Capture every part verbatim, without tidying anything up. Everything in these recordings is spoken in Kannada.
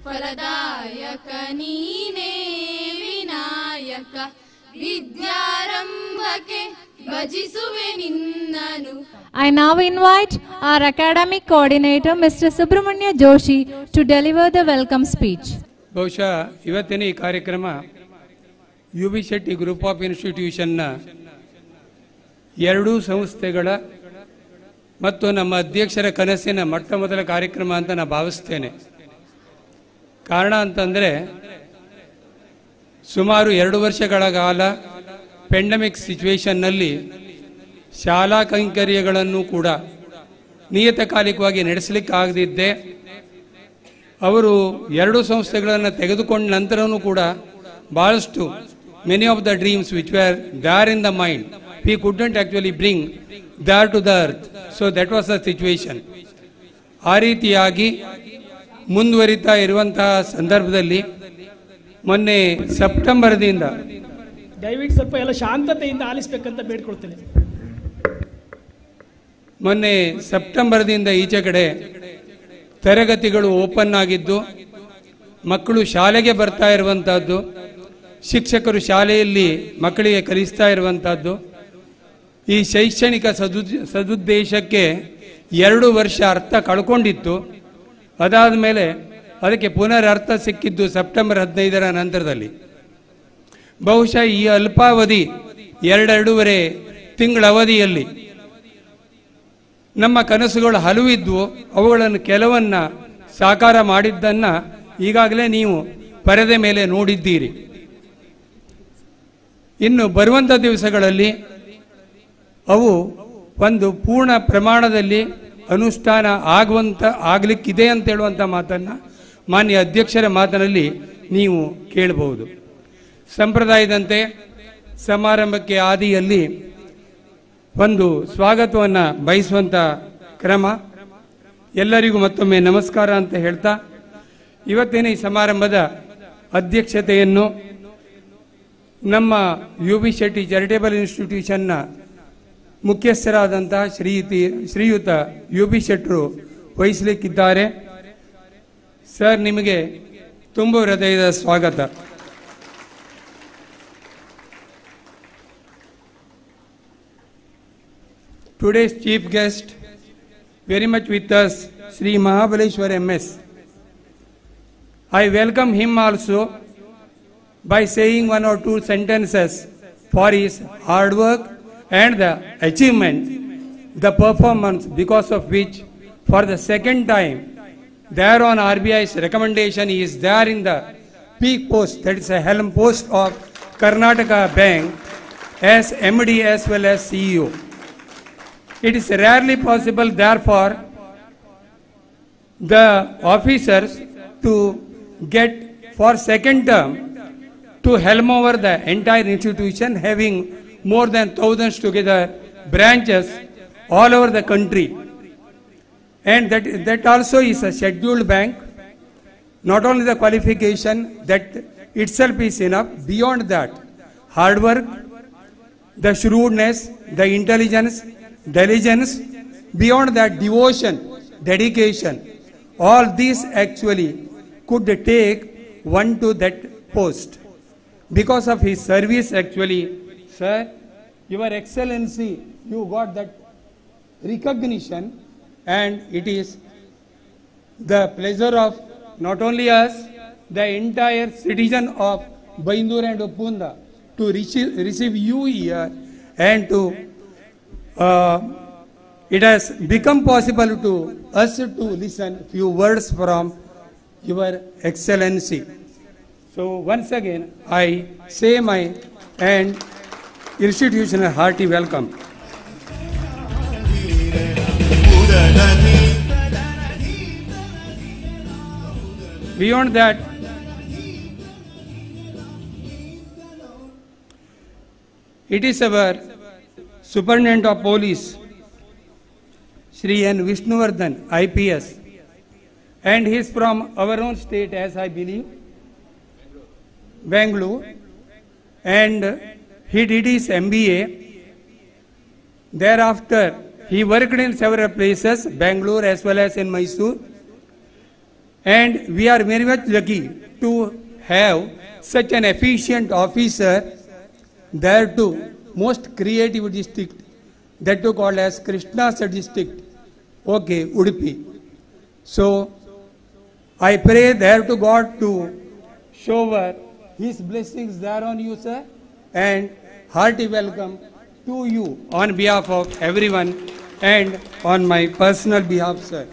ಫಲದಾಯಕ ನೀನೇ ವಿನಾಯಕ ವಿದ್ಯಾರಂಭಕ್ಕೆ ಭಜಿಸುವೆ ನಿನ್ನನು. I now invite our academic coordinator Mister Subramanya Joshi to deliver the welcome speech. ಬಹುಶಃ ಇವತ್ತಿನ ಈ ಕಾರ್ಯಕ್ರಮ U B Shetty group of ಇನ್ಸ್ಟಿಟ್ಯೂಷನ್ನ ಎರಡೂ ಸಂಸ್ಥೆಗಳ ಮತ್ತು ನಮ್ಮ ಅಧ್ಯಕ್ಷರ ಕನಸಿನ ಮೊಟ್ಟ ಮೊದಲ ಕಾರ್ಯಕ್ರಮ ಅಂತ ನಾನು ಭಾವಿಸ್ತೇನೆ. ಕಾರಣ ಅಂತಂದರೆ ಸುಮಾರು ಎರಡು ವರ್ಷಗಳ ಕಾಲ ಪೆಂಡಮಿಕ್ ಸಿಚುವೇಶನ್ನಲ್ಲಿ ಶಾಲಾ ಕೈಂಕರ್ಯಗಳನ್ನು ಕೂಡ ನಿಯತಕಾಲಿಕವಾಗಿ ನಡೆಸಲಿಕ್ಕಾಗದಿದ್ದೆ ಅವರು ಎರಡು ಸಂಸ್ಥೆಗಳನ್ನು ತೆಗೆದುಕೊಂಡ ನಂತರವೂ ಕೂಡ ಭಾಳಷ್ಟು many of the dreams which were there in the mind we couldn't actually bring there to the earth. So that was the situation. ಆ ರೀತಿಯಾಗಿ ಮುಂದುವರಿತಾ ಇರುವಂತಹ ಸಂದರ್ಭದಲ್ಲಿ ಮೊನ್ನೆ ಸೆಪ್ಟೆಂಬರ್ದಿಂದ ದಯವಿಟ್ಟು ಸ್ವಲ್ಪ ಎಲ್ಲ ಶಾಂತತೆಯಿಂದ ಆಲಿಸಬೇಕಂತ ಬೇಡ್ಕೊಳ್ತೇನೆ. ಮೊನ್ನೆ ಸೆಪ್ಟೆಂಬರ್ದಿಂದ ಈಚೆ ಕಡೆ ತರಗತಿಗಳು ಓಪನ್ ಆಗಿದ್ದು ಮಕ್ಕಳು ಶಾಲೆಗೆ ಬರ್ತಾ ಇರುವಂತಹದ್ದು, ಶಿಕ್ಷಕರು ಶಾಲೆಯಲ್ಲಿ ಮಕ್ಕಳಿಗೆ ಕಲಿಸ್ತಾ ಇರುವಂತಹದ್ದು, ಈ ಶೈಕ್ಷಣಿಕ ಸದು ಸದುದ್ದೇಶಕ್ಕೆ ಎರಡು ವರ್ಷ ಅರ್ಥ ಕಳ್ಕೊಂಡಿತ್ತು. ಅದಾದ ಮೇಲೆ ಅದಕ್ಕೆ ಪುನರ್ ಅರ್ಥ ಸಿಕ್ಕಿದ್ದು ಸೆಪ್ಟೆಂಬರ್ ಹದಿನೈದರ ನಂತರದಲ್ಲಿ. ಬಹುಶಃ ಈ ಅಲ್ಪಾವಧಿ ಎರಡೆರಡೂವರೆ ತಿಂಗಳ ಅವಧಿಯಲ್ಲಿ ನಮ್ಮ ಕನಸುಗಳು ಹಲವಿದ್ವು. ಅವುಗಳನ್ನು ಕೆಲವನ್ನ ಸಾಕಾರ ಮಾಡಿದ್ದನ್ನು ಈಗಾಗಲೇ ನೀವು ಪರದೆ ಮೇಲೆ ನೋಡಿದ್ದೀರಿ. ಇನ್ನು ಬರುವಂಥ ದಿವಸಗಳಲ್ಲಿ ಅವು ಒಂದು ಪೂರ್ಣ ಪ್ರಮಾಣದಲ್ಲಿ ಅನುಷ್ಠಾನ ಆಗುವಂತ ಆಗಲಿಕ್ಕಿದೆ ಅಂತ ಹೇಳುವಂಥ ಮಾತನ್ನು ಮಾನ್ಯ ಅಧ್ಯಕ್ಷರ ಮಾತಿನಲ್ಲಿ ನೀವು ಕೇಳಬಹುದು. ಸಂಪ್ರದಾಯದಂತೆ ಸಮಾರಂಭಕ್ಕೆ ಆದಿಯಲ್ಲಿ ಒಂದು ಸ್ವಾಗತವನ್ನು ಬಯಸುವಂಥ ಕ್ರಮ. ಎಲ್ಲರಿಗೂ ಮತ್ತೊಮ್ಮೆ ನಮಸ್ಕಾರ ಅಂತ ಹೇಳ್ತಾ ಇವತ್ತಿನ ಈ ಸಮಾರಂಭದ ಅಧ್ಯಕ್ಷತೆಯನ್ನು ನಮ್ಮ ಯು ಬಿ ಶೆಟ್ಟಿ ಚಾರಿಟೇಬಲ್ ಇನ್ಸ್ಟಿಟ್ಯೂಷನ್ನ ಮುಖ್ಯಸ್ಥರಾದಂತಹ ಶ್ರೀಯುತಿ ಶ್ರೀಯುತ ಯು ಬಿ ಶೆಟ್ಟರು ವಹಿಸಲಿಕ್ಕಿದ್ದಾರೆ. ಸರ್, ನಿಮಗೆ ತುಂಬ ಹೃದಯದ ಸ್ವಾಗತ. Today's chief guest, very much with us, Sri Mahabaleshwar M S. I welcome him also by saying one or two sentences for his hard work and the achievement, the performance because of which for the second time there on R B I's recommendation he is there in the peak post, that is a helm post of Karnataka Bank as M D as well as C E O. It is rarely possible, therefore, the officers to get for second term to helm over the entire institution, having more than thousands together branches all over the country. And that, that also is a scheduled bank. Not only the qualification, that itself is enough. Beyond that, hard work, the shrewdness, the intelligence, diligence, beyond that devotion, dedication, all these actually could take one to that post. Because of his service actually, sir, your excellency, you got that recognition, and it is the pleasure of not only us, the entire citizen of Baindur and Uppunda to receive, receive you here, and to Uh, it has become possible to us to listen few words from your excellency. So once again I say my and institutional hearty welcome. Beyond that, it is our Superintendent of Police, Shri N. Vishnuvardhan, I P S, and he is from our own state, as I believe, Bangalore, and he did his M B A. Thereafter, he worked in several places, Bangalore as well as in Mysore. And we are very much lucky to have such an efficient officer there too, most creative district, that too called as Krishnasa district, okay, Udupi. So, I pray there to God to shower His blessings there on you, sir, and hearty welcome to you on behalf of everyone and on my personal behalf, sir.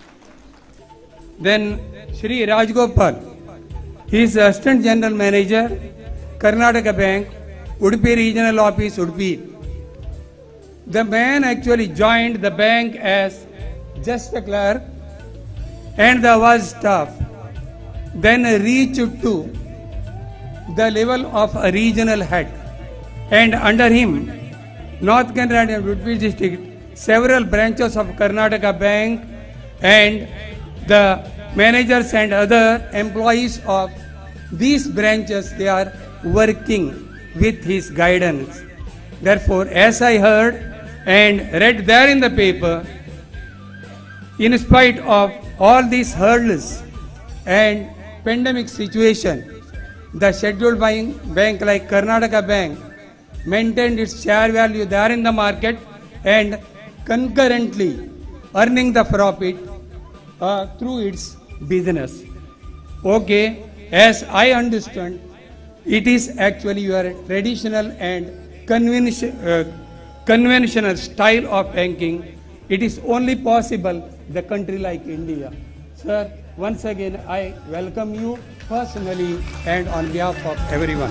Then Shri Rajgopal, he is Assistant General Manager, Karnataka Bank, Udupi Regional Office, Udupi. The man actually joined the bank as just a clerk and the was staff, then reached to the level of a regional head, and under him, North Karnataka and Udupi district, several branches of Karnataka Bank and the managers and other employees of these branches, they are working with his guidance. Therefore, as I heard and read there in the paper, in spite of all these hurdles and pandemic situation, the scheduled bank, bank like Karnataka Bank maintained its share value there in the market and concurrently earning the profit uh, through its business. Okay, as I understand, it is actually your traditional and convention, uh, conventional style of banking. It is only possible the country like India. Sir, once again I welcome you personally and on behalf of everyone.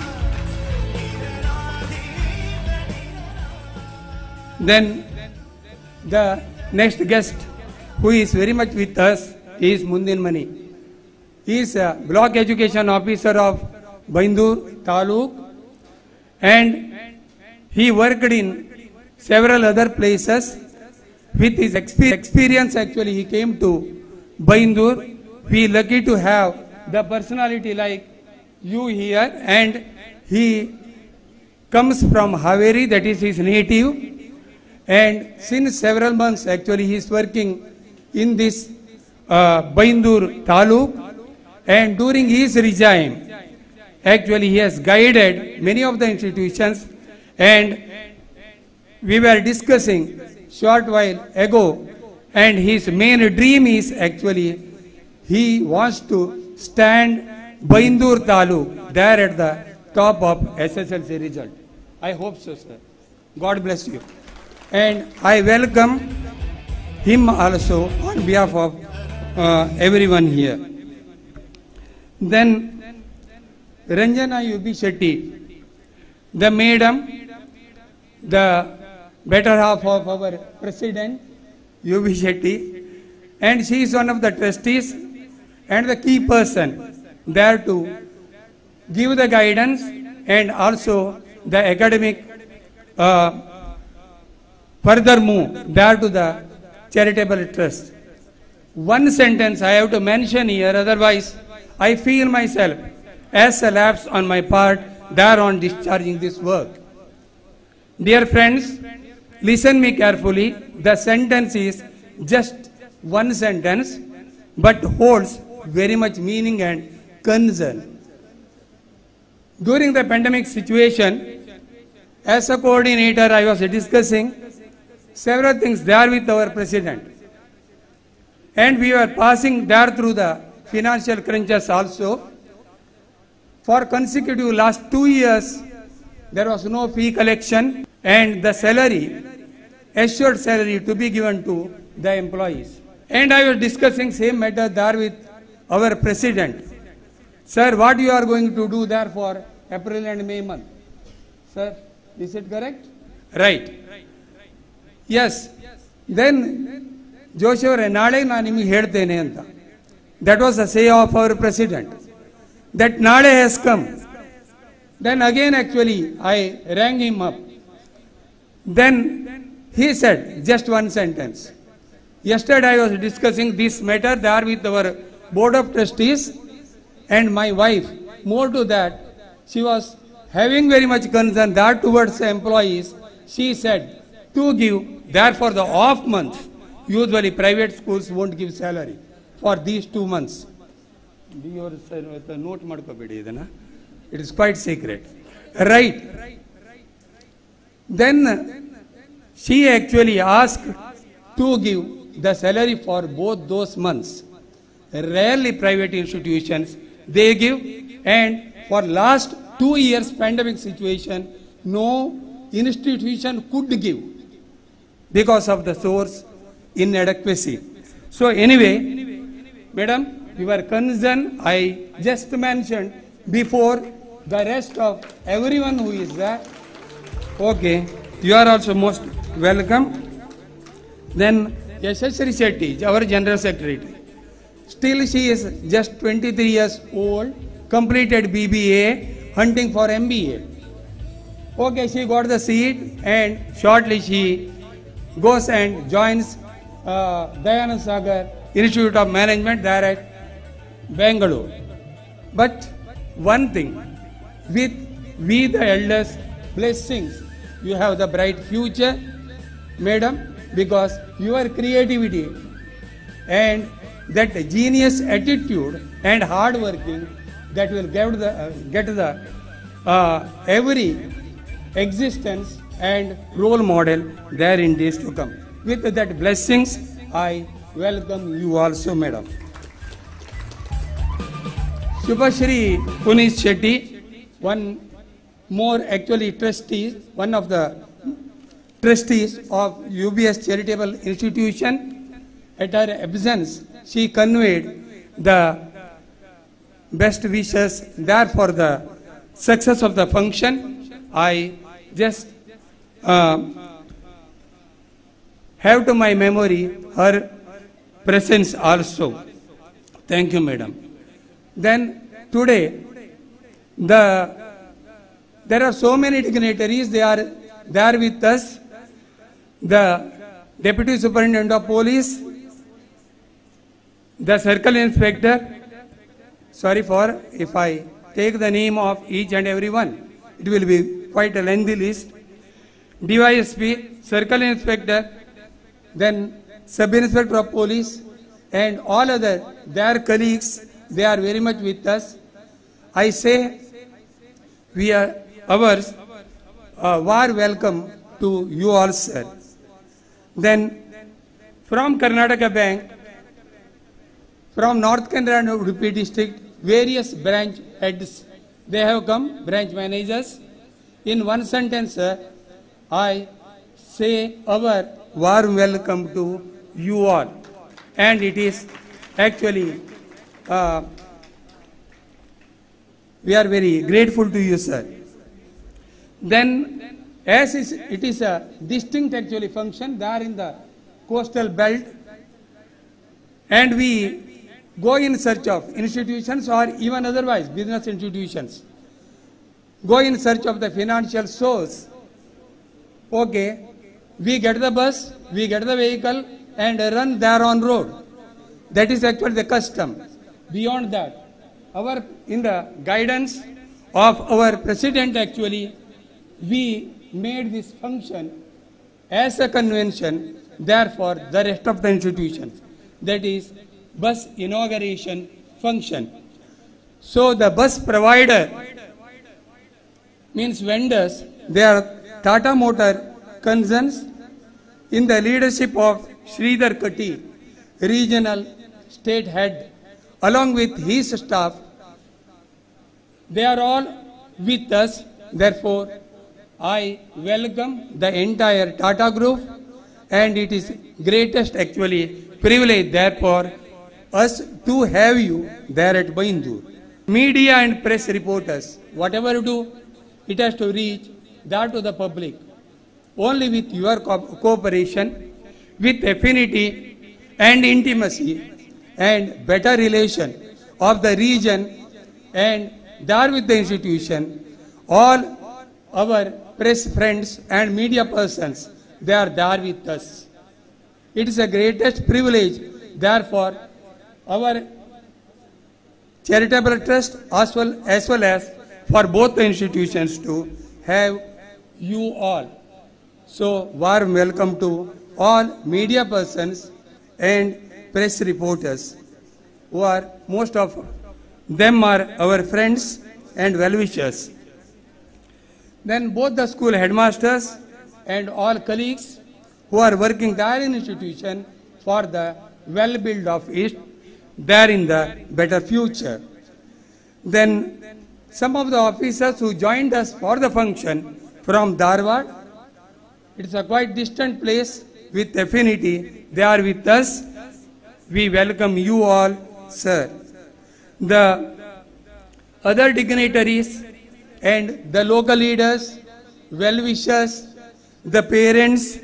Then the next guest who is very much with us is Mundin Mani. He is a block education officer of Baindur Taluk, and he worked in several other places. With his experience, actually, he came to Baindur. We are lucky to have the personality like you here, and he comes from Haveri, that is his native, and since several months, actually, he is working in this uh, Baindur Taluk, and during his regime, actually, he has guided many of the institutions, and we were discussing short while ago, and his main dream is actually he wants to stand Baindur Taluk there at the top of S S L C result. I hope so, sir. God bless you. And I welcome him also on behalf of uh, everyone here. Then Ranjana U B Shetty, the madam, the better half of our president, U B Shetty, and she is one of the trustees and the key person there to give the guidance and also the academic uh, further move there to the charitable trust. One sentence I have to mention here, otherwise I feel myself as a lapse on my part there on discharging this work. Dear friends, listen me carefully. The sentence is just one sentence, but holds very much meaning and concern. During the pandemic situation, as a coordinator, I was discussing several things there with our president. And we were passing there through the financial crunches also. For consecutive last two years, there was no fee collection and the salary, assured salary to be given to the employees. And I was discussing same matter there with our president. Sir, what you are going to do there for April and May month? Sir, is it correct? Right. Yes. Then, Joshi avare naale nanu nimage heltene anta. That was the say of our president. That naale has come. Then again actually I rang him up. Then he said just one sentence. Yesterday I was discussing this matter there with our board of trustees and my wife. More to that, she was having very much concern that towards the employees. She said to give, therefore the off months, usually private schools won't give salary for these two months. your note ಮಾಡ್ಕೋಬೇಡಿ ಇದನ್ನ. It is quite secret. Right. Then she actually asked to give the salary for both those months. Rarely private institutions they give, and for last two years pandemic situation, no institution could give because of the source inadequacy. So anyway, madam, your concern I just mentioned before the rest of everyone who is there. Okay, you are also most welcome. Then Yashasri Shetty, our General Secretary. Still she is just twenty-three years old, completed B B A, hunting for M B A. Okay, she got the seat and shortly she goes and joins uh, Dayanand Sagar Institute of Management there at Bangalore. But one thing, with we the elders' blessings, you have the bright future, madam, because your creativity and that genius attitude and hard working that will get the uh, get the uh, every existence and role model there in days to come. With that blessings, I welcome you also, madam. Shubhashri Puneet Shetty, one more actually trustees, one of the trustees of U B S Charitable Institution. At her absence, she conveyed the best wishes there for the success of the function. I just uh, have to my memory her presence also. Thank you, madam. Then today, the there are so many dignitaries. They are there with us. The Deputy Superintendent of Police, the Circle Inspector. Sorry for if I take the name of each and every one. It will be quite a lengthy list. D Y S P, Circle Inspector, then Sub Inspector of Police, and all other their colleagues. They are very much with us. I say we are ours. Uh, warm welcome to you all, sir. Then from Karnataka Bank, from North Kannada Udupi district, various branch heads, they have come, branch managers. In one sentence, sir, I say our warm welcome to you all. And it is actually, uh, we are very grateful to you, sir. Then, as is, it is a distinct actually function there in the coastal belt, and we go in search of institutions or even otherwise business institutions, go in search of the financial source. Okay, we get the bus, we get the vehicle and run there on road. That is actually the custom. Beyond that, our in the guidance of our president actually, we made this function as a convention there for the rest of the institutions. That is bus inauguration function. So the bus provider means vendors, they are Tata Motor concerns in the leadership of Sridhar Katti, regional state head, along with his staff. They are all with us. Therefore, I welcome the entire Tata Group, and it is greatest actually privilege therefore us to have you there at Baindur. Media and press reporters, whatever you do, it has to reach that to the public. Only with your co cooperation, with affinity and intimacy and better relation of the region and there with the institution, all our press friends and media persons, they are there with us. It is a greatest privilege, therefore, our charitable trust as well as well as for both the institutions to have you all. So, warm welcome to all media persons and press reporters who are most of them are our friends and well-wishers. Then both the school headmasters and all colleagues who are working there in institution for the well-being of it, there in the better future. Then some of the officers who joined us for the function from Dharwad, it's a quite distant place with affinity, they are with us. We welcome you all, sir. The other dignitaries and the local leaders, well-wishers, the parents,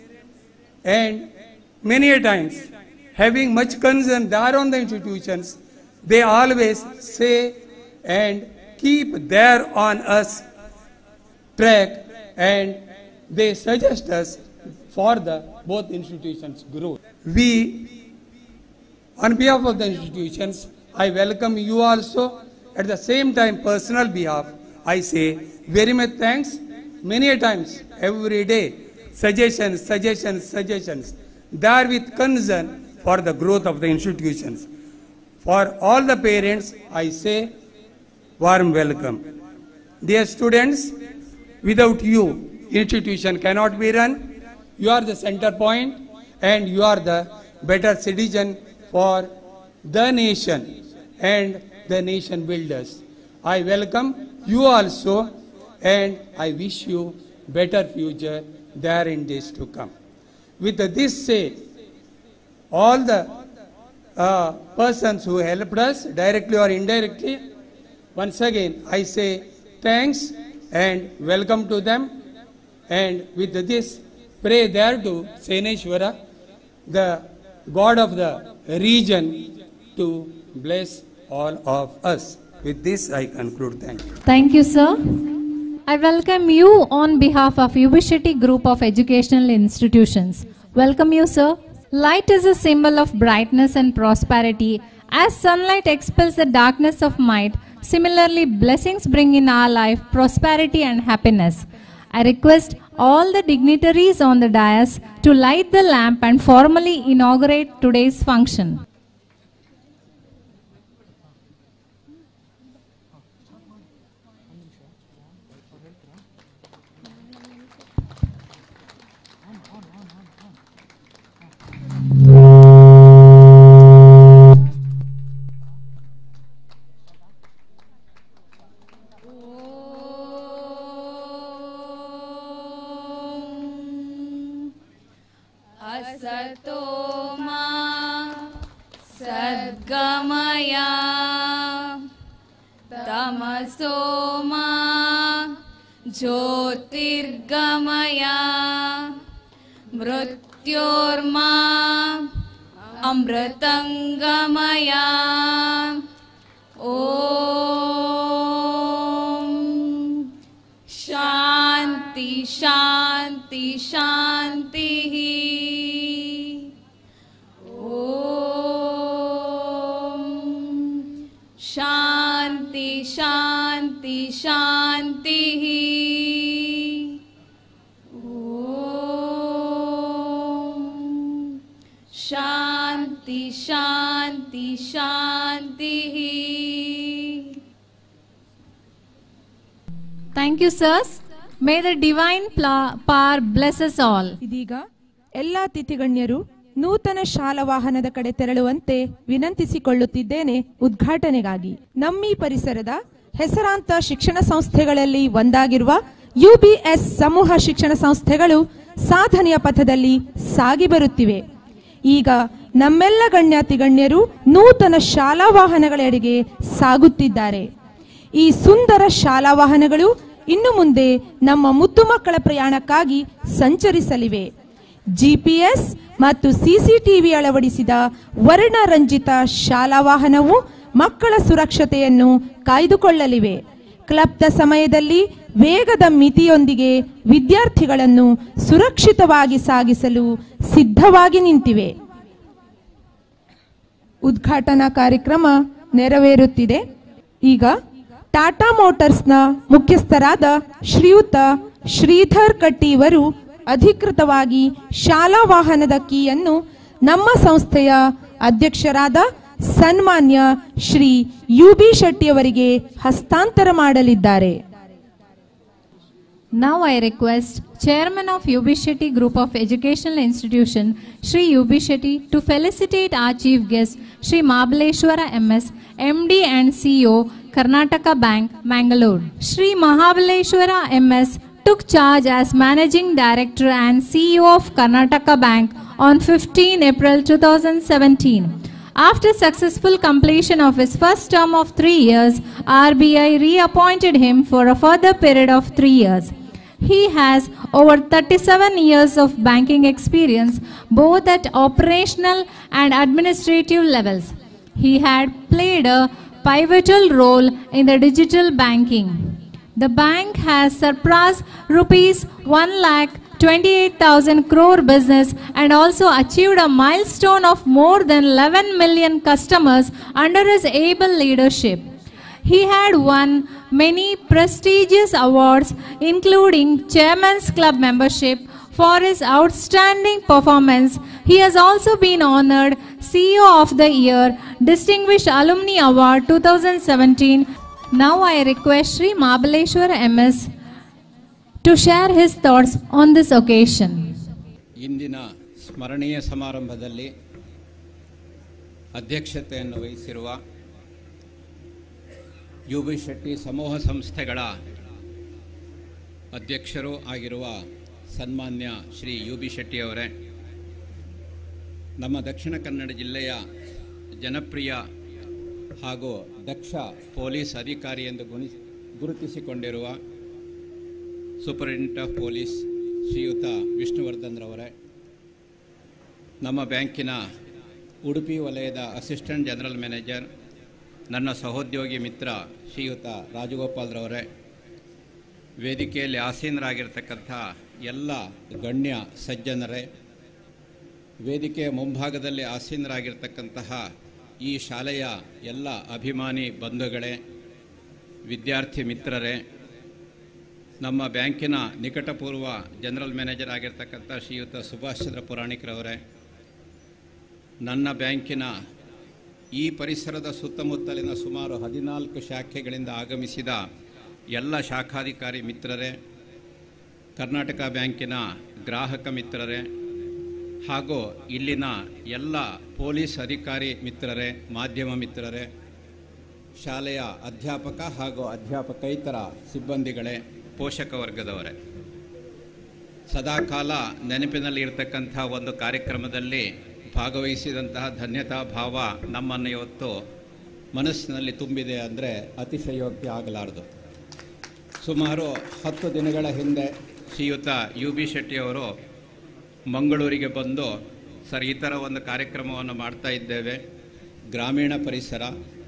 and many a times having much concern there on the institutions, they always say and keep there on us track, and they suggest us for the both institutions' growth. We, on behalf of the institutions, I welcome you also. At the same time, personal behalf, I say very much thanks. Many a times, every day, suggestions, suggestions, suggestions. There with concern for the growth of the institutions. For all the parents, I say warm welcome. Dear students, without you, institution cannot be run. You are the center point and you are the better citizen for the nation and the nation builders. I welcome you also and I wish you better future there in days to come. With this say, all the uh, persons who helped us directly or indirectly, once again I say thanks and welcome to them, and with this pray there to Seneshwara, the God of the region, to bless all of us. With this I conclude. Thank you. Thank you, sir. I welcome you on behalf of U B Shetty Group of Educational Institutions. Welcome you, sir. Light is a symbol of brightness and prosperity. As sunlight expels the darkness of might, similarly blessings bring in our life prosperity and happiness. I request all the dignitaries on the dais to light the lamp and formally inaugurate today's function. असतो मा सद्गमया तमसो मा ज्योतिर्गमया मृत्योर्मा अमृतंगमया ओम शांति शांति शांति शांति शांति शांति ओम शांति शांति शांति. Thank you, sirs. May the divine power bless us all. ಇದೀಗ ಎಲ್ಲ ಅತಿಥಿಗಣ್ಯರು ನೂತನ ಶಾಲಾ ವಾಹನದ ಕಡೆ ತೆರಳುವಂತೆ ವಿನಂತಿಸಿಕೊಳ್ಳುತ್ತಿದ್ದೇನೆ ಉದ್ಘಾಟನೆಗಾಗಿ. ನಮ್ಮಿ ಪರಿಸರದ ಹೆಸರಾಂತ ಶಿಕ್ಷಣ ಸಂಸ್ಥೆಗಳಲ್ಲಿ ಒಂದಾಗಿರುವ ಯುಬಿಎಸ್ ಸಮೂಹ ಶಿಕ್ಷಣ ಸಂಸ್ಥೆಗಳು ಸಾಧನೆಯ ಪಥದಲ್ಲಿ ಸಾಗಿ ಬರುತ್ತಿವೆ. ಈಗ ನಮ್ಮೆಲ್ಲ ಗಣ್ಯಾತಿ ಗಣ್ಯರು ನೂತನ ಶಾಲಾ ವಾಹನಗಳೆಡೆಗೆ ಸಾಗುತ್ತಿದ್ದಾರೆ. ಈ ಸುಂದರ ಶಾಲಾ ವಾಹನಗಳು ಇನ್ನು ಮುಂದೆ ನಮ್ಮ ಮುದ್ದು ಮಕ್ಕಳ ಪ್ರಯಾಣಕ್ಕಾಗಿ ಸಂಚರಿಸಲಿವೆ. ಜಿಪಿಎಸ್ ಮತ್ತು ಸಿಸಿಟಿವಿ ಅಳವಡಿಸಿದ ವರ್ಣರಂಜಿತ ಶಾಲಾ ವಾಹನವು ಮಕ್ಕಳ ಸುರಕ್ಷತೆಯನ್ನು ಕಾಯ್ದುಕೊಳ್ಳಲಿವೆ. ಕ್ಲಬ್ದ ಸಮಯದಲ್ಲಿ ವೇಗದ ಮಿತಿಯೊಂದಿಗೆ ವಿದ್ಯಾರ್ಥಿಗಳನ್ನು ಸುರಕ್ಷಿತವಾಗಿ ಸಾಗಿಸಲು ಸಿದ್ಧವಾಗಿ ನಿಂತಿವೆ. ಉದ್ಘಾಟನಾ ಕಾರ್ಯಕ್ರಮ ನೆರವೇರುತ್ತಿದೆ. ಈಗ ಟಾಟಾ ಮೋಟಾರ್ಸ್ನ ಮುಖ್ಯಸ್ಥರಾದ ಶ್ರೀಯುತ ಶ್ರೀಧರ್ ಕಟ್ಟಿ ಇವರು ಅಧಿಕೃತವಾಗಿ ಶಾಲಾ ವಾಹನದ ಕೀಯನ್ನು ನಮ್ಮ ಸಂಸ್ಥೆಯ ಅಧ್ಯಕ್ಷರಾದ ಸನ್ಮಾನ್ಯ ಶ್ರೀ ಯು ಬಿ ಶೆಟ್ಟಿಯವರಿಗೆ ಹಸ್ತಾಂತರ ಮಾಡಲಿದ್ದಾರೆ. Now I request Chairman of U B Shetty Group of Educational Institution, Shri U B Shetty, to felicitate our chief guest, Shri Mahabaleshwara M S, M D and C E O, Karnataka Bank, Mangalore. Shri Mahabaleshwara M S took charge as Managing Director and C E O of Karnataka Bank on fifteenth April two thousand seventeen. After successful completion of his first term of three years, R B I reappointed him for a further period of three years. He has over thirty-seven years of banking experience, both at operational and administrative levels. He had played a pivotal role in the digital banking. The bank has surpassed rupees one lakh twenty-eight thousand crore business and also achieved a milestone of more than eleven million customers under his able leadership. He had won many prestigious awards, including Chairman's Club membership for his outstanding performance. He has also been honored C E O of the Year, Distinguished Alumni Award two thousand seventeen. Now I request Shri Mahabaleshwara M S to share his thoughts on this occasion. ಇಂದಿನ ಸ್ಮರಣೀಯ ಸಮಾರಂಭದಲ್ಲಿ ಅಧ್ಯಕ್ಷತೆಯನ್ನು ವಹಿಸಿರುವ ಯು ಬಿ ಶೆಟ್ಟಿ ಸಮೂಹ ಸಂಸ್ಥೆಗಳ ಅಧ್ಯಕ್ಷರು ಆಗಿರುವ ಸನ್ಮಾನ್ಯ ಶ್ರೀ ಯು ಬಿ ಶೆಟ್ಟಿಯವರೇ, ನಮ್ಮ ದಕ್ಷಿಣ ಕನ್ನಡ ಜಿಲ್ಲೆಯ ಜನಪ್ರಿಯ ಹಾಗೂ ದಕ್ಷ ಪೊಲೀಸ್ ಅಧಿಕಾರಿ ಎಂದು ಗುಣಿ ಗುರುತಿಸಿಕೊಂಡಿರುವ ಸೂಪರಿಂಟೆಂಡೆಂಟ್ ಆಫ್ ಪೊಲೀಸ್ ಶ್ರೀಯುತ ವಿಷ್ಣುವರ್ಧನ್ ರವರೇ, ನಮ್ಮ ಬ್ಯಾಂಕಿನ ಉಡುಪಿ ವಲಯದ ಅಸಿಸ್ಟೆಂಟ್ ಜನರಲ್ ಮ್ಯಾನೇಜರ್ ನನ್ನ ಸಹೋದ್ಯೋಗಿ ಮಿತ್ರ ಶ್ರೀಯುತ ರಾಜಗೋಪಾಲ್ ರವರೇ, ವೇದಿಕೆಯಲ್ಲಿ ಆಸೀನರಾಗಿರ್ತಕ್ಕಂಥ ಎಲ್ಲ ಗಣ್ಯ ಸಜ್ಜನರೇ, ವೇದಿಕೆಯ ಮುಂಭಾಗದಲ್ಲಿ ಆಸೀನರಾಗಿರ್ತಕ್ಕಂತಹ ಈ ಶಾಲೆಯ ಎಲ್ಲ ಅಭಿಮಾನಿ ಬಂಧುಗಳೇ, ವಿದ್ಯಾರ್ಥಿ ಮಿತ್ರರೇ, ನಮ್ಮ ಬ್ಯಾಂಕಿನ ನಿಕಟಪೂರ್ವ ಜನರಲ್ ಮ್ಯಾನೇಜರ್ ಆಗಿರ್ತಕ್ಕಂಥ ಶ್ರೀಯುತ ಸುಭಾಷ್ ಚಂದ್ರ ಪುರಾಣಿಕರವರೇ, ನನ್ನ ಬ್ಯಾಂಕಿನ ಈ ಪರಿಸರದ ಸುತ್ತಮುತ್ತಲಿನ ಸುಮಾರು ಹದಿನಾಲ್ಕು ಶಾಖೆಗಳಿಂದ ಆಗಮಿಸಿದ ಎಲ್ಲ ಶಾಖಾಧಿಕಾರಿ ಮಿತ್ರರೇ, ಕರ್ನಾಟಕ ಬ್ಯಾಂಕಿನ ಗ್ರಾಹಕ ಮಿತ್ರರೇ ಹಾಗೂ ಇಲ್ಲಿನ ಎಲ್ಲ ಪೊಲೀಸ್ ಅಧಿಕಾರಿ ಮಿತ್ರರೇ, ಮಾಧ್ಯಮ ಮಿತ್ರರೇ, ಶಾಲೆಯ ಅಧ್ಯಾಪಕ ಹಾಗೂ ಅಧ್ಯಾಪಕೇತರ ಸಿಬ್ಬಂದಿಗಳೇ, ಪೋಷಕ ವರ್ಗದವರೇ, ಸದಾಕಾಲ ನೆನಪಿನಲ್ಲಿ ಇರತಕ್ಕಂಥ ಒಂದು ಕಾರ್ಯಕ್ರಮದಲ್ಲಿ ಭಾಗವಹಿಸಿದಂತಹ ಧನ್ಯತಾ ಭಾವ ನಮ್ಮನ್ನು ಇವತ್ತು ಮನಸ್ಸಿನಲ್ಲಿ ತುಂಬಿದೆ ಅಂದರೆ ಅತಿಶಯೋಕ್ತಿ ಆಗಲಾರದು. ಸುಮಾರು ಹತ್ತು ದಿನಗಳ ಹಿಂದೆ ಶ್ರೀಯುತ ಯು ಬಿ ಶೆಟ್ಟಿಯವರು ಮಂಗಳೂರಿಗೆ ಬಂದು, ಸರ್ ಈ ಥರ ಒಂದು ಕಾರ್ಯಕ್ರಮವನ್ನು ಮಾಡ್ತಾ ಇದ್ದೇವೆ, ಗ್ರಾಮೀಣ ಪರಿಸರ,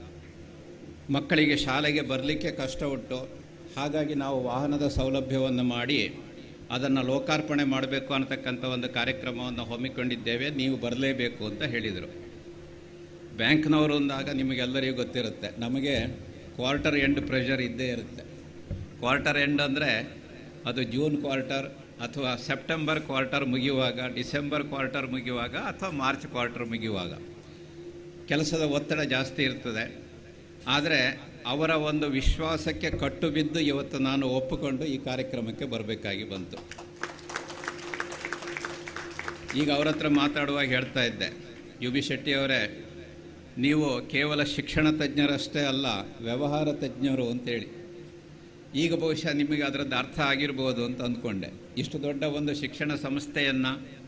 ಮಕ್ಕಳಿಗೆ ಶಾಲೆಗೆ ಬರಲಿಕ್ಕೆ ಕಷ್ಟ ಉಂಟು, ಹಾಗಾಗಿ ನಾವು ವಾಹನದ ಸೌಲಭ್ಯವನ್ನು ಮಾಡಿ ಅದನ್ನು ಲೋಕಾರ್ಪಣೆ ಮಾಡಬೇಕು ಅನ್ನತಕ್ಕಂಥ ಒಂದು ಕಾರ್ಯಕ್ರಮವನ್ನು ಹಮ್ಮಿಕೊಂಡಿದ್ದೇವೆ, ನೀವು ಬರಲೇಬೇಕು ಅಂತ ಹೇಳಿದರು. ಬ್ಯಾಂಕ್ನವರು ಅಂದಾಗ ನಿಮಗೆಲ್ಲರಿಗೂ ಗೊತ್ತಿರುತ್ತೆ, ನಮಗೆ ಕ್ವಾರ್ಟರ್ ಎಂಡ್ ಪ್ರೆಷರ್ ಇದ್ದೇ ಇರುತ್ತೆ. ಕ್ವಾರ್ಟರ್ ಎಂಡ್ ಅಂದರೆ ಅದು ಜೂನ್ ಕ್ವಾರ್ಟರ್ ಅಥವಾ ಸೆಪ್ಟೆಂಬರ್ ಕ್ವಾರ್ಟರ್ ಮುಗಿಯುವಾಗ, ಡಿಸೆಂಬರ್ ಕ್ವಾರ್ಟರ್ ಮುಗಿಯುವಾಗ ಅಥವಾ ಮಾರ್ಚ್ ಕ್ವಾರ್ಟರ್ ಮುಗಿಯುವಾಗ ಕೆಲಸದ ಒತ್ತಡ ಜಾಸ್ತಿ ಇರ್ತದೆ. ಆದರೆ ಅವರ ಒಂದು ವಿಶ್ವಾಸಕ್ಕೆ ಕಟ್ಟು ಬಿದ್ದು ಇವತ್ತು ನಾನು ಒಪ್ಪಿಕೊಂಡು ಈ ಕಾರ್ಯಕ್ರಮಕ್ಕೆ ಬರಬೇಕಾಗಿ ಬಂತು. ಈಗ ಅವರ ಹತ್ರ ಮಾತಾಡುವಾಗ ಹೇಳ್ತಾ ಇದ್ದೆ, ಯು ಬಿ ಶೆಟ್ಟಿಯವರೇ, ನೀವು ಕೇವಲ ಶಿಕ್ಷಣ ತಜ್ಞರಷ್ಟೇ ಅಲ್ಲ, ವ್ಯವಹಾರ ತಜ್ಞರು ಅಂತೇಳಿ. ಈಗ ಬಹುಶಃ ನಿಮಗೆ ಅದರದ್ದು ಅರ್ಥ ಆಗಿರ್ಬೋದು ಅಂತ ಅಂದ್ಕೊಂಡೆ. ಇಷ್ಟು ದೊಡ್ಡ ಒಂದು ಶಿಕ್ಷಣ ಸಂಸ್ಥೆಯನ್ನು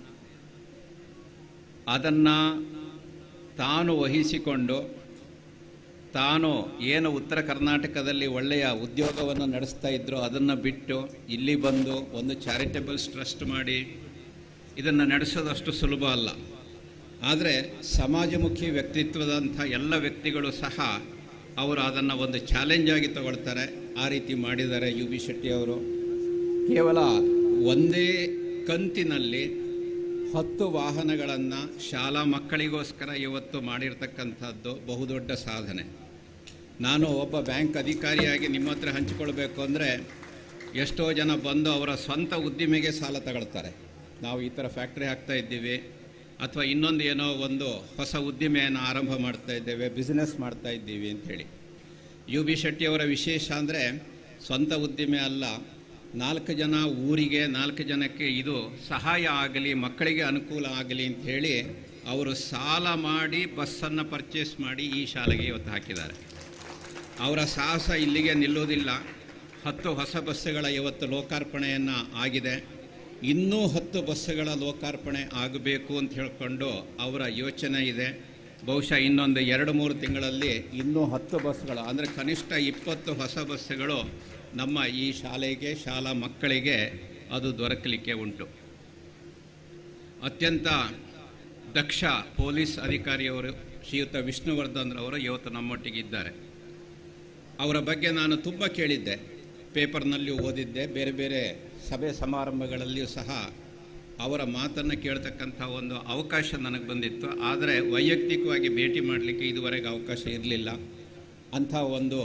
ಅದನ್ನು ತಾನು ವಹಿಸಿಕೊಂಡು ತಾನು ಏನು ಉತ್ತರ ಕರ್ನಾಟಕದಲ್ಲಿ ಒಳ್ಳೆಯ ಉದ್ಯೋಗವನ್ನು ನಡೆಸ್ತಾ ಇದ್ರೋ ಅದನ್ನು ಬಿಟ್ಟು ಇಲ್ಲಿ ಬಂದು ಒಂದು ಚಾರಿಟೇಬಲ್ಸ್ ಟ್ರಸ್ಟ್ ಮಾಡಿ ಇದನ್ನು ನಡೆಸೋದಷ್ಟು ಸುಲಭ ಅಲ್ಲ. ಆದರೆ ಸಮಾಜಮುಖಿ ವ್ಯಕ್ತಿತ್ವದಂಥ ಎಲ್ಲ ವ್ಯಕ್ತಿಗಳು ಸಹ ಅವರು ಅದನ್ನು ಒಂದು ಚಾಲೆಂಜ್ ಆಗಿ ತಗೊಳ್ತಾರೆ. ಆ ರೀತಿ ಮಾಡಿದ್ದಾರೆ ಯು ಬಿ ಶೆಟ್ಟಿಯವರು. ಕೇವಲ ಒಂದೇ ಕಂತಿನಲ್ಲಿ ಹತ್ತು ವಾಹನಗಳನ್ನು ಶಾಲಾ ಮಕ್ಕಳಿಗೋಸ್ಕರ ಇವತ್ತು ಮಾಡಿರ್ತಕ್ಕಂಥದ್ದು ಬಹುದೊಡ್ಡ ಸಾಧನೆ. ನಾನು ಒಬ್ಬ ಬ್ಯಾಂಕ್ ಅಧಿಕಾರಿಯಾಗಿ ನಿಮ್ಮ ಹತ್ರ ಹಂಚಿಕೊಳ್ಬೇಕು ಅಂದರೆ ಎಷ್ಟೋ ಜನ ಬಂದು ಅವರ ಸ್ವಂತ ಉದ್ದಿಮೆಗೆ ಸಾಲ ತಗೊಳ್ತಾರೆ. ನಾವು ಈ ಥರ ಫ್ಯಾಕ್ಟ್ರಿ ಹಾಕ್ತಾ ಇದ್ದೀವಿ, ಅಥವಾ ಇನ್ನೊಂದು ಏನೋ ಒಂದು ಹೊಸ ಉದ್ದಿಮೆಯನ್ನು ಆರಂಭ ಮಾಡ್ತಾ ಇದ್ದೇವೆ, ಬಿಸ್ನೆಸ್ ಮಾಡ್ತಾ ಇದ್ದೀವಿ ಅಂಥೇಳಿ. ಯು ಬಿ ಶೆಟ್ಟಿಯವರ ವಿಶೇಷ ಅಂದರೆ ಸ್ವಂತ ಉದ್ದಿಮೆ ಅಲ್ಲ, ನಾಲ್ಕು ಜನ ಊರಿಗೆ ನಾಲ್ಕು ಜನಕ್ಕೆ ಇದು ಸಹಾಯ ಆಗಲಿ, ಮಕ್ಕಳಿಗೆ ಅನುಕೂಲ ಆಗಲಿ ಅಂಥೇಳಿ ಅವರು ಸಾಲ ಮಾಡಿ ಬಸ್ಸನ್ನು ಪರ್ಚೇಸ್ ಮಾಡಿ ಈ ಶಾಲೆಗೆ ಇವತ್ತು ಹಾಕಿದ್ದಾರೆ. ಅವರ ಸಾಹಸ ಇಲ್ಲಿಗೆ ನಿಲ್ಲೋದಿಲ್ಲ. ಹತ್ತು ಹೊಸ ಬಸ್ಸುಗಳ ಇವತ್ತು ಲೋಕಾರ್ಪಣೆಯನ್ನು ಆಗಿದೆ. ಇನ್ನೂ ಹತ್ತು ಬಸ್ಸುಗಳ ಲೋಕಾರ್ಪಣೆ ಆಗಬೇಕು ಅಂತ ಹೇಳಿಕೊಂಡು ಅವರ ಯೋಚನೆ ಇದೆ. ಬಹುಶಃ ಇನ್ನೊಂದು ಎರಡು ಮೂರು ತಿಂಗಳಲ್ಲಿ ಇನ್ನೂ ಹತ್ತು ಬಸ್ಸುಗಳು ಅಂದರೆ ಕನಿಷ್ಠ ಇಪ್ಪತ್ತು ಹೊಸ ಬಸ್ಸುಗಳು ನಮ್ಮ ಈ ಶಾಲೆಗೆ, ಶಾಲಾ ಮಕ್ಕಳಿಗೆ ಅದು ದೊರಕಲಿಕ್ಕೆ ಉಂಟು. ಅತ್ಯಂತ ದಕ್ಷ ಪೊಲೀಸ್ ಅಧಿಕಾರಿಯವರು ಶ್ರೀಯುತ ವಿಷ್ಣುವರ್ಧನ್ ರವರು ಇವತ್ತು ನಮ್ಮೊಟ್ಟಿಗಿದ್ದಾರೆ. ಅವರ ಬಗ್ಗೆ ನಾನು ತುಂಬ ಕೇಳಿದ್ದೆ, ಪೇಪರ್ನಲ್ಲಿ ಓದಿದ್ದೆ, ಬೇರೆ ಬೇರೆ ಸಭೆ ಸಮಾರಂಭಗಳಲ್ಲಿಯೂ ಸಹ ಅವರ ಮಾತನ್ನು ಕೇಳ್ತಕ್ಕಂಥ ಒಂದು ಅವಕಾಶ ನನಗೆ ಬಂದಿತ್ತು. ಆದರೆ ವೈಯಕ್ತಿಕವಾಗಿ ಭೇಟಿ ಮಾಡಲಿಕ್ಕೆ ಇದುವರೆಗೆ ಅವಕಾಶ ಇರಲಿಲ್ಲ. ಅಂಥ ಒಂದು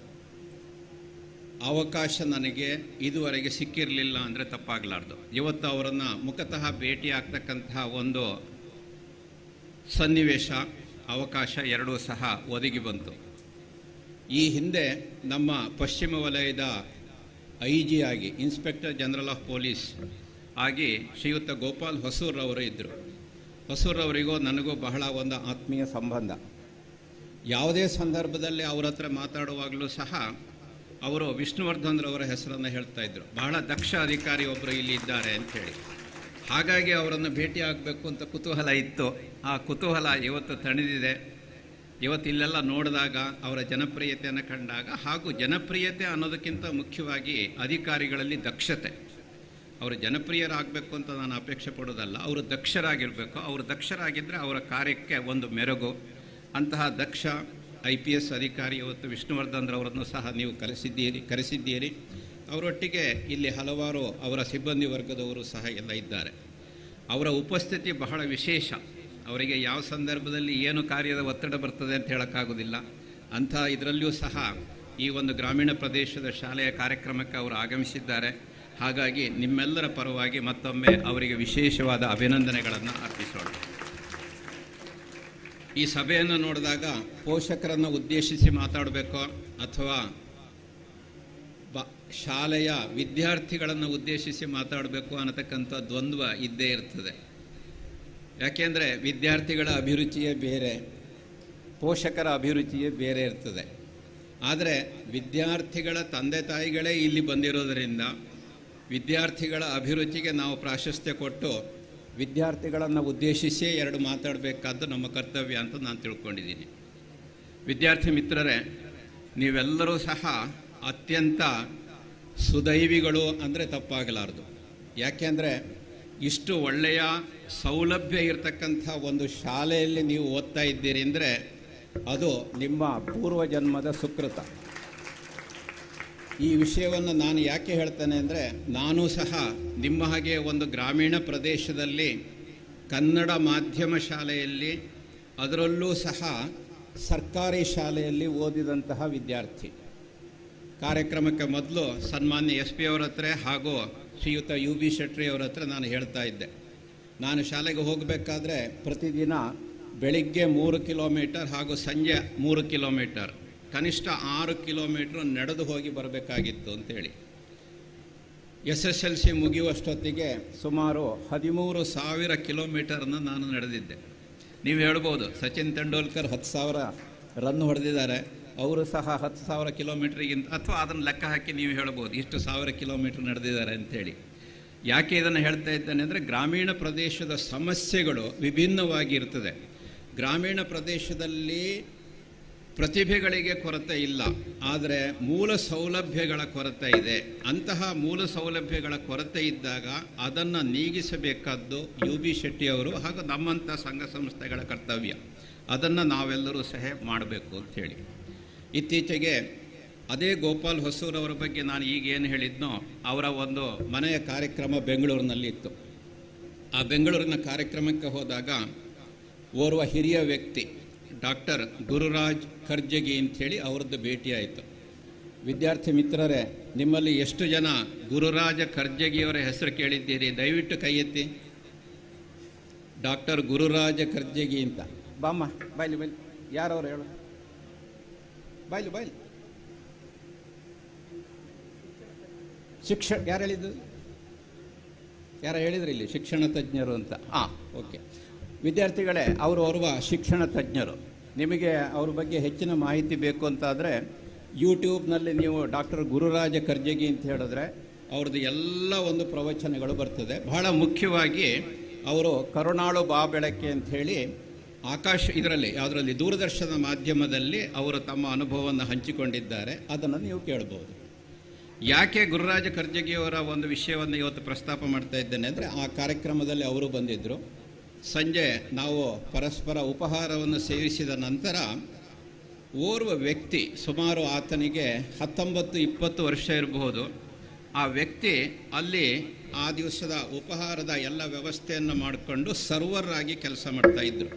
ಅವಕಾಶ ನನಗೆ ಇದುವರೆಗೆ ಸಿಕ್ಕಿರಲಿಲ್ಲ ಅಂದರೆ ತಪ್ಪಾಗಲಾರ್ದು. ಇವತ್ತು ಅವರನ್ನು ಮುಖತಃ ಭೇಟಿ ಆಗ್ತಕ್ಕಂತಹ ಒಂದು ಸನ್ನಿವೇಶ, ಅವಕಾಶ ಎರಡೂ ಸಹ ಒದಗಿ ಬಂತು. ಈ ಹಿಂದೆ ನಮ್ಮ ಪಶ್ಚಿಮ ವಲಯದ ಐ ಜಿ ಆಗಿ, ಇನ್ಸ್ಪೆಕ್ಟರ್ ಜನರಲ್ ಆಫ್ ಪೊಲೀಸ್ ಆಗಿ ಶ್ರೀಯುತ ಗೋಪಾಲ್ ಹೊಸೂರವರು ಇದ್ದರು. ಹೊಸೂರವರಿಗೂ ನನಗೂ ಬಹಳ ಒಂದು ಆತ್ಮೀಯ ಸಂಬಂಧ. ಯಾವುದೇ ಸಂದರ್ಭದಲ್ಲಿ ಅವರ ಹತ್ರ ಮಾತಾಡುವಾಗಲೂ ಸಹ ಅವರು ವಿಷ್ಣುವರ್ಧನ್ ರವರ ಹೆಸರನ್ನು ಹೇಳ್ತಾ ಇದ್ದರು. ಬಹಳ ದಕ್ಷ ಅಧಿಕಾರಿ ಒಬ್ಬರು ಇಲ್ಲಿ ಇದ್ದಾರೆ ಅಂಥೇಳಿ. ಹಾಗಾಗಿ ಅವರನ್ನು ಭೇಟಿ ಆಗಬೇಕು ಅಂತ ಕುತೂಹಲ ಇತ್ತು. ಆ ಕುತೂಹಲ ಇವತ್ತು ತಣಿದಿದೆ. ಇವತ್ತು ಇಲ್ಲೆಲ್ಲ ನೋಡಿದಾಗ ಅವರ ಜನಪ್ರಿಯತೆಯನ್ನು ಕಂಡಾಗ, ಹಾಗೂ ಜನಪ್ರಿಯತೆ ಅನ್ನೋದಕ್ಕಿಂತ ಮುಖ್ಯವಾಗಿ ಅಧಿಕಾರಿಗಳಲ್ಲಿ ದಕ್ಷತೆ. ಅವರು ಜನಪ್ರಿಯರಾಗಬೇಕು ಅಂತ ನಾನು ಅಪೇಕ್ಷೆ ಪಡೋದಲ್ಲ, ಅವರು ದಕ್ಷರಾಗಿರಬೇಕು. ಅವರು ದಕ್ಷರಾಗಿದ್ದರೆ ಅವರ ಕಾರ್ಯಕ್ಕೆ ಒಂದು ಮೆರುಗು. ಅಂತಹ ದಕ್ಷ ಐ ಪಿ ಎಸ್ ಅಧಿಕಾರಿ ಇವತ್ತು ವಿಷ್ಣುವರ್ಧನ್ ರವರನ್ನು ಸಹ ನೀವು ಕರೆಸಿದ್ದೀರಿ ಕರೆಸಿದ್ದೀರಿ ಅವರೊಟ್ಟಿಗೆ ಇಲ್ಲಿ ಹಲವಾರು ಅವರ ಸಿಬ್ಬಂದಿ ವರ್ಗದವರು ಸಹ ಎಲ್ಲ ಇದ್ದಾರೆ. ಅವರ ಉಪಸ್ಥಿತಿ ಬಹಳ ವಿಶೇಷ. ಅವರಿಗೆ ಯಾವ ಸಂದರ್ಭದಲ್ಲಿ ಏನು ಕಾರ್ಯದ ಒತ್ತಡ ಬರ್ತದೆ ಅಂತ ಹೇಳೋಕ್ಕಾಗೋದಿಲ್ಲ. ಅಂಥ ಇದರಲ್ಲಿಯೂ ಸಹ ಈ ಒಂದು ಗ್ರಾಮೀಣ ಪ್ರದೇಶದ ಶಾಲೆಯ ಕಾರ್ಯಕ್ರಮಕ್ಕೆ ಅವರು ಆಗಮಿಸಿದ್ದಾರೆ. ಹಾಗಾಗಿ ನಿಮ್ಮೆಲ್ಲರ ಪರವಾಗಿ ಮತ್ತೊಮ್ಮೆ ಅವರಿಗೆ ವಿಶೇಷವಾದ ಅಭಿನಂದನೆಗಳನ್ನು ಅರ್ಪಿಸೋಣ. ಈ ಸಭೆಯನ್ನು ನೋಡಿದಾಗ ಪೋಷಕರನ್ನು ಉದ್ದೇಶಿಸಿ ಮಾತಾಡಬೇಕೋ ಅಥವಾ ಬ ಶಾಲೆಯ ವಿದ್ಯಾರ್ಥಿಗಳನ್ನು ಉದ್ದೇಶಿಸಿ ಮಾತಾಡಬೇಕು ಅನ್ನತಕ್ಕಂಥ ದ್ವಂದ್ವ ಇದ್ದೇ ಇರ್ತದೆ. ಯಾಕೆಂದರೆ ವಿದ್ಯಾರ್ಥಿಗಳ ಅಭಿರುಚಿಯೇ ಬೇರೆ, ಪೋಷಕರ ಅಭಿರುಚಿಯೇ ಬೇರೆ ಇರ್ತದೆ. ಆದರೆ ವಿದ್ಯಾರ್ಥಿಗಳ ತಂದೆ ತಾಯಿಗಳೇ ಇಲ್ಲಿ ಬಂದಿರೋದರಿಂದ ವಿದ್ಯಾರ್ಥಿಗಳ ಅಭಿರುಚಿಗೆ ನಾವು ಪ್ರಾಶಸ್ತ್ಯ ಕೊಟ್ಟು ವಿದ್ಯಾರ್ಥಿಗಳನ್ನು ಉದ್ದೇಶಿಸೇ ಎರಡು ಮಾತಾಡಬೇಕಾದ್ದು ನಮ್ಮ ಕರ್ತವ್ಯ ಅಂತ ನಾನು ತಿಳ್ಕೊಂಡಿದ್ದೀನಿ. ವಿದ್ಯಾರ್ಥಿ ಮಿತ್ರರೇ, ನೀವೆಲ್ಲರೂ ಸಹ ಅತ್ಯಂತ ಸುದೈವಿಗಳು ಅಂದರೆ ತಪ್ಪಾಗಲಾರದು. ಯಾಕೆಂದರೆ ಇಷ್ಟು ಒಳ್ಳೆಯ ಸೌಲಭ್ಯ ಇರತಕ್ಕಂಥ ಒಂದು ಶಾಲೆಯಲ್ಲಿ ನೀವು ಓದ್ತಾ ಇದ್ದೀರಿ ಅಂದರೆ ಅದು ನಿಮ್ಮ ಪೂರ್ವಜನ್ಮದ ಸುಕೃತ. ಈ ವಿಷಯವನ್ನು ನಾನು ಯಾಕೆ ಹೇಳ್ತೇನೆ ಅಂದರೆ, ನಾನು ಸಹ ನಿಮ್ಮ ಹಾಗೆ ಒಂದು ಗ್ರಾಮೀಣ ಪ್ರದೇಶದಲ್ಲಿ ಕನ್ನಡ ಮಾಧ್ಯಮ ಶಾಲೆಯಲ್ಲಿ, ಅದರಲ್ಲೂ ಸಹ ಸರ್ಕಾರಿ ಶಾಲೆಯಲ್ಲಿ ಓದಿದಂತಹ ವಿದ್ಯಾರ್ಥಿ. ಕಾರ್ಯಕ್ರಮಕ್ಕೆ ಮೊದಲು ಸನ್ಮಾನ್ಯ ಎಸ್ ಪಿ ಅವರ ಹತ್ರ ಹಾಗೂ ಶ್ರೀಯುತ ಯು ಬಿ ಶೆಟ್ಟಿ ಅವರ ಹತ್ರ ನಾನು ಹೇಳ್ತಾ ಇದ್ದೆ, ನಾನು ಶಾಲೆಗೆ ಹೋಗಬೇಕಾದ್ರೆ ಪ್ರತಿದಿನ ಬೆಳಿಗ್ಗೆ ಮೂರು ಕಿಲೋಮೀಟರ್ ಹಾಗೂ ಸಂಜೆ ಮೂರು ಕಿಲೋಮೀಟರ್ ಕನಿಷ್ಠ ಆರು ಕಿಲೋಮೀಟ್ರ್ ನಡೆದು ಹೋಗಿ ಬರಬೇಕಾಗಿತ್ತು ಅಂತೇಳಿ. ಎಸ್ ಎಸ್ ಎಲ್ ಸಿ ಮುಗಿಯುವಷ್ಟೊತ್ತಿಗೆ ಸುಮಾರು ಹದಿಮೂರು ಸಾವಿರ ಕಿಲೋಮೀಟರ್ನ ನಾನು ನಡೆದಿದ್ದೆ. ನೀವು ಹೇಳ್ಬೋದು, ಸಚಿನ್ ತೆಂಡೂಲ್ಕರ್ ಹತ್ತು ಸಾವಿರ ರನ್ ಹೊಡೆದಿದ್ದಾರೆ, ಅವರು ಸಹ ಹತ್ತು ಸಾವಿರ ಕಿಲೋಮೀಟ್ರಿಗಿಂತ, ಅಥವಾ ಅದನ್ನು ಲೆಕ್ಕ ಹಾಕಿ ನೀವು ಹೇಳ್ಬೋದು ಇಷ್ಟು ಸಾವಿರ ಕಿಲೋಮೀಟ್ರ್ ನಡೆದಿದ್ದಾರೆ ಅಂಥೇಳಿ. ಯಾಕೆ ಇದನ್ನು ಹೇಳ್ತಾ ಇದ್ದೇನೆ ಅಂದರೆ, ಗ್ರಾಮೀಣ ಪ್ರದೇಶದ ಸಮಸ್ಯೆಗಳು ವಿಭಿನ್ನವಾಗಿರ್ತದೆ. ಗ್ರಾಮೀಣ ಪ್ರದೇಶದಲ್ಲಿ ಪ್ರತಿಭೆಗಳಿಗೆ ಕೊರತೆ ಇಲ್ಲ, ಆದರೆ ಮೂಲ ಸೌಲಭ್ಯಗಳ ಕೊರತೆ ಇದೆ. ಅಂತಹ ಮೂಲ ಸೌಲಭ್ಯಗಳ ಕೊರತೆ ಇದ್ದಾಗ ಅದನ್ನು ನೀಗಿಸಬೇಕಾದ್ದು ಯು ಬಿ ಶೆಟ್ಟಿಯವರು ಹಾಗೂ ನಮ್ಮಂಥ ಸಂಘ ಸಂಸ್ಥೆಗಳ ಕರ್ತವ್ಯ. ಅದನ್ನು ನಾವೆಲ್ಲರೂ ಸಹ ಮಾಡಬೇಕು ಅಂಥೇಳಿ. ಇತ್ತೀಚೆಗೆ ಅದೇ ಗೋಪಾಲ್ ಹೊಸೂರವರ ಬಗ್ಗೆ ನಾನು ಈಗೇನು ಹೇಳಿದ್ನೋ, ಅವರ ಒಂದು ಮನೆಯ ಕಾರ್ಯಕ್ರಮ ಬೆಂಗಳೂರಿನಲ್ಲಿತ್ತು. ಆ ಬೆಂಗಳೂರಿನ ಕಾರ್ಯಕ್ರಮಕ್ಕೆ ಹೋದಾಗ ಓರ್ವ ಹಿರಿಯ ವ್ಯಕ್ತಿ ಡಾಕ್ಟರ್ ಗುರುರಾಜ್ ಖರ್ಜಗಿ ಅಂಥೇಳಿ ಅವರದ್ದು ಭೇಟಿಯಾಯಿತು. ವಿದ್ಯಾರ್ಥಿ ಮಿತ್ರರೇ, ನಿಮ್ಮಲ್ಲಿ ಎಷ್ಟು ಜನ ಗುರುರಾಜ ಖರ್ಜಗಿಯವರ ಹೆಸರು ಕೇಳಿದ್ದೀರಿ? ದಯವಿಟ್ಟು ಕೈ ಎತ್ತಿ. ಡಾಕ್ಟರ್ ಗುರುರಾಜ ಕರ್ಜಗಿ ಅಂತ. ಬಾಮ್ಮ ಬಾಯ್ಲಿ ಬಾಯ್ಲಿ, ಯಾರವ್ರು ಹೇಳು, ಬಾಯ್ಲಿ ಬಾಯ್ಲಿ. ಶಿಕ್ಷಣ ಯಾರು ಹೇಳಿದ್ದು? ಯಾರು ಹೇಳಿದ್ರು ಇಲ್ಲಿ ಶಿಕ್ಷಣ ತಜ್ಞರು ಅಂತ? ಹಾಂ, ಓಕೆ. ವಿದ್ಯಾರ್ಥಿಗಳೇ, ಅವರು ಓರ್ವ ಶಿಕ್ಷಣ ತಜ್ಞರು. ನಿಮಗೆ ಅವ್ರ ಬಗ್ಗೆ ಹೆಚ್ಚಿನ ಮಾಹಿತಿ ಬೇಕು ಅಂತಾದರೆ ಯೂಟ್ಯೂಬ್ನಲ್ಲಿ ನೀವು ಡಾಕ್ಟರ್ ಗುರುರಾಜ ಕರ್ಜಗಿ ಅಂತ ಹೇಳಿದ್ರೆ ಅವ್ರದ್ದು ಎಲ್ಲ ಒಂದು ಪ್ರವಚನಗಳು ಬರ್ತದೆ. ಬಹಳ ಮುಖ್ಯವಾಗಿ ಅವರು ಕರುಣಾಳು ಬಾ ಬೆಳಕೆ ಅಂತ ಹೇಳಿ ಆಕಾಶ ಇದರಲ್ಲಿ ಯಾವುದರಲ್ಲಿ ದೂರದರ್ಶನ ಮಾಧ್ಯಮದಲ್ಲಿ ಅವರು ತಮ್ಮ ಅನುಭವವನ್ನು ಹಂಚಿಕೊಂಡಿದ್ದಾರೆ. ಅದನ್ನು ನೀವು ಕೇಳ್ಬೋದು. ಯಾಕೆ ಗುರುರಾಜ ಕರ್ಜಗಿಯವರ ಒಂದು ವಿಷಯವನ್ನು ಇವತ್ತು ಪ್ರಸ್ತಾಪ ಮಾಡ್ತಾ ಇದ್ದೇನೆ ಅಂದರೆ, ಆ ಕಾರ್ಯಕ್ರಮದಲ್ಲಿ ಅವರು ಬಂದಿದ್ದರು. ಸಂಜೆ ನಾವು ಪರಸ್ಪರ ಉಪಹಾರವನ್ನು ಸೇವಿಸಿದ ನಂತರ ಓರ್ವ ವ್ಯಕ್ತಿ, ಸುಮಾರು ಆತನಿಗೆ ಹತ್ತೊಂಬತ್ತು ಇಪ್ಪತ್ತು ವರ್ಷ ಇರಬಹುದು, ಆ ವ್ಯಕ್ತಿ ಅಲ್ಲಿ ಆ ದಿವಸದ ಉಪಹಾರದ ಎಲ್ಲ ವ್ಯವಸ್ಥೆಯನ್ನು ಮಾಡಿಕೊಂಡು ಸರ್ವರ್ ಆಗಿ ಕೆಲಸ ಮಾಡ್ತಾ ಇದ್ದರು.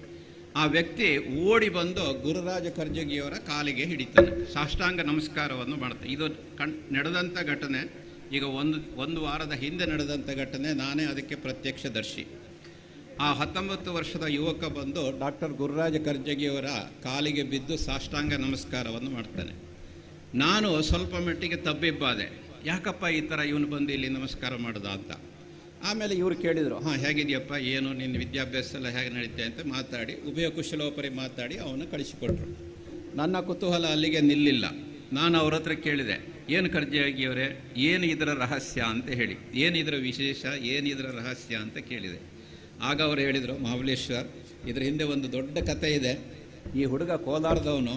ಆ ವ್ಯಕ್ತಿ ಓಡಿ ಬಂದು ಗುರುರಾಜ ಕರ್ಜಗಿಯವರ ಕಾಲಿಗೆ ಹಿಡಿತಾನೆ, ಸಾಷ್ಟಾಂಗ ನಮಸ್ಕಾರವನ್ನು ಮಾಡ್ತಾನೆ. ಇದು ಕಣ್ ನಡೆದಂಥ ಘಟನೆ, ಈಗ ಒಂದು ಒಂದು ವಾರದ ಹಿಂದೆ ನಡೆದಂಥ ಘಟನೆ. ನಾನೇ ಅದಕ್ಕೆ ಪ್ರತ್ಯಕ್ಷದರ್ಶಿ. ಆ ಹತ್ತೊಂಬತ್ತು ವರ್ಷದ ಯುವಕ ಬಂದು ಡಾಕ್ಟರ್ ಗುರುರಾಜ ಕರ್ಜಗಿಯವರ ಕಾಲಿಗೆ ಬಿದ್ದು ಸಾಷ್ಟಾಂಗ ನಮಸ್ಕಾರವನ್ನು ಮಾಡ್ತಾನೆ. ನಾನು ಸ್ವಲ್ಪ ಮಟ್ಟಿಗೆ ತಬ್ಬಿಬ್ಬಾದೆ, ಯಾಕಪ್ಪ ಈ ಥರ ಇವನು ಬಂದು ಇಲ್ಲಿ ನಮಸ್ಕಾರ ಮಾಡ್ದ ಅಂತ. ಆಮೇಲೆ ಇವರು ಕೇಳಿದರು, ಹಾಂ ಹೇಗಿದೆಯಪ್ಪ, ಏನು ನಿನ್ನ ವಿದ್ಯಾಭ್ಯಾಸ ಎಲ್ಲ ಹೇಗೆ ನಡೀತೆ ಅಂತ ಮಾತಾಡಿ ಉಭಯ ಕುಶಲೋಪರಿ ಮಾತಾಡಿ ಅವನು ಕಳಿಸಿಕೊಟ್ರು. ನನ್ನ ಕುತೂಹಲ ಅಲ್ಲಿಗೆ ನಿಲ್ಲಿಲ್ಲ. ನಾನು ಅವ್ರ ಹತ್ರ ಕೇಳಿದೆ, ಏನು ಕರ್ಜಗಿಯವರೇ, ಏನು ಇದರ ರಹಸ್ಯ ಅಂತ ಹೇಳಿ, ಏನು ಇದರ ವಿಶೇಷ, ಏನು ಇದರ ರಹಸ್ಯ ಅಂತ ಕೇಳಿದೆ. ಆಗ ಅವರು ಹೇಳಿದರು, ಮಹಾಬಲೇಶ್ವರ್, ಇದರ ಹಿಂದೆ ಒಂದು ದೊಡ್ಡ ಕಥೆ ಇದೆ. ಈ ಹುಡುಗ ಕೋಲಾರದವನು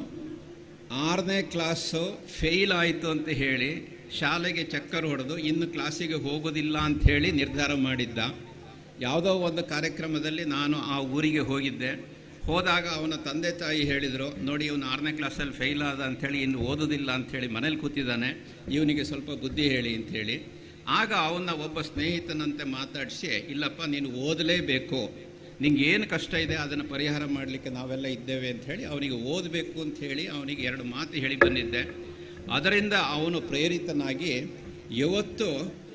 ಆರನೇ ಕ್ಲಾಸು ಫೇಲ್ ಆಯಿತು ಅಂತ ಹೇಳಿ ಶಾಲೆಗೆ ಚಕ್ಕರ್ ಹೊಡೆದು ಇನ್ನು ಕ್ಲಾಸಿಗೆ ಹೋಗೋದಿಲ್ಲ ಅಂಥೇಳಿ ನಿರ್ಧಾರ ಮಾಡಿದ್ದ. ಯಾವುದೋ ಒಂದು ಕಾರ್ಯಕ್ರಮದಲ್ಲಿ ನಾನು ಆ ಊರಿಗೆ ಹೋಗಿದ್ದೆ. ಹೋದಾಗ ಅವನ ತಂದೆ ತಾಯಿ ಹೇಳಿದರು, ನೋಡಿ ಇವನು ಆರನೇ ಕ್ಲಾಸಲ್ಲಿ ಫೇಲ್ ಆದ ಅಂಥೇಳಿ ಇನ್ನು ಓದೋದಿಲ್ಲ ಅಂಥೇಳಿ ಮನೇಲಿ ಕೂತಿದ್ದಾನೆ, ಇವನಿಗೆ ಸ್ವಲ್ಪ ಬುದ್ಧಿ ಹೇಳಿ ಅಂಥೇಳಿ. ಆಗ ಅವನ್ನ ಒಬ್ಬ ಸ್ನೇಹಿತನಂತೆ ಮಾತಾಡಿಸಿ, ಇಲ್ಲಪ್ಪ ನೀನು ಓದಲೇಬೇಕು, ನಿಂಗೆ ಏನು ಕಷ್ಟ ಇದೆ ಅದನ್ನು ಪರಿಹಾರ ಮಾಡಲಿಕ್ಕೆ ನಾವೆಲ್ಲ ಇದ್ದೇವೆ ಅಂಥೇಳಿ ಅವನಿಗೆ ಓದಬೇಕು ಅಂಥೇಳಿ ಅವನಿಗೆ ಎರಡು ಮಾತು ಹೇಳಿ ಬಂದಿದ್ದೆ. ಅದರಿಂದ ಅವನು ಪ್ರೇರಿತನಾಗಿ ಇವತ್ತು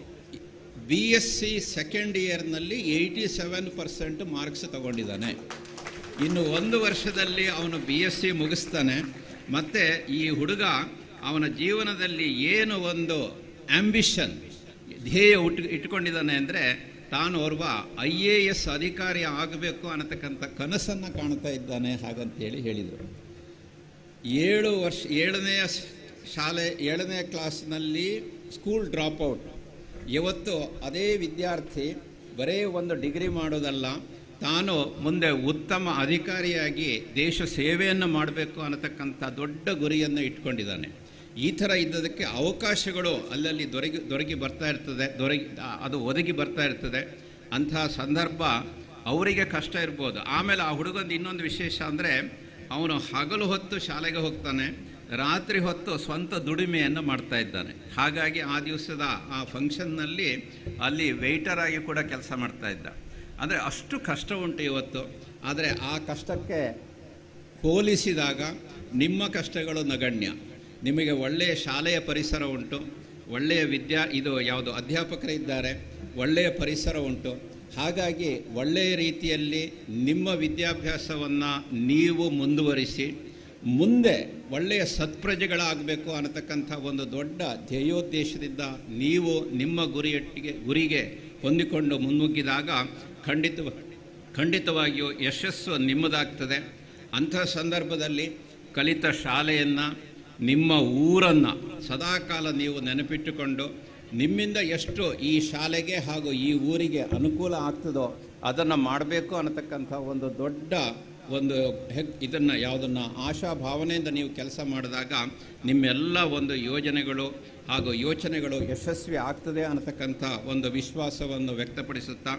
ಬಿ ಎಸ್ ಸಿ ಸೆಕೆಂಡ್ ಇಯರ್ನಲ್ಲಿ ಏಯ್ಟಿ ಸೆವೆನ್ ಪರ್ಸೆಂಟ್ ಮಾರ್ಕ್ಸ್ ತಗೊಂಡಿದ್ದಾನೆ. ಇನ್ನು ಒಂದು ವರ್ಷದಲ್ಲಿ ಅವನು ಬಿ ಎಸ್ ಸಿ ಮುಗಿಸ್ತಾನೆ. ಮತ್ತು ಈ ಹುಡುಗ ಅವನ ಜೀವನದಲ್ಲಿ ಏನು ಒಂದು ಆಂಬಿಷನ್, ಧ್ಯೇಯ ಉಟ್ ಇಟ್ಕೊಂಡಿದ್ದಾನೆ ಅಂದರೆ, ತಾನು ಓರ್ವ ಐ ಎ ಎಸ್ ಅಧಿಕಾರಿ ಆಗಬೇಕು ಅನ್ನತಕ್ಕಂಥ ಕನಸನ್ನು ಕಾಣ್ತಾ ಇದ್ದಾನೆ ಹಾಗಂತೇಳಿ ಹೇಳಿದರು. ಏಳು ವರ್ಷ ಏಳನೆಯ ಶಾಲೆ ಏಳನೇ ಕ್ಲಾಸ್ನಲ್ಲಿ ಸ್ಕೂಲ್ ಡ್ರಾಪ್ಔಟ್. ಇವತ್ತು ಅದೇ ವಿದ್ಯಾರ್ಥಿ ಬರೀ ಒಂದು ಡಿಗ್ರಿ ಮಾಡೋದಲ್ಲ, ತಾನು ಮುಂದೆ ಉತ್ತಮ ಅಧಿಕಾರಿಯಾಗಿ ದೇಶ ಸೇವೆಯನ್ನು ಮಾಡಬೇಕು ಅನ್ನತಕ್ಕಂಥ ದೊಡ್ಡ ಗುರಿಯನ್ನು ಇಟ್ಕೊಂಡಿದ್ದಾನೆ. ಈ ಥರ ಇದ್ದದಕ್ಕೆ ಅವಕಾಶಗಳು ಅಲ್ಲಲ್ಲಿ ದೊರಕಿ ದೊರಕಿ ಬರ್ತಾ ಇರ್ತದೆ, ದೊರಕಿ ಅದು ಒದಗಿ ಬರ್ತಾ ಇರ್ತದೆ. ಅಂತಹ ಸಂದರ್ಭ ಅವರಿಗೆ ಕಷ್ಟ ಇರ್ಬೋದು. ಆಮೇಲೆ ಆ ಹುಡುಗಂದು ಇನ್ನೊಂದು ವಿಶೇಷ ಅಂದರೆ, ಅವನು ಹಗಲು ಹೊತ್ತು ಶಾಲೆಗೆ ಹೋಗ್ತಾನೆ, ರಾತ್ರಿ ಹೊತ್ತು ಸ್ವಂತ ದುಡಿಮೆಯನ್ನು ಮಾಡ್ತಾ ಇದ್ದಾನೆ. ಹಾಗಾಗಿ ಆ ದಿವಸದ ಆ ಫಂಕ್ಷನ್ನಲ್ಲಿ ಅಲ್ಲಿ ವೆಯ್ಟರ್ ಆಗಿ ಕೂಡ ಕೆಲಸ ಮಾಡ್ತಾ ಇದ್ದ. ಅಂದರೆ ಅಷ್ಟು ಕಷ್ಟ ಉಂಟು ಇವತ್ತು. ಆದರೆ ಆ ಕಷ್ಟಕ್ಕೆ ಹೋಲಿಸಿದಾಗ ನಿಮ್ಮ ಕಷ್ಟಗಳು ನಗಣ್ಯ. ನಿಮಗೆ ಒಳ್ಳೆಯ ಶಾಲೆಯ ಪರಿಸರ ಉಂಟು, ಒಳ್ಳೆಯ ವಿದ್ಯಾ ಇದು ಯಾವುದು ಅಧ್ಯಾಪಕರಿದ್ದಾರೆ, ಒಳ್ಳೆಯ ಪರಿಸರ ಉಂಟು. ಹಾಗಾಗಿ ಒಳ್ಳೆಯ ರೀತಿಯಲ್ಲಿ ನಿಮ್ಮ ವಿದ್ಯಾಭ್ಯಾಸವನ್ನು ನೀವು ಮುಂದುವರಿಸಿ ಮುಂದೆ ಒಳ್ಳೆಯ ಸತ್ಪ್ರಜೆಗಳಾಗಬೇಕು ಅನ್ನತಕ್ಕಂಥ ಒಂದು ದೊಡ್ಡ ಧ್ಯೇಯೋದ್ದೇಶದಿಂದ ನೀವು ನಿಮ್ಮ ಗುರಿಯೊಟ್ಟಿಗೆ ಗುರಿಗೆ ಹೊಂದಿಕೊಂಡು ಮುನ್ನುಗ್ಗಿದಾಗ ಖಂಡಿತ ಖಂಡಿತವಾಗಿಯೂ ಯಶಸ್ಸು ನಿಮ್ಮದಾಗ್ತದೆ. ಅಂಥ ಸಂದರ್ಭದಲ್ಲಿ ಕಲಿತ ಶಾಲೆಯನ್ನು, ನಿಮ್ಮ ಊರನ್ನು ಸದಾಕಾಲ ನೀವು ನೆನಪಿಟ್ಟುಕೊಂಡು ನಿಮ್ಮಿಂದ ಎಷ್ಟು ಈ ಶಾಲೆಗೆ ಹಾಗೂ ಈ ಊರಿಗೆ ಅನುಕೂಲ ಆಗ್ತದೋ ಅದನ್ನು ಮಾಡಬೇಕು ಅನ್ನತಕ್ಕಂಥ ಒಂದು ದೊಡ್ಡ ಒಂದು ಹೆಗ್ ಇದನ್ನು ಯಾವುದನ್ನು ಆಶಾಭಾವನೆಯಿಂದ ನೀವು ಕೆಲಸ ಮಾಡಿದಾಗ ನಿಮ್ಮೆಲ್ಲ ಒಂದು ಯೋಜನೆಗಳು ಹಾಗೂ ಯೋಚನೆಗಳು ಯಶಸ್ವಿ ಆಗ್ತದೆ ಅನ್ನತಕ್ಕಂಥ ಒಂದು ವಿಶ್ವಾಸವನ್ನು ವ್ಯಕ್ತಪಡಿಸುತ್ತಾ,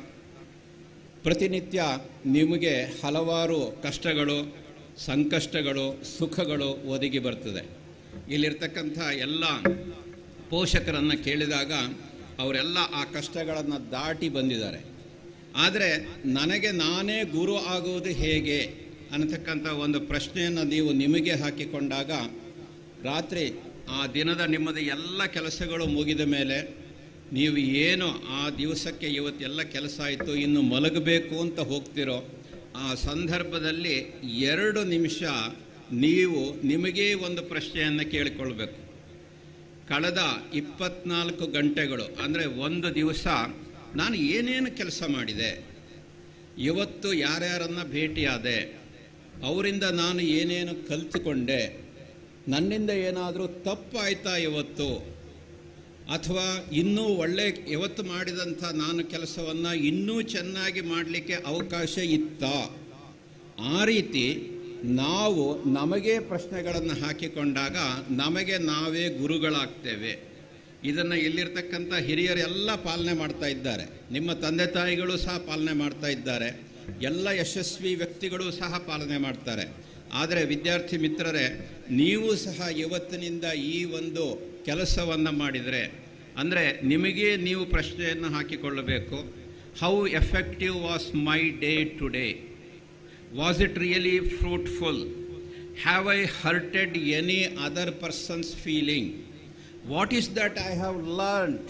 ಪ್ರತಿನಿತ್ಯ ನಿಮಗೆ ಹಲವಾರು ಕಷ್ಟಗಳು, ಸಂಕಷ್ಟಗಳು, ಸುಖಗಳು ಒದಗಿ ಬರ್ತದೆ. ಇಲ್ಲಿರ್ತಕ್ಕಂಥ ಎಲ್ಲ ಪೋಷಕರನ್ನು ಕೇಳಿದಾಗ ಅವರೆಲ್ಲ ಆ ಕಷ್ಟಗಳನ್ನು ದಾಟಿ ಬಂದಿದ್ದಾರೆ. ಆದರೆ ನನಗೆ ನಾನೇ ಗುರು ಆಗುವುದು ಹೇಗೆ ಅನ್ನತಕ್ಕಂಥ ಒಂದು ಪ್ರಶ್ನೆಯನ್ನು ನೀವು ನಿಮಗೆ ಹಾಕಿಕೊಂಡಾಗ, ರಾತ್ರಿ ಆ ದಿನದ ನಿಮ್ಮದು ಎಲ್ಲ ಕೆಲಸಗಳು ಮುಗಿದ ಮೇಲೆ ನೀವು ಏನು ಆ ದಿವಸಕ್ಕೆ ಇವತ್ತೆಲ್ಲ ಕೆಲಸ ಆಯಿತು ಇನ್ನು ಮಲಗಬೇಕು ಅಂತ ಹೋಗ್ತಿರೋ ಆ ಸಂದರ್ಭದಲ್ಲಿ ಎರಡು ನಿಮಿಷ ನೀವು ನಿಮಗೇ ಒಂದು ಪ್ರಶ್ನೆಯನ್ನು ಕೇಳಿಕೊಳ್ಬೇಕು. ಕಳೆದ ಇಪ್ಪತ್ನಾಲ್ಕು ಗಂಟೆಗಳು ಅಂದರೆ ಒಂದು ದಿವಸ ನಾನು ಏನೇನು ಕೆಲಸ ಮಾಡಿದೆ, ಇವತ್ತು ಯಾರ್ಯಾರನ್ನು ಭೇಟಿಯಾದೆ, ಅವರಿಂದ ನಾನು ಏನೇನು ಕಲಿತುಕೊಂಡೆ, ನನ್ನಿಂದ ಏನಾದರೂ ತಪ್ಪಾಯ್ತಾ ಇವತ್ತು, ಅಥವಾ ಇನ್ನೂ ಒಳ್ಳೆ ಇವತ್ತು ಮಾಡಿದಂಥ ನಾನು ಕೆಲಸವನ್ನು ಇನ್ನೂ ಚೆನ್ನಾಗಿ ಮಾಡಲಿಕ್ಕೆ ಅವಕಾಶ ಇತ್ತಾ, ಆ ರೀತಿ ನಾವು ನಮಗೆ ಪ್ರಶ್ನೆಗಳನ್ನು ಹಾಕಿಕೊಂಡಾಗ ನಮಗೆ ನಾವೇ ಗುರುಗಳಾಗ್ತೇವೆ. ಇದನ್ನು ಇಲ್ಲಿರ್ತಕ್ಕಂಥ ಹಿರಿಯರೆಲ್ಲ ಪಾಲನೆ ಮಾಡ್ತಾ ಇದ್ದಾರೆ, ನಿಮ್ಮ ತಂದೆ ತಾಯಿಗಳು ಸಹ ಪಾಲನೆ ಮಾಡ್ತಾ ಇದ್ದಾರೆ, ಎಲ್ಲ ಯಶಸ್ವಿ ವ್ಯಕ್ತಿಗಳು ಸಹ ಪಾಲನೆ ಮಾಡ್ತಾರೆ. ಆದರೆ ವಿದ್ಯಾರ್ಥಿ ಮಿತ್ರರೇ, ನೀವು ಸಹ ಇವತ್ತಿನಿಂದ ಈ ಒಂದು ಕೆಲಸವನ್ನು ಮಾಡಿದರೆ ಅಂದರೆ ನಿಮಗೆ ನೀವು ಪ್ರಶ್ನೆಯನ್ನು ಹಾಕಿಕೊಳ್ಳಬೇಕು. How effective was my day today? Was it really fruitful? Have I hurted any other persons feeling? What is that I have learned?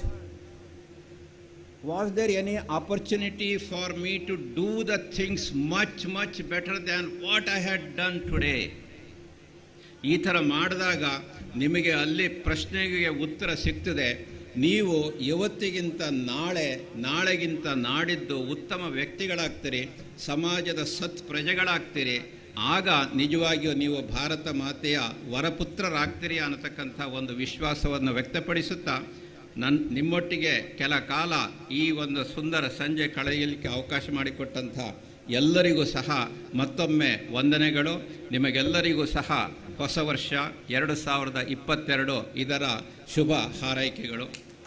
Was there any opportunity for me to do the things much, much better than what I had done today? ಈ ಥರ ಮಾಡಿದಾಗ ನಿಮಗೆ ಅಲ್ಲಿ ಪ್ರಶ್ನೆಗೆ ಉತ್ತರ ಸಿಗ್ತದೆ. ನೀವು ಇವತ್ತಿಗಿಂತ ನಾಳೆ, ನಾಳೆಗಿಂತ ನಾಡಿದ್ದು ಉತ್ತಮ ವ್ಯಕ್ತಿಗಳಾಗ್ತೀರಿ, ಸಮಾಜದ ಸತ್ ಪ್ರಜೆಗಳಾಗ್ತೀರಿ. ಆಗ ನಿಜವಾಗಿಯೂ ನೀವು ಭಾರತ ಮಾತೆಯ ವರಪುತ್ರರಾಗ್ತೀರಿ ಅನ್ನತಕ್ಕಂಥ ಒಂದು ವಿಶ್ವಾಸವನ್ನು ವ್ಯಕ್ತಪಡಿಸುತ್ತಾ ನನ್ನ ನಿಮ್ಮೊಟ್ಟಿಗೆ ಕೆಲ ಕಾಲ ಈ ಒಂದು ಸುಂದರ ಸಂಜೆ ಕಳೆಯಲಿಕ್ಕೆ ಅವಕಾಶ ಮಾಡಿಕೊಟ್ಟಂಥ ಎಲ್ಲರಿಗೂ ಸಹ ಮತ್ತೊಮ್ಮೆ ವಂದನೆಗಳು. ನಿಮಗೆಲ್ಲರಿಗೂ ಸಹ ಹೊಸ ವರ್ಷ ಎರಡು ಸಾವಿರದ ಇಪ್ಪತ್ತೆರಡು ಇದರ ಶುಭ ಹಾರೈಕೆಗಳು.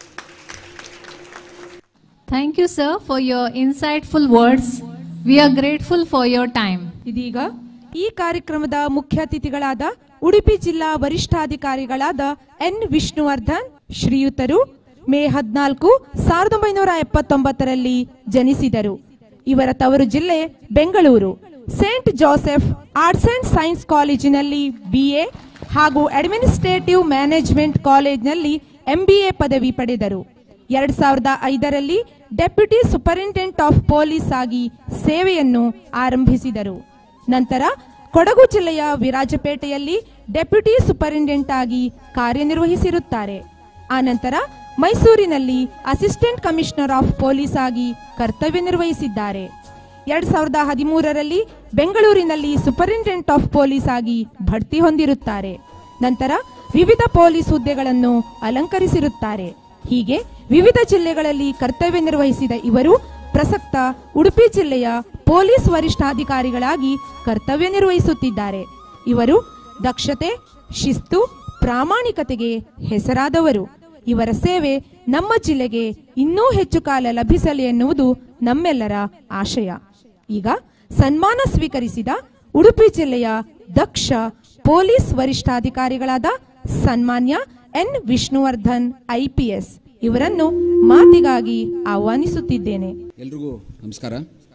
Thank you sir for your insightful words. We are grateful for your time. ಇದೀಗ ಈ ಕಾರ್ಯಕ್ರಮದ ಮುಖ್ಯ ಅತಿಥಿಗಳಾದ ಉಡುಪಿ ಜಿಲ್ಲಾ ವರಿಷ್ಠಾಧಿಕಾರಿಗಳಾದ ಎನ್ ವಿಷ್ಣುವರ್ಧನ್ ಶ್ರೀಯುತರು ಮೇ ಹದಿನಾಲ್ಕು ಸಾವಿರದ ಒಂಬೈನೂರ ಎಪ್ಪತ್ತೊಂಬತ್ತರಲ್ಲಿ ಜನಿಸಿದರು. ಇವರ ತವರು ಜಿಲ್ಲೆ Bengaluru. Saint Joseph arts and science ಕಾಲೇಜಿನಲ್ಲಿ ಬಿಎ ಹಾಗೂ ಅಡ್ಮಿನಿಸ್ಟ್ರೇಟಿವ್ ಮ್ಯಾನೇಜ್ಮೆಂಟ್ ಕಾಲೇಜಿನಲ್ಲಿ ಎಂಬಿಎ ಪದವಿ ಪಡೆದರು. ಎರಡ್ ಸಾವಿರದ ಐದರಲ್ಲಿ ಡೆಪ್ಯೂಟಿ ಸೂಪರಿಂಟೆಂಡೆಂಟ್ ಆಫ್ ಪೊಲೀಸ್ ಆಗಿ ಸೇವೆಯನ್ನು ಆರಂಭಿಸಿದರು. ನಂತರ ಕೊಡಗು ಜಿಲ್ಲೆಯ ವಿರಾಜಪೇಟೆಯಲ್ಲಿ ಡೆಪ್ಯೂಟಿ ಸೂಪರಿಂಟೆಂಡೆಂಟ್ ಆಗಿ ಕಾರ್ಯನಿರ್ವಹಿಸಿರುತ್ತಾರೆ. ಆನಂತರ ಮೈಸೂರಿನಲ್ಲಿ ಅಸಿಸ್ಟೆಂಟ್ ಕಮಿಷನರ್ ಆಫ್ ಪೊಲೀಸ್ ಆಗಿ ಕರ್ತವ್ಯ ನಿರ್ವಹಿಸಿದ್ದಾರೆ. ಎರಡ್ ಸಾವಿರದ ಹದಿಮೂರರಲ್ಲಿ ಬೆಂಗಳೂರಿನಲ್ಲಿ ಸೂಪರಿಂಟೆಂಡೆಂಟ್ ಆಫ್ ಪೊಲೀಸ್ ಆಗಿ ಬಡ್ತಿ ಹೊಂದಿರುತ್ತಾರೆ. ನಂತರ ವಿವಿಧ ಪೊಲೀಸ್ ಹುದ್ದೆಗಳನ್ನು ಅಲಂಕರಿಸಿರುತ್ತಾರೆ. ಹೀಗೆ ವಿವಿಧ ಜಿಲ್ಲೆಗಳಲ್ಲಿ ಕರ್ತವ್ಯ ನಿರ್ವಹಿಸಿದ ಇವರು ಪ್ರಸಕ್ತ ಉಡುಪಿ ಜಿಲ್ಲೆಯ ಪೊಲೀಸ್ ವರಿಷ್ಠಾಧಿಕಾರಿಗಳಾಗಿ ಕರ್ತವ್ಯ ನಿರ್ವಹಿಸುತ್ತಿದ್ದಾರೆ. ಇವರು ದಕ್ಷತೆ, ಶಿಸ್ತು, ಪ್ರಾಮಾಣಿಕತೆಗೆ ಹೆಸರಾದವರು. ಇವರ ಸೇವೆ ನಮ್ಮ ಜಿಲ್ಲೆಗೆ ಇನ್ನೂ ಹೆಚ್ಚು ಕಾಲ ಲಭಿಸಲಿ ಎನ್ನುವುದು ನಮ್ಮೆಲ್ಲರ ಆಶಯ. ಈಗ ಸನ್ಮಾನ ಸ್ವೀಕರಿಸಿದ ಉಡುಪಿ ಜಿಲ್ಲೆಯ ದಕ್ಷ ಪೊಲೀಸ್ ವರಿಷ್ಠಾಧಿಕಾರಿಗಳಾದ ಸನ್ಮಾನ್ಯ ಎನ್ ವಿಷ್ಣುವರ್ಧನ್ ಐಪಿಎಸ್ ಇವರನ್ನು ಮಾತಿಗಾಗಿ ಆಹ್ವಾನಿಸುತ್ತಿದ್ದೇನೆ. ಎಲ್ರಿಗೂ ನಮಸ್ಕಾರ.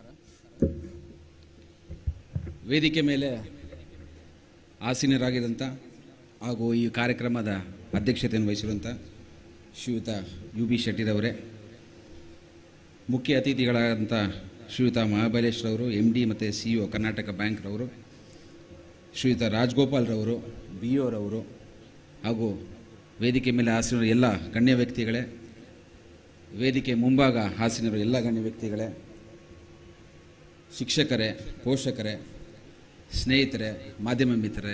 ವೇದಿಕೆ ಮೇಲೆ ಆಸೀನರಾಗಿದ್ದಂಥ ಹಾಗೂ ಈ ಕಾರ್ಯಕ್ರಮದ ಅಧ್ಯಕ್ಷತೆಯನ್ನು ವಹಿಸಿರುವಂಥ ಶ್ರೀಯುತ ಯು ಬಿ ಶೆಟ್ಟಿರವರೇ, ಮುಖ್ಯ ಅತಿಥಿಗಳಾದಂಥ ಶ್ರೀಯುತ ಮಹಾಬಲೇಶ್ರವರು, ಎಮ್ ಡಿ ಮತ್ತು ಸಿ ಇ ಒ ಕರ್ನಾಟಕ ಬ್ಯಾಂಕ್ರವರು, ಶ್ರೀಯುತ ರಾಜಗೋಪಾಲ್ರವರು, ಬಿ ಒರವರು, ಹಾಗೂ ವೇದಿಕೆ ಮೇಲೆ ಆಸೀನರು ಎಲ್ಲ ಗಣ್ಯ ವ್ಯಕ್ತಿಗಳೇ, ವೇದಿಕೆ ಮುಂಭಾಗ ಆಸೀನರು ಎಲ್ಲ ಗಣ್ಯ ವ್ಯಕ್ತಿಗಳೇ, ಶಿಕ್ಷಕರೇ, ಪೋಷಕರೇ, ಸ್ನೇಹಿತರೆ, ಮಾಧ್ಯಮ ಮಿತ್ರರೇ,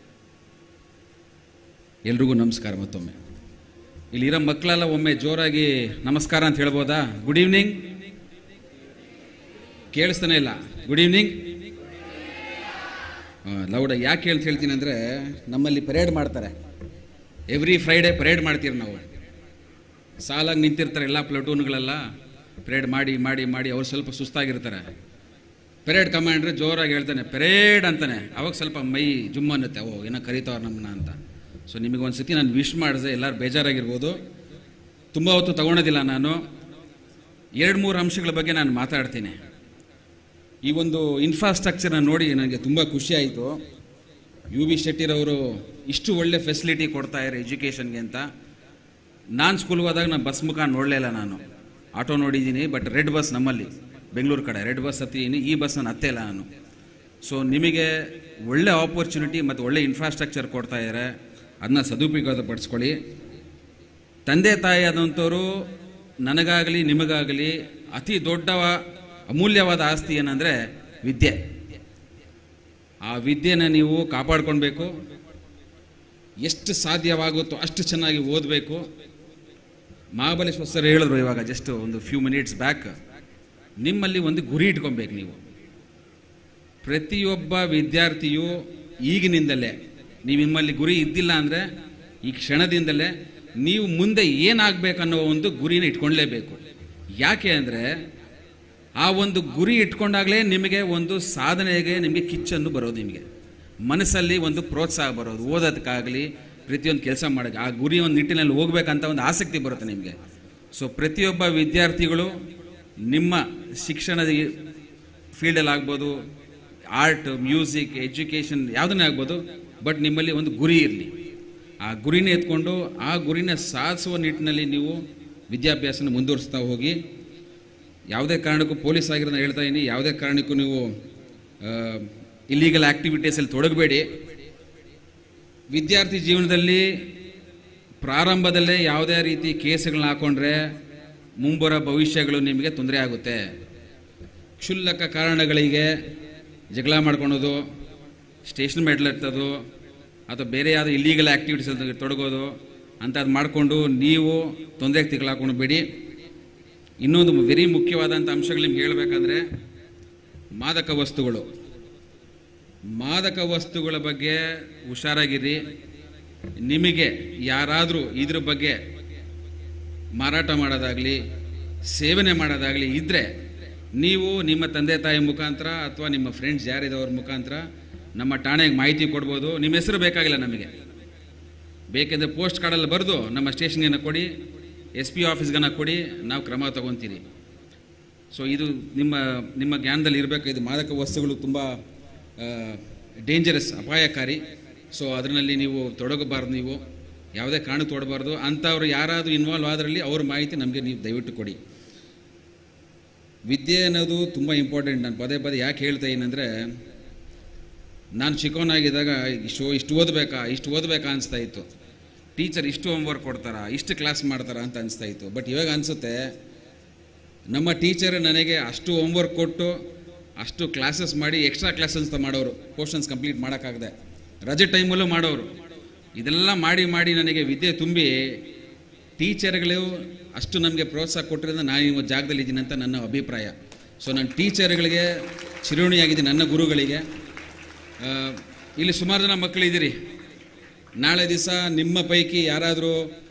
ಎಲ್ರಿಗೂ ನಮಸ್ಕಾರ. ಮತ್ತೊಮ್ಮೆ ಇಲ್ಲಿರೋ ಮಕ್ಕಳೆಲ್ಲ ಒಮ್ಮೆ ಜೋರಾಗಿ ನಮಸ್ಕಾರ ಅಂತ ಹೇಳ್ಬೋದಾ? Good evening. ಕೇಳಿಸ್ತಾನೆ ಇಲ್ಲ. Good evening louder. ಯಾಕೆ ಹೇಳ್ತ ಹೇಳ್ತೀನಿ ಅಂದರೆ, ನಮ್ಮಲ್ಲಿ ಪರೇಡ್ ಮಾಡ್ತಾರೆ. ಎವ್ರಿ ಫ್ರೈಡೇ ಪರೇಡ್ ಮಾಡ್ತೀರಿ ನಾವು. ಸಾಲಾಗಿ ನಿಂತಿರ್ತಾರೆ ಎಲ್ಲ ಪ್ಲಟೂನ್ಗಳೆಲ್ಲ, ಪರೇಡ್ ಮಾಡಿ ಮಾಡಿ ಮಾಡಿ ಅವ್ರು ಸ್ವಲ್ಪ ಸುಸ್ತಾಗಿರ್ತಾರೆ. ಪರೇಡ್ ಕಮಾಂಡ್ರೆ ಜೋರಾಗಿ ಹೇಳ್ತಾನೆ ಪರೇಡ್ ಅಂತಾನೆ, ಅವಾಗ ಸ್ವಲ್ಪ ಮೈ ಜುಮ್ ಅನ್ನುತ್ತೆ, ಓ ಏನೋ ಕರೀತಾವ್ರು ನಮ್ಮನ್ನ ಅಂತ. ಸೊ ನಿಮಗೆ ಒಂದು ಸತಿ ನಾನು ವಿಶ್ ಮಾಡಿದೆ, ಎಲ್ಲರೂ ಬೇಜಾರಾಗಿರ್ಬೋದು. ತುಂಬ ಹೊತ್ತು ತಗೊಳೋದಿಲ್ಲ ನಾನು. ಎರಡು ಮೂರು ಅಂಶಗಳ ಬಗ್ಗೆ ನಾನು ಮಾತಾಡ್ತೀನಿ. ಈ ಒಂದು ಇನ್ಫ್ರಾಸ್ಟ್ರಕ್ಚರ್ನ ನೋಡಿ ನನಗೆ ತುಂಬ ಖುಷಿಯಾಯಿತು. ಯು ಬಿ ಶೆಟ್ಟಿರವರು ಇಷ್ಟು ಒಳ್ಳೆ ಫೆಸಿಲಿಟಿ ಕೊಡ್ತಾಯಿದ್ದಾರೆ ಎಜುಕೇಷನ್ಗೆ ಅಂತ. ನಾನು ಸ್ಕೂಲ್ಗೆ ಹೋದಾಗ ನಾನು ಬಸ್ ಮುಖ ನೋಡಲೇ ಇಲ್ಲ, ನಾನು ಆಟೋ ನೋಡಿದ್ದೀನಿ, ಬಟ್ ರೆಡ್ ಬಸ್ ನಮ್ಮಲ್ಲಿ ಬೆಂಗಳೂರು ಕಡೆ ರೆಡ್ ಬಸ್ ಹತ್ತಿದ್ದೀನಿ, ಈ ಬಸ್ ನಾನು ಹತ್ತೇ ಇಲ್ಲ ನಾನು. ಸೊ ನಿಮಗೆ ಒಳ್ಳೆ ಆಪರ್ಚುನಿಟಿ ಮತ್ತು ಒಳ್ಳೆ ಇನ್ಫ್ರಾಸ್ಟ್ರಕ್ಚರ್ ಕೊಡ್ತಾ ಇದ್ದಾರೆ, ಅದನ್ನ ಸದುಪಯೋಗ ಪಡಿಸ್ಕೊಳ್ಳಿ. ತಂದೆ ತಾಯಿ ಆದಂಥವರು ನನಗಾಗಲಿ ನಿಮಗಾಗಲಿ ಅತಿ ದೊಡ್ಡ ಅಮೂಲ್ಯವಾದ ಆಸ್ತಿ ಏನಂದರೆ ವಿದ್ಯೆ. ಆ ವಿದ್ಯೆನ ನೀವು ಕಾಪಾಡ್ಕೊಳ್ಬೇಕು, ಎಷ್ಟು ಸಾಧ್ಯವಾಗುತ್ತೋ ಅಷ್ಟು ಚೆನ್ನಾಗಿ ಓದಬೇಕು. ಮಹಾಬಲೇಶ್ವರ ಸರ್ ಹೇಳಿದ್ರು ಇವಾಗ ಜಸ್ಟ್ ಒಂದು ಫ್ಯೂ ಮಿನಿಟ್ಸ್ ಬ್ಯಾಕ್, ನಿಮ್ಮಲ್ಲಿ ಒಂದು ಗುರಿ ಇಟ್ಕೊಬೇಕು. ನೀವು ಪ್ರತಿಯೊಬ್ಬ ವಿದ್ಯಾರ್ಥಿಯು ಈಗಿನಿಂದಲೇ, ನೀವು ನಿಮ್ಮಲ್ಲಿ ಗುರಿ ಇದ್ದಿಲ್ಲ ಅಂದರೆ ಈ ಕ್ಷಣದಿಂದಲೇ ನೀವು ಮುಂದೆ ಏನಾಗಬೇಕನ್ನೋ ಒಂದು ಗುರಿನ ಇಟ್ಕೊಳ್ಳೇಬೇಕು. ಯಾಕೆ ಅಂದರೆ ಆ ಒಂದು ಗುರಿ ಇಟ್ಕೊಂಡಾಗಲೇ ನಿಮಗೆ ಒಂದು ಸಾಧನೆಗೆ ನಿಮಗೆ ಕಿಚ್ಚನ್ನು ಬರೋದು, ನಿಮಗೆ ಮನಸ್ಸಲ್ಲಿ ಒಂದು ಪ್ರೋತ್ಸಾಹ ಬರೋದು, ಓದೋದಕ್ಕಾಗಲಿ ಪ್ರತಿಯೊಂದು ಕೆಲಸ ಮಾಡೋಕ್ಕೆ ಆ ಗುರಿ ಒಂದು ನಿಟ್ಟಿನಲ್ಲಿ ಹೋಗ್ಬೇಕಂತ ಒಂದು ಆಸಕ್ತಿ ಬರುತ್ತೆ ನಿಮಗೆ. ಸೊ ಪ್ರತಿಯೊಬ್ಬ ವಿದ್ಯಾರ್ಥಿಗಳು ನಿಮ್ಮ ಶಿಕ್ಷಣದ ಫೀಲ್ಡಲ್ಲಿ ಆಗ್ಬೋದು, ಆರ್ಟ್, ಮ್ಯೂಸಿಕ್, ಎಜುಕೇಷನ್ ಯಾವುದನ್ನೇ ಆಗ್ಬೋದು, ಬಟ್ ನಿಮ್ಮಲ್ಲಿ ಒಂದು ಗುರಿ ಇರಲಿ. ಆ ಗುರಿನ ಎತ್ಕೊಂಡು ಆ ಗುರಿನ ಸಾಧಿಸುವ ನಿಟ್ಟಿನಲ್ಲಿ ನೀವು ವಿದ್ಯಾಭ್ಯಾಸನ ಮುಂದುವರಿಸ್ತಾ ಹೋಗಿ. ಯಾವುದೇ ಕಾರಣಕ್ಕೂ ಪೊಲೀಸ್ ಆಗಿರೋದನ್ನ ಹೇಳ್ತಾ ಇದ್ದೀನಿ, ಯಾವುದೇ ಕಾರಣಕ್ಕೂ ನೀವು ಇಲ್ಲೀಗಲ್ ಆ್ಯಕ್ಟಿವಿಟೀಸಲ್ಲಿ ತೊಡಗಬೇಡಿ. ವಿದ್ಯಾರ್ಥಿ ಜೀವನದಲ್ಲಿ ಪ್ರಾರಂಭದಲ್ಲೇ ಯಾವುದೇ ರೀತಿ ಕೇಸುಗಳನ್ನ ಹಾಕೊಂಡ್ರೆ ಮುಂಬರೋ ಭವಿಷ್ಯಗಳು ನಿಮಗೆ ತೊಂದರೆ ಆಗುತ್ತೆ. ಕ್ಷುಲ್ಲಕ ಕಾರಣಗಳಿಗೆ ಜಗಳ ಮಾಡ್ಕೊಳೋದು, ಸ್ಟೇಷನ್ ಮೆಟ್ಲೆತ್ತೋದು ಅಥವಾ ಬೇರೆ ಯಾವುದೋ ಇಲ್ಲೀಗಲ್ ಆ್ಯಕ್ಟಿವಿಟೀಸಲ್ಲಿ ತೊಡಗೋದು ಅಂಥದ್ದು ಮಾಡಿಕೊಂಡು ನೀವು ತೊಂದರೆಗೆ ತಿಕ್ಕಲಾಕೊಂಡು ಬೇಡಿ. ಇನ್ನೊಂದು ವೆರಿ ಮುಖ್ಯವಾದಂಥ ಅಂಶಗಳು ನಿಮ್ಗೆ ಹೇಳಬೇಕಂದ್ರೆ ಮಾದಕ ವಸ್ತುಗಳು. ಮಾದಕ ವಸ್ತುಗಳ ಬಗ್ಗೆ ಹುಷಾರಾಗಿರಿ. ನಿಮಗೆ ಯಾರಾದರೂ ಇದ್ರ ಬಗ್ಗೆ ಮಾರಾಟ ಮಾಡೋದಾಗಲಿ ಸೇವನೆ ಮಾಡೋದಾಗಲಿ ಇದ್ದರೆ ನೀವು ನಿಮ್ಮ ತಂದೆ ತಾಯಿ ಮುಖಾಂತರ ಅಥವಾ ನಿಮ್ಮ ಫ್ರೆಂಡ್ಸ್ ಯಾರಿದವ್ರ ಮುಖಾಂತರ ನಮ್ಮ ಠಾಣೆಗೆ ಮಾಹಿತಿ ಕೊಡ್ಬೋದು. ನಿಮ್ಮ ಹೆಸರು ಬೇಕಾಗಿಲ್ಲ ನಮಗೆ, ಬೇಕೆಂದರೆ ಪೋಸ್ಟ್ ಕಾರ್ಡಲ್ಲಿ ಬರೆದು ನಮ್ಮ ಸ್ಟೇಷನ್ಗೆ ಕೊಡಿ, ಎಸ್ ಪಿ ಆಫೀಸ್ಗನ್ನ ಕೊಡಿ, ನಾವು ಕ್ರಮ ತಗೊತೀರಿ. ಸೊ ಇದು ನಿಮ್ಮ ನಿಮ್ಮ ಜ್ಞಾನದಲ್ಲಿ ಇರಬೇಕು. ಇದು ಮಾದಕ ವಸ್ತುಗಳು ತುಂಬ ಡೇಂಜರಸ್, ಅಪಾಯಕಾರಿ. ಸೊ ಅದರಲ್ಲಿ ನೀವು ತೊಡಗಬಾರ್ದು, ನೀವು ಯಾವುದೇ ಕಾರಣಕ್ಕೆ ತೊಡಬಾರ್ದು. ಅಂಥವ್ರು ಯಾರಾದರೂ ಇನ್ವಾಲ್ವ್ ಆದ್ರಲ್ಲಿ ಅವ್ರ ಮಾಹಿತಿ ನಮಗೆ ನೀವು ದಯವಿಟ್ಟು ಕೊಡಿ. ವಿದ್ಯೆ ಅನ್ನೋದು ತುಂಬ ಇಂಪಾರ್ಟೆಂಟ್. ನಾನು ಪದೇ ಪದೇ ಯಾಕೆ ಹೇಳ್ತಾ ಏನಂದರೆ, ನಾನು ಚಿಕ್ಕವನಾಗಿದ್ದಾಗ ಇಷ್ಟು ಇಷ್ಟು ಓದಬೇಕಾ ಇಷ್ಟು ಓದಬೇಕಾ ಅನಿಸ್ತಾ ಇತ್ತು. ಟೀಚರ್ ಇಷ್ಟು ಹೋಮ್ವರ್ಕ್ ಕೊಡ್ತಾರಾ, ಇಷ್ಟು ಕ್ಲಾಸ್ ಮಾಡ್ತಾರಾ ಅಂತ ಅನಿಸ್ತಾ ಇತ್ತು. ಬಟ್ ಇವಾಗ ಅನಿಸುತ್ತೆ ನಮ್ಮ ಟೀಚರ್ ನನಗೆ ಅಷ್ಟು ಹೋಮ್ವರ್ಕ್ ಕೊಟ್ಟು ಅಷ್ಟು ಕ್ಲಾಸಸ್ ಮಾಡಿ ಎಕ್ಸ್ಟ್ರಾ ಕ್ಲಾಸಸ್ ಮಾಡೋರು, ಪೋರ್ಷನ್ಸ್ ಕಂಪ್ಲೀಟ್ ಮಾಡೋಕ್ಕಾಗದೆ ರಜೆ ಟೈಮಲ್ಲೂ ಮಾಡೋರು. ಇದೆಲ್ಲ ಮಾಡಿ ಮಾಡಿ ನನಗೆ ವಿದ್ಯೆ ತುಂಬಿ ಟೀಚರ್ಗಳು ಅಷ್ಟು ನಮಗೆ ಪ್ರೋತ್ಸಾಹ ಕೊಟ್ಟಿರೋದ್ರಿಂದ ನಾನು ಇವತ್ತು ಜಾಗದಲ್ಲಿ ಇದ್ದೀನಿ ಅಂತ ನನ್ನ ಅಭಿಪ್ರಾಯ. ಸೊ ನಾನು ಟೀಚರ್ಗಳಿಗೆ ಚಿರುಣಿಯಾಗಿದ್ದೀನಿ, ನನ್ನ ಗುರುಗಳಿಗೆ. ಇಲ್ಲಿ ಸುಮಾರು ಜನ ಮಕ್ಕಳಿದ್ದೀರಿ. ನಾಳೆ ದಿವಸ ನಿಮ್ಮ ಪೈಕಿ ಯಾರಾದರೂ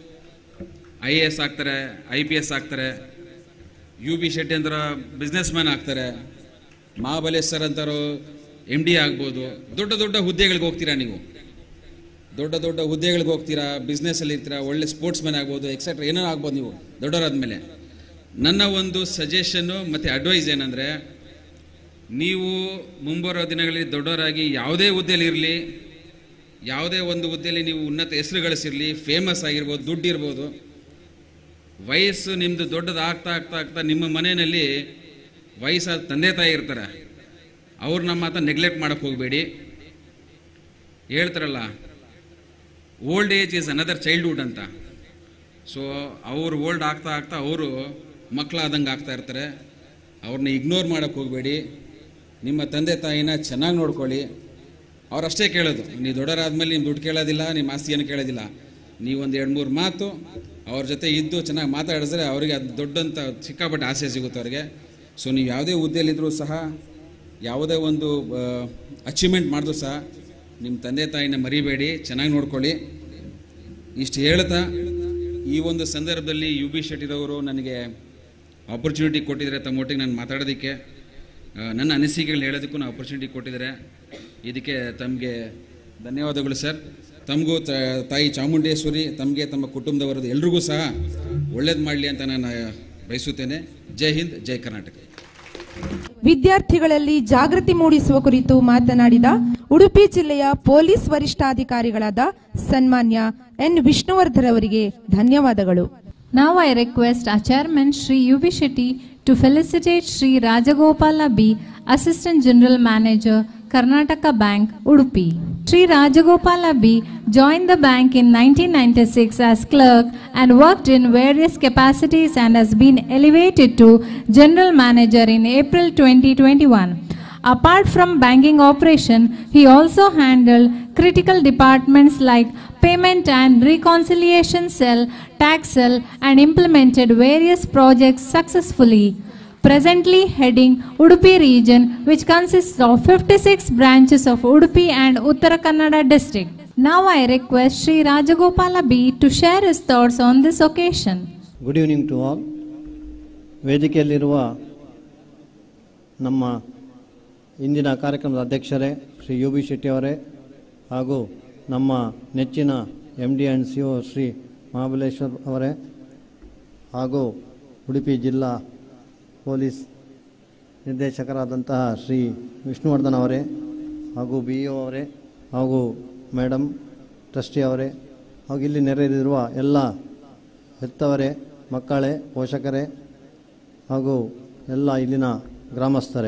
ಐ ಎ ಎಸ್ ಆಗ್ತಾರೆ, ಐ ಪಿ ಎಸ್ ಆಗ್ತಾರೆ, ಯು ಬಿ ಶೆಟ್ಟಿ ಅಂತರ ಬಿಸ್ನೆಸ್ ಮ್ಯಾನ್ ಆಗ್ತಾರೆ, ಮಹಾಬಲೇಶ್ವರ್ ಅಂತಾರೋ ಎಮ್ ಡಿ ಆಗ್ಬೋದು. ದೊಡ್ಡ ದೊಡ್ಡ ಹುದ್ದೆಗಳಿಗೆ ಹೋಗ್ತೀರಾ ನೀವು, ದೊಡ್ಡ ದೊಡ್ಡ ಹುದ್ದೆಗಳಿಗೆ ಹೋಗ್ತೀರಾ, ಬಿಸ್ನೆಸ್ಸಲ್ಲಿ ಇರ್ತೀರಾ, ಒಳ್ಳೆ ಸ್ಪೋರ್ಟ್ಸ್ ಮ್ಯಾನ್ ಆಗ್ಬೋದು, ಎಕ್ಸೆಟ್ರಾ ಏನೋ ಆಗ್ಬೋದು ನೀವು ದೊಡ್ಡವರಾದ್ಮೇಲೆ. ನನ್ನ ಒಂದು ಸಜೆಷನ್ನು ಮತ್ತು ಅಡ್ವೈಸ್ ಏನಂದರೆ, ನೀವು ಮುಂಬರೋ ದಿನಗಳಲ್ಲಿ ದೊಡ್ಡವರಾಗಿ ಯಾವುದೇ ಹುದ್ದೆಯಲ್ಲಿ ಇರಲಿ, ಯಾವುದೇ ಒಂದು ಹುದ್ದೆಯಲ್ಲಿ ನೀವು ಉನ್ನತ ಹೆಸರು ಗಳಿಸಿರಲಿ, ಫೇಮಸ್ ಆಗಿರ್ಬೋದು, ದುಡ್ಡು ಇರ್ಬೋದು, ವಯಸ್ಸು ನಿಮ್ಮದು ದೊಡ್ಡದು ಆಗ್ತಾ ಆಗ್ತಾ ಆಗ್ತಾ ನಿಮ್ಮ ಮನೆಯಲ್ಲಿ ವಯಸ್ಸಾದ ತಂದೆ ತಾಯಿ ಇರ್ತಾರೆ, ಅವ್ರನ್ನ ಮಾತ್ರ ನೆಗ್ಲೆಕ್ಟ್ ಮಾಡೋಕ್ಕೆ ಹೋಗಬೇಡಿ. ಹೇಳ್ತಾರಲ್ಲ, old age is another childhood ಅಂತ. ಸೊ ಅವರು ಓಲ್ಡ್ ಆಗ್ತಾ ಆಗ್ತಾ ಅವರು ಮಕ್ಕಳಾದಂಗೆ ಆಗ್ತಾ ಇರ್ತಾರೆ. ಅವ್ರನ್ನ ಇಗ್ನೋರ್ ಮಾಡೋಕ್ಕೆ ಹೋಗಬೇಡಿ. ನಿಮ್ಮ ತಂದೆ ತಾಯಿನ ಚೆನ್ನಾಗಿ ನೋಡ್ಕೊಳ್ಳಿ. ಅವರಷ್ಟೇ ಕೇಳೋದು, ನೀವು ದೊಡ್ಡರಾದ್ಮೇಲೆ ನಿಮ್ಮ ದುಡ್ಡು ಕೇಳೋದಿಲ್ಲ, ನಿಮ್ಮ ಆಸ್ತಿಯನ್ನು ಕೇಳೋದಿಲ್ಲ. ನೀವೊಂದು ಎರಡು ಮೂರು ಮಾತು ಅವ್ರ ಜೊತೆ ಇದ್ದು ಚೆನ್ನಾಗಿ ಮಾತಾಡಿದ್ರೆ ಅವರಿಗೆ ಅದು ದೊಡ್ಡಂಥ ಸಿಕ್ಕಾಪಟ್ಟೆ ಆಸೆ ಸಿಗುತ್ತೆ ಅವ್ರಿಗೆ. ಸೊ ನೀವು ಯಾವುದೇ ಹುದ್ದೆಯಲ್ಲಿದ್ದರೂ ಸಹ, ಯಾವುದೇ ಒಂದು ಅಚೀವ್ಮೆಂಟ್ ಮಾಡಿದ್ರು ಸಹ ನಿಮ್ಮ ತಂದೆ ತಾಯಿನ ಮರಿಬೇಡಿ, ಚೆನ್ನಾಗಿ ನೋಡ್ಕೊಳ್ಳಿ. ಇಷ್ಟು ಹೇಳ್ತಾ ಈ ಒಂದು ಸಂದರ್ಭದಲ್ಲಿ ಯು ಬಿ ಶೆಟ್ಟಿರವರು ನನಗೆ ಆಪರ್ಚುನಿಟಿ ಕೊಟ್ಟಿದ್ದಾರೆ ತಮ್ಮೊಟ್ಟಿಗೆ ನಾನು ಮಾತಾಡೋದಕ್ಕೆ, ನನ್ನ ಅನಿಸಿಕೆಗಳನ್ನ ಹೇಳೋದಕ್ಕೂ ನಾವು ಆಪರ್ಚುನಿಟಿ ಕೊಟ್ಟಿದ್ದಾರೆ. ಇದಕ್ಕೆ ತಮಗೆ ಧನ್ಯವಾದಗಳು ಸರ್. ತಮಗೂ ತಾಯಿ ಚಾಮುಂಡೇಶ್ವರಿ, ತಮಗೆ ತಮ್ಮ ಕುಟುಂಬದವರದ್ದು ಎಲ್ರಿಗೂ ಸಹ ಒಳ್ಳೇದು ಮಾಡಲಿ ಅಂತ ನಾನು ಬಯಸುತ್ತೇನೆ. ಜೈ ಹಿಂದ್, ಜೈ ಕರ್ನಾಟಕ. ವಿದ್ಯಾರ್ಥಿಗಳಲ್ಲಿ ಜಾಗೃತಿ ಮೂಡಿಸುವ ಕುರಿತು ಮಾತನಾಡಿದ ಉಡುಪಿ ಜಿಲ್ಲೆಯ ಪೊಲೀಸ್ ವರಿಷ್ಠಾಧಿಕಾರಿಗಳಾದ ಸನ್ಮಾನ್ಯ ಎನ್ ವಿಷ್ಣುವರ್ಧನ್ ಅವರಿಗೆ ಧನ್ಯವಾದಗಳು. Now I request our chairman Shri U B Shetty to felicitate Shri Rajagopala B, Assistant General Manager, Karnataka Bank, Udupi. Shri Rajagopala B joined the bank in nineteen ninety-six as clerk and worked in various capacities and has been elevated to General Manager in April twenty twenty-one. Apart from banking operation, he also handled critical departments like payment and reconciliation cell, tax cell, and implemented various projects successfully. Presently heading Udupi region, which consists of fifty-six branches of Udupi and Uttara Kannada district. Now I request Shri Rajagopala B to share his thoughts on this occasion. Good evening to all. ವೇದಿಕೆಯಲ್ಲಿರುವ ನಮ್ಮ ಇಂದಿನ ಕಾರ್ಯಕ್ರಮದ ಅಧ್ಯಕ್ಷರೇ ಶ್ರೀ ಯು ಬಿ ಶೆಟ್ಟಿ ಅವರೇ ಹಾಗೂ ನಮ್ಮ ನೆಚ್ಚಿನ M D and C O Shri Mahabaleshwar ಅವರೇ ಹಾಗೂ ಉಡುಪಿ ಜಿಲ್ಲಾ ಪೊಲೀಸ್ ನಿರ್ದೇಶಕರಾದಂತಹ ಶ್ರೀ ವಿಷ್ಣುವರ್ಧನ್ ಅವರೇ ಹಾಗೂ ಬಿ ಇ ಒ ಅವರೇ ಹಾಗೂ ಮೇಡಮ್ ಟ್ರಸ್ಟಿ ಅವರೇ ಹಾಗೂ ಇಲ್ಲಿ ನೆರೆದಿರುವ ಎಲ್ಲ ಹೆತ್ತವರೇ, ಮಕ್ಕಳೇ, ಪೋಷಕರೇ ಹಾಗೂ ಎಲ್ಲ ಇಲ್ಲಿನ ಗ್ರಾಮಸ್ಥರೇ,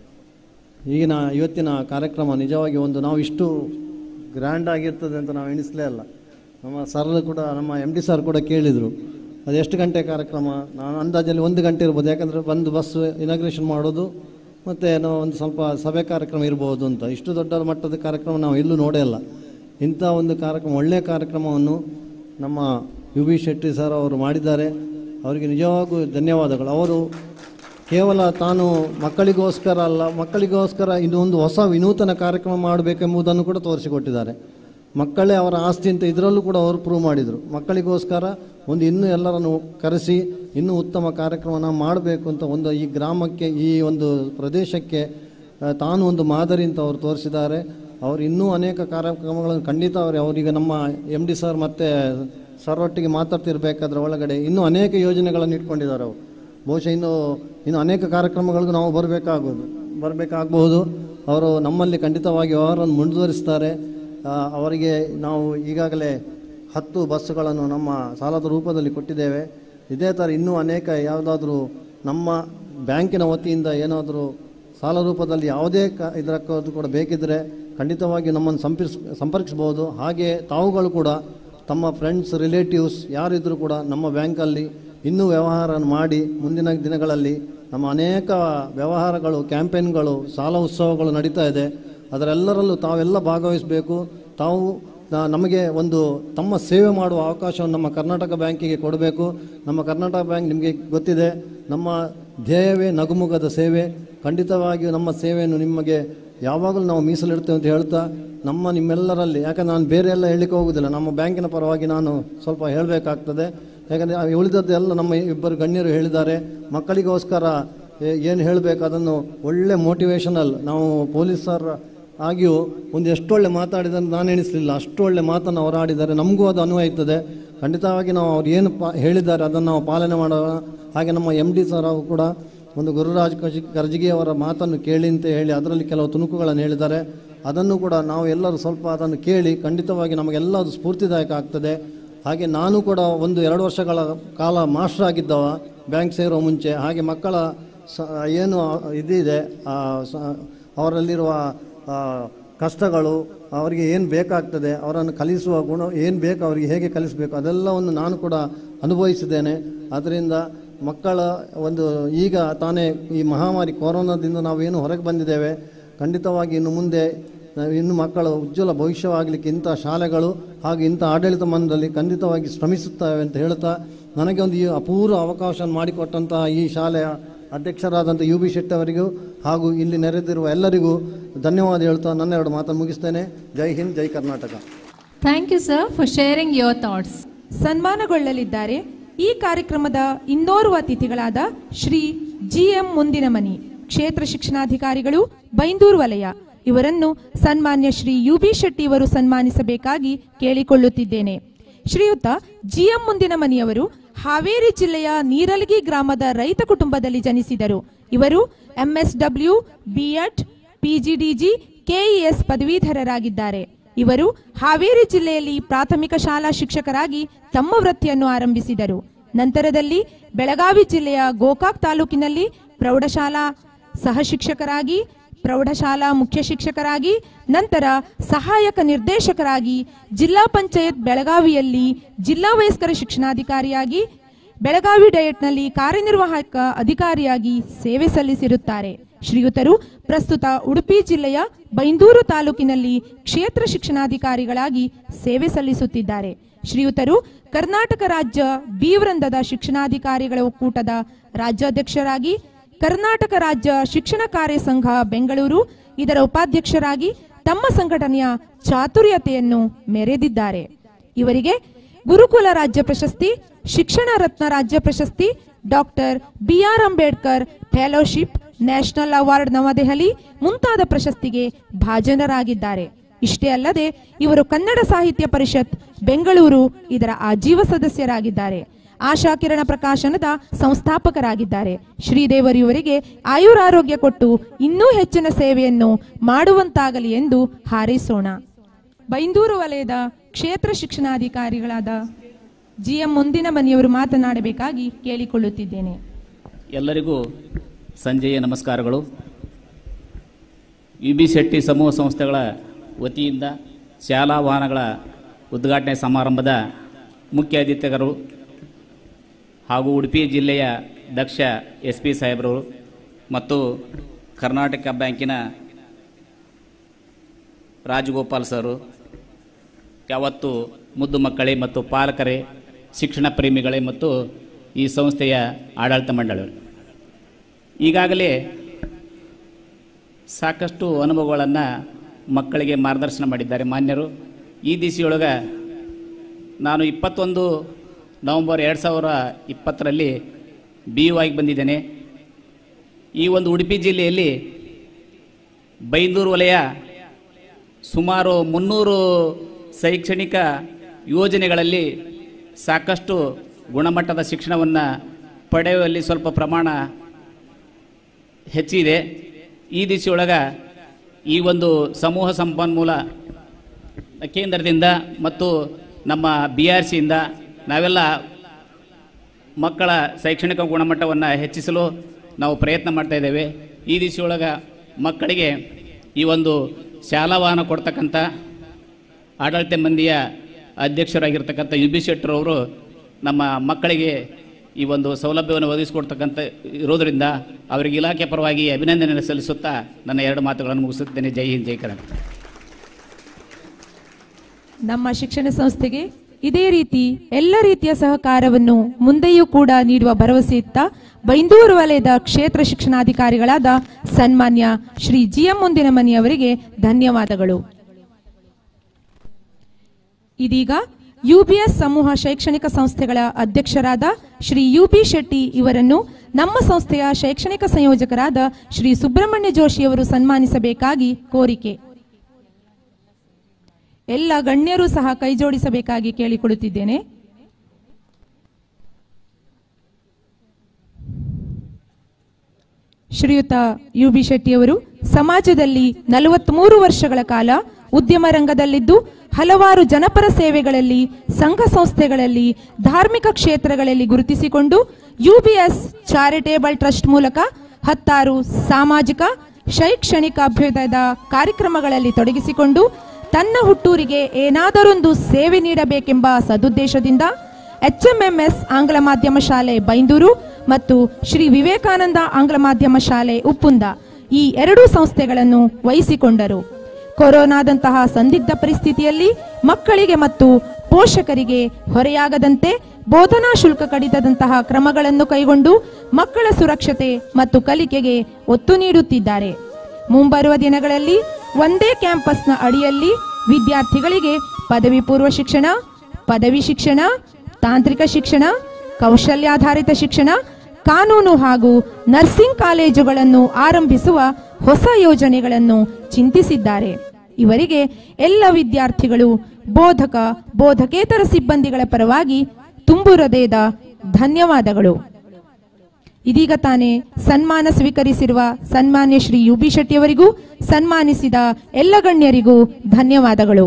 ಈಗಿನ ಇವತ್ತಿನ ಕಾರ್ಯಕ್ರಮ ನಿಜವಾಗಿ ಒಂದು ನಾವು ಇಷ್ಟು ಗ್ರ್ಯಾಂಡ್ ಆಗಿರ್ತದೆ ಅಂತ ನಾವು ಎಣಿಸಲೇ ಅಲ್ಲ. ನಮ್ಮ ಸರ್ ಕೂಡ, ನಮ್ಮ ಎಮ್ ಡಿ ಸರ್ ಕೂಡ ಕೇಳಿದರು ಅದು ಎಷ್ಟು ಗಂಟೆ ಕಾರ್ಯಕ್ರಮ. ನಾನು ಅಂದಾಜಲ್ಲಿ ಒಂದು ಗಂಟೆ ಇರ್ಬೋದು, ಯಾಕಂದರೆ ಒಂದು ಬಸ್ ಇನಾಗ್ರೇಷನ್ ಮಾಡೋದು ಮತ್ತು ನಾವು ಒಂದು ಸ್ವಲ್ಪ ಸಭೆ ಕಾರ್ಯಕ್ರಮ ಇರ್ಬೋದು ಅಂತ. ಇಷ್ಟು ದೊಡ್ಡ ಮಟ್ಟದ ಕಾರ್ಯಕ್ರಮ ನಾವು ಎಲ್ಲೂ ನೋಡೇ ಇಲ್ಲ. ಇಂಥ ಒಂದು ಕಾರ್ಯಕ್ರಮ, ಒಳ್ಳೆಯ ಕಾರ್ಯಕ್ರಮವನ್ನು ನಮ್ಮ ಯು ಬಿ ಶೆಟ್ಟಿ ಸರ್ ಅವರು ಮಾಡಿದ್ದಾರೆ. ಅವರಿಗೆ ನಿಜವಾಗೂ ಧನ್ಯವಾದಗಳು. ಅವರು ಕೇವಲ ತಾನು ಮಕ್ಕಳಿಗೋಸ್ಕರ ಅಲ್ಲ, ಮಕ್ಕಳಿಗೋಸ್ಕರ ಇನ್ನೊಂದು ಹೊಸ ವಿನೂತನ ಕಾರ್ಯಕ್ರಮ ಮಾಡಬೇಕೆಂಬುದನ್ನು ಕೂಡ ತೋರಿಸಿಕೊಟ್ಟಿದ್ದಾರೆ. ಮಕ್ಕಳೇ ಅವರ ಆಸ್ತಿ ಅಂತ ಇದರಲ್ಲೂ ಕೂಡ ಅವರು ಪ್ರೂವ್ ಮಾಡಿದರು. ಮಕ್ಕಳಿಗೋಸ್ಕರ ಒಂದು ಇನ್ನೂ ಎಲ್ಲರನ್ನು ಕರೆಸಿ ಇನ್ನೂ ಉತ್ತಮ ಕಾರ್ಯಕ್ರಮನ ಮಾಡಬೇಕು ಅಂತ ಒಂದು ಈ ಗ್ರಾಮಕ್ಕೆ, ಈ ಒಂದು ಪ್ರದೇಶಕ್ಕೆ ತಾನು ಒಂದು ಮಾದರಿ ಅಂತ ಅವರು ತೋರಿಸಿದ್ದಾರೆ. ಅವರು ಇನ್ನೂ ಅನೇಕ ಕಾರ್ಯಕ್ರಮಗಳನ್ನು ಖಂಡಿತ ಅವರು ಅವರೀಗ ನಮ್ಮ ಎಮ್ ಡಿ ಸರ್ ಮತ್ತು ಸರ್ ಒಟ್ಟಿಗೆ ಮಾತಾಡ್ತಿರ್ಬೇಕಾದ್ರೆ ಒಳಗಡೆ ಇನ್ನೂ ಅನೇಕ ಯೋಜನೆಗಳನ್ನು ಇಟ್ಕೊಂಡಿದ್ದಾರೆ ಅವರು. ಬಹುಶಃ ಇನ್ನು ಇನ್ನು ಅನೇಕ ಕಾರ್ಯಕ್ರಮಗಳಿಗೂ ನಾವು ಬರಬೇಕಾಗೋದು ಬರಬೇಕಾಗಬಹುದು. ಅವರು ನಮ್ಮಲ್ಲಿ ಖಂಡಿತವಾಗಿ ವ್ಯವಹಾರವನ್ನು ಮುಂದುವರಿಸ್ತಾರೆ. ಅವರಿಗೆ ನಾವು ಈಗಾಗಲೇ ಹತ್ತು ಬಸ್ಸುಗಳನ್ನು ನಮ್ಮ ಸಾಲದ ರೂಪದಲ್ಲಿ ಕೊಟ್ಟಿದ್ದೇವೆ. ಇದೇ ಥರ ಇನ್ನೂ ಅನೇಕ ಯಾವುದಾದ್ರೂ ನಮ್ಮ ಬ್ಯಾಂಕಿನ ವತಿಯಿಂದ ಏನಾದರೂ ಸಾಲ ರೂಪದಲ್ಲಿ ಯಾವುದೇ ಕ ಇದರಕ್ಕೂ ಕೂಡ ಬೇಕಿದ್ದರೆ ಖಂಡಿತವಾಗಿ ನಮ್ಮನ್ನು ಸಂಪರ್ಸ್ ಸಂಪರ್ಕಿಸ್ಬೋದು. ಹಾಗೆ ತಾವುಗಳು ಕೂಡ ತಮ್ಮ ಫ್ರೆಂಡ್ಸ್, ರಿಲೇಟಿವ್ಸ್ ಯಾರಿದ್ದರೂ ಕೂಡ ನಮ್ಮ ಬ್ಯಾಂಕಲ್ಲಿ ಇನ್ನೂ ವ್ಯವಹಾರ ಮಾಡಿ ಮುಂದಿನ ದಿನಗಳಲ್ಲಿ ನಮ್ಮ ಅನೇಕ ವ್ಯವಹಾರಗಳು, ಕ್ಯಾಂಪೇನ್ಗಳು, ಸಾಲ ಉತ್ಸವಗಳು ನಡೀತಾ ಇದೆ. ಅದರೆಲ್ಲರಲ್ಲೂ ತಾವೆಲ್ಲ ಭಾಗವಹಿಸಬೇಕು. ತಾವು ನಮಗೆ ಒಂದು ತಮ್ಮ ಸೇವೆ ಮಾಡುವ ಅವಕಾಶವನ್ನು ನಮ್ಮ ಕರ್ನಾಟಕ ಬ್ಯಾಂಕಿಗೆ ಕೊಡಬೇಕು. ನಮ್ಮ ಕರ್ನಾಟಕ ಬ್ಯಾಂಕ್ ನಿಮಗೆ ಗೊತ್ತಿದೆ, ನಮ್ಮ ಧ್ಯೇಯವೇ ನಗುಮುಗದ ಸೇವೆ. ಖಂಡಿತವಾಗಿಯೂ ನಮ್ಮ ಸೇವೆಯನ್ನು ನಿಮಗೆ ಯಾವಾಗಲೂ ನಾವು ಮೀಸಲಿಡ್ತೇವೆ ಅಂತ ಹೇಳ್ತಾ, ನಮ್ಮ ನಿಮ್ಮೆಲ್ಲರಲ್ಲಿ, ಯಾಕಂದರೆ ನಾನು ಬೇರೆ ಎಲ್ಲ ಹೇಳಲಿಕ್ಕೆ ಹೋಗೋದಿಲ್ಲ, ನಮ್ಮ ಬ್ಯಾಂಕಿನ ಪರವಾಗಿ ನಾನು ಸ್ವಲ್ಪ ಹೇಳಬೇಕಾಗ್ತದೆ. ಯಾಕಂದರೆ ಉಳಿದದ್ದು ಎಲ್ಲ ನಮ್ಮ ಇಬ್ಬರು ಗಣ್ಯರು ಹೇಳಿದ್ದಾರೆ. ಮಕ್ಕಳಿಗೋಸ್ಕರ ಏನು ಹೇಳಬೇಕು ಅದನ್ನು ಒಳ್ಳೆ ಮೋಟಿವೇಶನಲ್, ನಾವು ಪೊಲೀಸರ್ ಆಗಿಯೂ ಒಂದು ಎಷ್ಟು ಒಳ್ಳೆ ಮಾತಾಡಿದರೆ ನಾನು ಎಣಿಸಲಿಲ್ಲ, ಅಷ್ಟು ಒಳ್ಳೆ ಮಾತನ್ನು ಅವರು ಆಡಿದ್ದಾರೆ. ನಮಗೂ ಅದು ಅನ್ವಯಿಸ್ತದೆ. ಖಂಡಿತವಾಗಿ ನಾವು ಅವ್ರು ಏನು ಪಾ ಹೇಳಿದ್ದಾರೆ ಅದನ್ನು ನಾವು ಪಾಲನೆ ಮಾಡೋಣ. ಹಾಗೆ ನಮ್ಮ ಎಮ್ ಡಿ ಸರ್ ಅವರು ಕೂಡ ಒಂದು ಗುರುರಾಜ್ ಕರ್ಜಿಗಿಯವರ ಮಾತನ್ನು ಕೇಳಿ ಅಂತ ಹೇಳಿ ಅದರಲ್ಲಿ ಕೆಲವು ತುಣುಕುಗಳನ್ನು ಹೇಳಿದ್ದಾರೆ. ಅದನ್ನು ಕೂಡ ನಾವು ಎಲ್ಲರೂ ಸ್ವಲ್ಪ ಅದನ್ನು ಕೇಳಿ ಖಂಡಿತವಾಗಿ ನಮಗೆಲ್ಲ ಅದು ಸ್ಫೂರ್ತಿದಾಯಕ ಆಗ್ತದೆ. ಹಾಗೆ ನಾನು ಕೂಡ ಒಂದು ಎರಡು ವರ್ಷಗಳ ಕಾಲ ಮಾಸ್ಟರ್ ಆಗಿದ್ದವ ಬ್ಯಾಂಕ್ ಸೇರೋ ಮುಂಚೆ. ಹಾಗೆ ಮಕ್ಕಳ ಸ ಏನು ಇದಿದೆ ಅವರಲ್ಲಿರುವ ಕಷ್ಟಗಳು, ಅವರಿಗೆ ಏನು ಬೇಕಾಗ್ತದೆ, ಅವರನ್ನು ಕಲಿಸುವ ಗುಣ ಏನು ಬೇಕು, ಅವರಿಗೆ ಹೇಗೆ ಕಲಿಸಬೇಕು, ಅದೆಲ್ಲವನ್ನು ನಾನು ಕೂಡ ಅನುಭವಿಸಿದ್ದೇನೆ. ಆದ್ದರಿಂದ ಮಕ್ಕಳ ಒಂದು ಈಗ ತಾನೇ ಈ ಮಹಾಮಾರಿ ಕೊರೋನಾದಿಂದ ನಾವೇನು ಹೊರಗೆ ಬಂದಿದ್ದೇವೆ, ಖಂಡಿತವಾಗಿ ಇನ್ನು ಮುಂದೆ ಇನ್ನು ಮಕ್ಕಳ ಉಜ್ವಲ ಭವಿಷ್ಯವಾಗಲಿಕ್ಕೆ ಇಂಥ ಶಾಲೆಗಳು ಹಾಗೂ ಇಂಥ ಆಡಳಿತ ಮಂಡಳಿ ಖಂಡಿತವಾಗಿ ಶ್ರಮಿಸುತ್ತವೆ ಅಂತ ಹೇಳ್ತಾ, ನನಗೆ ಒಂದು ಈ ಅಪೂರ್ವ ಅವಕಾಶ ಮಾಡಿಕೊಟ್ಟಂತಹ ಈ ಶಾಲೆಯ ಅಧ್ಯಕ್ಷರಾದಂಥ ಯು ಬಿ ಶೆಟ್ಟಿ ಅವರಿಗೂ ಹಾಗೂ ಇಲ್ಲಿ ನೆರೆದಿರುವ ಎಲ್ಲರಿಗೂ ಧನ್ಯವಾದ ಹೇಳ್ತಾ ನನ್ನ ಎರಡು ಮಾತನ್ನು ಮುಗಿಸ್ತೇನೆ. Jai Hind, Jai Karnataka. Thank you sir for sharing your thoughts. ಸನ್ಮಾನಗೊಳ್ಳಲಿದ್ದಾರೆ ಈ ಕಾರ್ಯಕ್ರಮದ ಇನ್ನೋರ್ವ ಅತಿಥಿಗಳಾದ ಶ್ರೀ ಜಿ ಎಂ ಮುಂದಿನಮನಿ, ಕ್ಷೇತ್ರ ಶಿಕ್ಷಣಾಧಿಕಾರಿಗಳು, ಬೈಂದೂರು ವಲಯ. ಇವರನ್ನು ಸನ್ಮಾನ್ಯ ಶ್ರೀ ಯು ಬಿ ಶೆಟ್ಟಿ ಇವರು ಸನ್ಮಾನಿಸಬೇಕಾಗಿ ಕೇಳಿಕೊಳ್ಳುತ್ತಿದ್ದೇನೆ. ಶ್ರೀಯುತ ಜಿ ಎಂ ಮುಂದಿನಮನಿಯವರು ಹಾವೇರಿ ಜಿಲ್ಲೆಯ ನೀರಲಗಿ ಗ್ರಾಮದ ರೈತ ಕುಟುಂಬದಲ್ಲಿ ಜನಿಸಿದರು. ಇವರು ಎಂಎಸ್ಡಬ್ಲ್ಯೂ, ಬಿಎಡ್, ಪಿಜಿಡಿಜಿ, ಕೆಇಎಸ್ ಪದವೀಧರರಾಗಿದ್ದಾರೆ. ಇವರು ಹಾವೇರಿ ಜಿಲ್ಲೆಯಲ್ಲಿ ಪ್ರಾಥಮಿಕ ಶಾಲಾ ಶಿಕ್ಷಕರಾಗಿ ತಮ್ಮ ವೃತ್ತಿಯನ್ನು ಆರಂಭಿಸಿದರು. ನಂತರದಲ್ಲಿ ಬೆಳಗಾವಿ ಜಿಲ್ಲೆಯ ಗೋಕಾಕ್ ತಾಲೂಕಿನಲ್ಲಿ ಪ್ರೌಢಶಾಲಾ ಸಹ ಶಿಕ್ಷಕರಾಗಿ, ಪ್ರೌಢಶಾಲಾ ಮುಖ್ಯ ಶಿಕ್ಷಕರಾಗಿ, ನಂತರ ಸಹಾಯಕ ನಿರ್ದೇಶಕರಾಗಿ, ಜಿಲ್ಲಾ ಪಂಚಾಯತ್ ಬೆಳಗಾವಿಯಲ್ಲಿ ಜಿಲ್ಲಾ ವಯಸ್ಕರ ಶಿಕ್ಷಣಾಧಿಕಾರಿಯಾಗಿ, ಬೆಳಗಾವಿ ಡಯಟ್ನಲ್ಲಿ ಕಾರ್ಯನಿರ್ವಾಹಕ ಅಧಿಕಾರಿಯಾಗಿ ಸೇವೆ ಸಲ್ಲಿಸಿರುತ್ತಾರೆ. ಶ್ರೀಯುತರು ಪ್ರಸ್ತುತ ಉಡುಪಿ ಜಿಲ್ಲೆಯ ಬೈಂದೂರು ತಾಲೂಕಿನಲ್ಲಿ ಕ್ಷೇತ್ರ ಶಿಕ್ಷಣಾಧಿಕಾರಿಗಳಾಗಿ ಸೇವೆ ಸಲ್ಲಿಸುತ್ತಿದ್ದಾರೆ. ಶ್ರೀಯುತರು ಕರ್ನಾಟಕ ರಾಜ್ಯ ಬಿ ವೃಂದದ ಶಿಕ್ಷಣಾಧಿಕಾರಿಗಳ ಒಕ್ಕೂಟದ ರಾಜ್ಯಾಧ್ಯಕ್ಷರಾಗಿ, ಕರ್ನಾಟಕ ರಾಜ್ಯ ಶಿಕ್ಷಣ ಕಾರ್ಯ ಸಂಘ ಬೆಂಗಳೂರು ಇದರ ಉಪಾಧ್ಯಕ್ಷರಾಗಿ ತಮ್ಮ ಸಂಘಟನೆಯ ಚಾತುರ್ಯತೆಯನ್ನು ಮೆರೆದಿದ್ದಾರೆ. ಇವರಿಗೆ ಗುರುಕುಲ ರಾಜ್ಯ ಪ್ರಶಸ್ತಿ, ಶಿಕ್ಷಣ ರತ್ನ ರಾಜ್ಯ ಪ್ರಶಸ್ತಿ, doctor B R Ambedkar fellowship, national award Navadehali ಮುಂತಾದ ಪ್ರಶಸ್ತಿಗೆ ಭಾಜನರಾಗಿದ್ದಾರೆ. ಇಷ್ಟೇ ಅಲ್ಲದೆ ಇವರು ಕನ್ನಡ ಸಾಹಿತ್ಯ ಪರಿಷತ್ ಬೆಂಗಳೂರು ಇದರ ಆಜೀವ ಸದಸ್ಯರಾಗಿದ್ದಾರೆ. ಆಶಾ ಕಿರಣ ಪ್ರಕಾಶನದ ಸಂಸ್ಥಾಪಕರಾಗಿದ್ದಾರೆ. ಶ್ರೀದೇವರು ಇವರಿಗೆ ಆಯುರಾರೋಗ್ಯ ಕೊಟ್ಟು ಇನ್ನೂ ಹೆಚ್ಚಿನ ಸೇವೆಯನ್ನು ಮಾಡುವಂತಾಗಲಿ ಎಂದು ಹಾರೈಸೋಣ. ಬೈಂದೂರು ವಲಯದ ಕ್ಷೇತ್ರ ಶಿಕ್ಷಣಾಧಿಕಾರಿಗಳಾದ ಜಿ ಎಂ ಮುಂದಿನ ಮನೆಯವರು ಮಾತನಾಡಬೇಕಾಗಿ ಕೇಳಿಕೊಳ್ಳುತ್ತಿದ್ದೇನೆ. ಎಲ್ಲರಿಗೂ ಸಂಜೆಯ ನಮಸ್ಕಾರಗಳು. ಯು ಬಿ ಶೆಟ್ಟಿ ಸಮೂಹ ಸಂಸ್ಥೆಗಳ ವತಿಯಿಂದ ಶಾಲಾ ವಾಹನಗಳ ಉದ್ಘಾಟನೆ ಸಮಾರಂಭದ ಮುಖ್ಯ ಅತಿಥಿಗಳು ಹಾಗೂ ಉಡುಪಿ ಜಿಲ್ಲೆಯ ದಕ್ಷ ಎಸ್ ಪಿ ಸಾಹೇಬರು ಮತ್ತು ಕರ್ನಾಟಕ ಬ್ಯಾಂಕಿನ ರಾಜಗೋಪಾಲ್ ಸರು, ಯಾವತ್ತು ಮುದ್ದು ಮಕ್ಕಳೇ ಮತ್ತು ಪಾಲಕರೇ, ಶಿಕ್ಷಣ ಪ್ರೇಮಿಗಳೇ ಮತ್ತು ಈ ಸಂಸ್ಥೆಯ ಆಡಳಿತ ಮಂಡಳಿಗಳು, ಈಗಾಗಲೇ ಸಾಕಷ್ಟು ಅನುಭವಗಳನ್ನು ಮಕ್ಕಳಿಗೆ ಮಾರ್ಗದರ್ಶನ ಮಾಡಿದ್ದಾರೆ ಮಾನ್ಯರು. ಈ ದಿಸೆಯೊಳಗೆ ನಾನು ಇಪ್ಪತ್ತೊಂದು ನವಂಬರ್ ಎರಡು ಸಾವಿರ ಇಪ್ಪತ್ತರಲ್ಲಿ ಬಿ ಯು ಆಗಿ ಬಂದಿದ್ದೇನೆ. ಈ ಒಂದು ಉಡುಪಿ ಜಿಲ್ಲೆಯಲ್ಲಿ ಬೈಂದೂರು ವಲಯ ಸುಮಾರು ಮುನ್ನೂರು ಶೈಕ್ಷಣಿಕ ಯೋಜನೆಗಳಲ್ಲಿ ಸಾಕಷ್ಟು ಗುಣಮಟ್ಟದ ಶಿಕ್ಷಣವನ್ನು ಪಡೆಯುವಲ್ಲಿ ಸ್ವಲ್ಪ ಪ್ರಮಾಣ ಹೆಚ್ಚಿದೆ. ಈ ದಿಸೆಯೊಳಗೆ ಈ ಒಂದು ಸಮೂಹ ಸಂಪನ್ಮೂಲ ಕೇಂದ್ರದಿಂದ ಮತ್ತು ನಮ್ಮ ಬಿ ಆರ್ ಸಿಯಿಂದ ನಾವೆಲ್ಲ ಮಕ್ಕಳ ಶೈಕ್ಷಣಿಕ ಗುಣಮಟ್ಟವನ್ನು ಹೆಚ್ಚಿಸಲು ನಾವು ಪ್ರಯತ್ನ ಮಾಡ್ತಾ ಇದ್ದೇವೆ. ಈ ದಿಸೆಯೊಳಗೆ ಮಕ್ಕಳಿಗೆ ಈ ಒಂದು ಶಾಲಾ ವಾಹನ ಕೊಡ್ತಕ್ಕಂಥ ಆಡಳಿತ ಮಂದಿಯ ಅಧ್ಯಕ್ಷರಾಗಿರ್ತಕ್ಕಂಥ ಯು ಬಿ ಶೆಟ್ಟರವರು ನಮ್ಮ ಮಕ್ಕಳಿಗೆ ಈ ಒಂದು ಸೌಲಭ್ಯವನ್ನು ಒದಗಿಸಿಕೊಡ್ತಕ್ಕಂಥ ಇರೋದರಿಂದ ಅವರಿಗೆ ಇಲಾಖೆ ಪರವಾಗಿ ಅಭಿನಂದನೆ ಸಲ್ಲಿಸುತ್ತಾ ನನ್ನ ಎರಡು ಮಾತುಗಳನ್ನು ಮುಗಿಸುತ್ತೇನೆ. ಜೈ ಹಿಂದ್, ಜೈ ಕರ್ನಾಟಕ. ನಮ್ಮ ಶಿಕ್ಷಣ ಸಂಸ್ಥೆಗೆ ಇದೇ ರೀತಿ ಎಲ್ಲ ರೀತಿಯ ಸಹಕಾರವನ್ನು ಮುಂದೆಯೂ ಕೂಡ ನೀಡುವ ಭರವಸೆ ಇತ್ತ ಬೈಂದೂರು ವಲಯದ ಕ್ಷೇತ್ರ ಶಿಕ್ಷಣಾಧಿಕಾರಿಗಳಾದ ಸನ್ಮಾನ್ಯ ಶ್ರೀ ಜಿ ಎಂ ಮುಂದಿನ ಮನೆಯವರಿಗೆ ಧನ್ಯವಾದಗಳು. ಇದೀಗ ಯುಬಿಎಸ್ ಸಮೂಹ ಶೈಕ್ಷಣಿಕ ಸಂಸ್ಥೆಗಳ ಅಧ್ಯಕ್ಷರಾದ ಶ್ರೀ ಯು ಬಿ ಶೆಟ್ಟಿ ಇವರನ್ನು ನಮ್ಮ ಸಂಸ್ಥೆಯ ಶೈಕ್ಷಣಿಕ ಸಂಯೋಜಕರಾದ ಶ್ರೀ ಸುಬ್ರಹ್ಮಣ್ಯ ಜೋಶಿಯವರು ಸನ್ಮಾನಿಸಬೇಕಾಗಿ ಕೋರಿಕೆ. ಎಲ್ಲ ಗಣ್ಯರು ಸಹ ಕೈಜೋಡಿಸಬೇಕಾಗಿ ಕೇಳಿಕೊಳ್ಳುತ್ತಿದ್ದೇನೆ. ಶ್ರೀಯುತ ಯು ಬಿ ಶೆಟ್ಟಿಯವರು ಸಮಾಜದಲ್ಲಿ ನಲವತ್ಮೂರು ವರ್ಷಗಳ ಕಾಲ ಉದ್ಯಮ ರಂಗದಲ್ಲಿದ್ದು ಹಲವಾರು ಜನಪರ ಸೇವೆಗಳಲ್ಲಿ, ಸಂಘ ಸಂಸ್ಥೆಗಳಲ್ಲಿ, ಧಾರ್ಮಿಕ ಕ್ಷೇತ್ರಗಳಲ್ಲಿ ಗುರುತಿಸಿಕೊಂಡು ಯುಬಿಎಸ್ ಚಾರಿಟೇಬಲ್ ಟ್ರಸ್ಟ್ ಮೂಲಕ ಹತ್ತಾರು ಸಾಮಾಜಿಕ ಶೈಕ್ಷಣಿಕ ಅಭ್ಯುದಯದ ಕಾರ್ಯಕ್ರಮಗಳಲ್ಲಿ ತೊಡಗಿಸಿಕೊಂಡು ತನ್ನ ಹುಟ್ಟೂರಿಗೆ ಏನಾದರೊಂದು ಸೇವೆ ನೀಡಬೇಕೆಂಬ ಸದುದ್ದೇಶದಿಂದ ಎಚ್ ಎಂ ಎಂ ಎಸ್ ಆಂಗ್ಲ ಮಾಧ್ಯಮ ಶಾಲೆ ಬೈಂದೂರು ಮತ್ತು ಶ್ರೀ ವಿವೇಕಾನಂದ ಆಂಗ್ಲ ಮಾಧ್ಯಮ ಶಾಲೆ ಉಪ್ಪುಂದ ಈ ಎರಡೂ ಸಂಸ್ಥೆಗಳನ್ನು ವಹಿಸಿಕೊಂಡರು. ಕೊರೋನಾದಂತಹ ಸಂದಿಗ್ಧ ಪರಿಸ್ಥಿತಿಯಲ್ಲಿ ಮಕ್ಕಳಿಗೆ ಮತ್ತು ಪೋಷಕರಿಗೆ ಹೊರೆಯಾಗದಂತೆ ಬೋಧನಾ ಶುಲ್ಕ ಕಡಿತದಂತಹ ಕ್ರಮಗಳನ್ನು ಕೈಗೊಂಡು ಮಕ್ಕಳ ಸುರಕ್ಷತೆ ಮತ್ತು ಕಲಿಕೆಗೆ ಒತ್ತು ನೀಡುತ್ತಿದ್ದಾರೆ. ಮುಂಬರುವ ದಿನಗಳಲ್ಲಿ ಒಂದೇ ಕ್ಯಾಂಪಸ್ನ ಅಡಿಯಲ್ಲಿ ವಿದ್ಯಾರ್ಥಿಗಳಿಗೆ ಪದವಿ ಪೂರ್ವ ಶಿಕ್ಷಣ, ಪದವಿ ಶಿಕ್ಷಣ, ತಾಂತ್ರಿಕ ಶಿಕ್ಷಣ, ಕೌಶಲ್ಯಾಧಾರಿತ ಶಿಕ್ಷಣ, ಕಾನೂನು ಹಾಗೂ ನರ್ಸಿಂಗ್ ಕಾಲೇಜುಗಳನ್ನು ಆರಂಭಿಸುವ ಹೊಸ ಯೋಜನೆಗಳನ್ನು ಚಿಂತಿಸಿದ್ದಾರೆ. ಇವರಿಗೆ ಎಲ್ಲ ವಿದ್ಯಾರ್ಥಿಗಳು, ಬೋಧಕ ಬೋಧಕೇತರ ಸಿಬ್ಬಂದಿಗಳ ಪರವಾಗಿ ತುಂಬು ಹೃದಯದ ಧನ್ಯವಾದಗಳು. ಇದೀಗ ತಾನೇ ಸನ್ಮಾನ ಸ್ವೀಕರಿಸಿರುವ ಸನ್ಮಾನ್ಯ ಶ್ರೀ ಯು ಬಿ ಶೆಟ್ಟಿಯವರಿಗೂ ಸನ್ಮಾನಿಸಿದ ಎಲ್ಲ ಗಣ್ಯರಿಗೂ ಧನ್ಯವಾದಗಳು.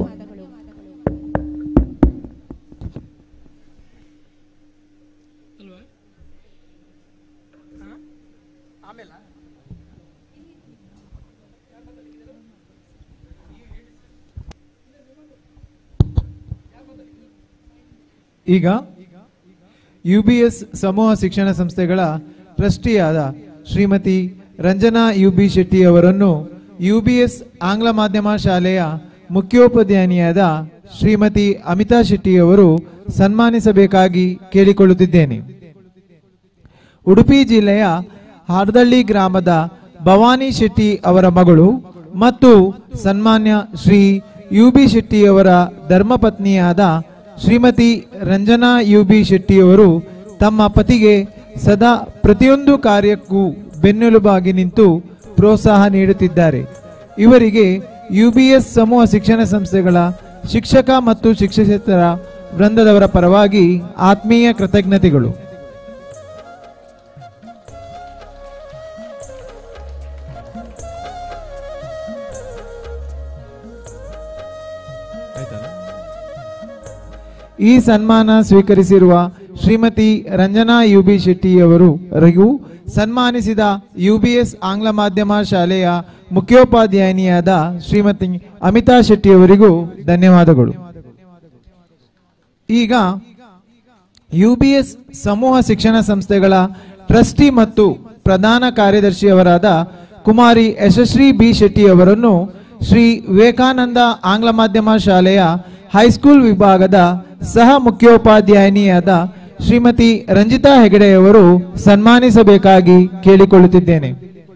ಈಗ ಯು ಬಿ ಎಸ್ ಸಮೂಹ ಶಿಕ್ಷಣ ಸಂಸ್ಥೆಗಳ ಟ್ರಸ್ಟಿಯಾದ ಶ್ರೀಮತಿ ರಂಜನಾ ಯು ಬಿ ಶೆಟ್ಟಿ ಅವರನ್ನು ಯು ಬಿ ಎಸ್ ಆಂಗ್ಲ ಮಾಧ್ಯಮ ಶಾಲೆಯ ಮುಖ್ಯೋಪಾಧ್ಯಾಯಿನಿಯಾದ ಶ್ರೀಮತಿ ಅಮಿತಾ ಶೆಟ್ಟಿ ಅವರು ಸನ್ಮಾನಿಸಬೇಕಾಗಿ ಕೇಳಿಕೊಳ್ಳುತ್ತಿದ್ದೇನೆ. ಉಡುಪಿ ಜಿಲ್ಲೆಯ ಹಾರ್ದಳ್ಳಿ ಗ್ರಾಮದ ಭವಾನಿ ಶೆಟ್ಟಿ ಅವರ ಮಗಳು ಮತ್ತು ಸನ್ಮಾನ್ಯ ಶ್ರೀ ಯು ಬಿ ಶೆಟ್ಟಿ ಅವರ ಧರ್ಮಪತ್ನಿಯಾದ ಶ್ರೀಮತಿ ರಂಜನಾ ಯು ಬಿ ಶೆಟ್ಟಿಯವರು ತಮ್ಮ ಪತಿಗೆ ಸದಾ ಪ್ರತಿಯೊಂದು ಕಾರ್ಯಕ್ಕೂ ಬೆನ್ನೆಲುಬಾಗಿ ನಿಂತು ಪ್ರೋತ್ಸಾಹ ನೀಡುತ್ತಿದ್ದಾರೆ. ಇವರಿಗೆ ಯು ಬಿ ಎಸ್ ಸಮೂಹ ಶಿಕ್ಷಣ ಸಂಸ್ಥೆಗಳ ಶಿಕ್ಷಕ ಮತ್ತು ಶಿಕ್ಷಕೇತರ ವೃಂದದವರ ಪರವಾಗಿ ಆತ್ಮೀಯ ಕೃತಜ್ಞತೆಗಳು. ಈ ಸನ್ಮಾನ ಸ್ವೀಕರಿಸಿರುವ ಶ್ರೀಮತಿ ರಂಜನಾ ಯು ಬಿ ಶೆಟ್ಟಿಯವರಿಗೂ ಸನ್ಮಾನಿಸಿದ ಯು ಬಿ ಎಸ್ ಆಂಗ್ಲ ಮಾಧ್ಯಮ ಶಾಲೆಯ ಮುಖ್ಯೋಪಾಧ್ಯಾಯಿನಿಯಾದ ಶ್ರೀಮತಿ ಅಮಿತಾ ಶೆಟ್ಟಿಯವರಿಗೂ ಧನ್ಯವಾದಗಳು. ಈಗ ಯು ಬಿ ಎಸ್ ಸಮೂಹ ಶಿಕ್ಷಣ ಸಂಸ್ಥೆಗಳ ಟ್ರಸ್ಟಿ ಮತ್ತು ಪ್ರಧಾನ ಕಾರ್ಯದರ್ಶಿಯವರಾದ ಕುಮಾರಿ ಯಶಸ್ವಿ ಬಿ ಶೆಟ್ಟಿ ಅವರನ್ನು ಶ್ರೀ ವಿವೇಕಾನಂದ ಆಂಗ್ಲ ಮಾಧ್ಯಮ ಶಾಲೆಯ ಹೈಸ್ಕೂಲ್ ವಿಭಾಗದ ಸಹ ಮುಖ್ಯೋಪಾಧ್ಯಾಯಿನಿಯಾದ ಶ್ರೀಮತಿ ರಂಜಿತಾ ಹೆಗಡೆಯವರು ಸನ್ಮಾನಿಸಬೇಕಾಗಿ ಕೇಳಿಕೊಳ್ಳುತ್ತಿದ್ದೇನೆ.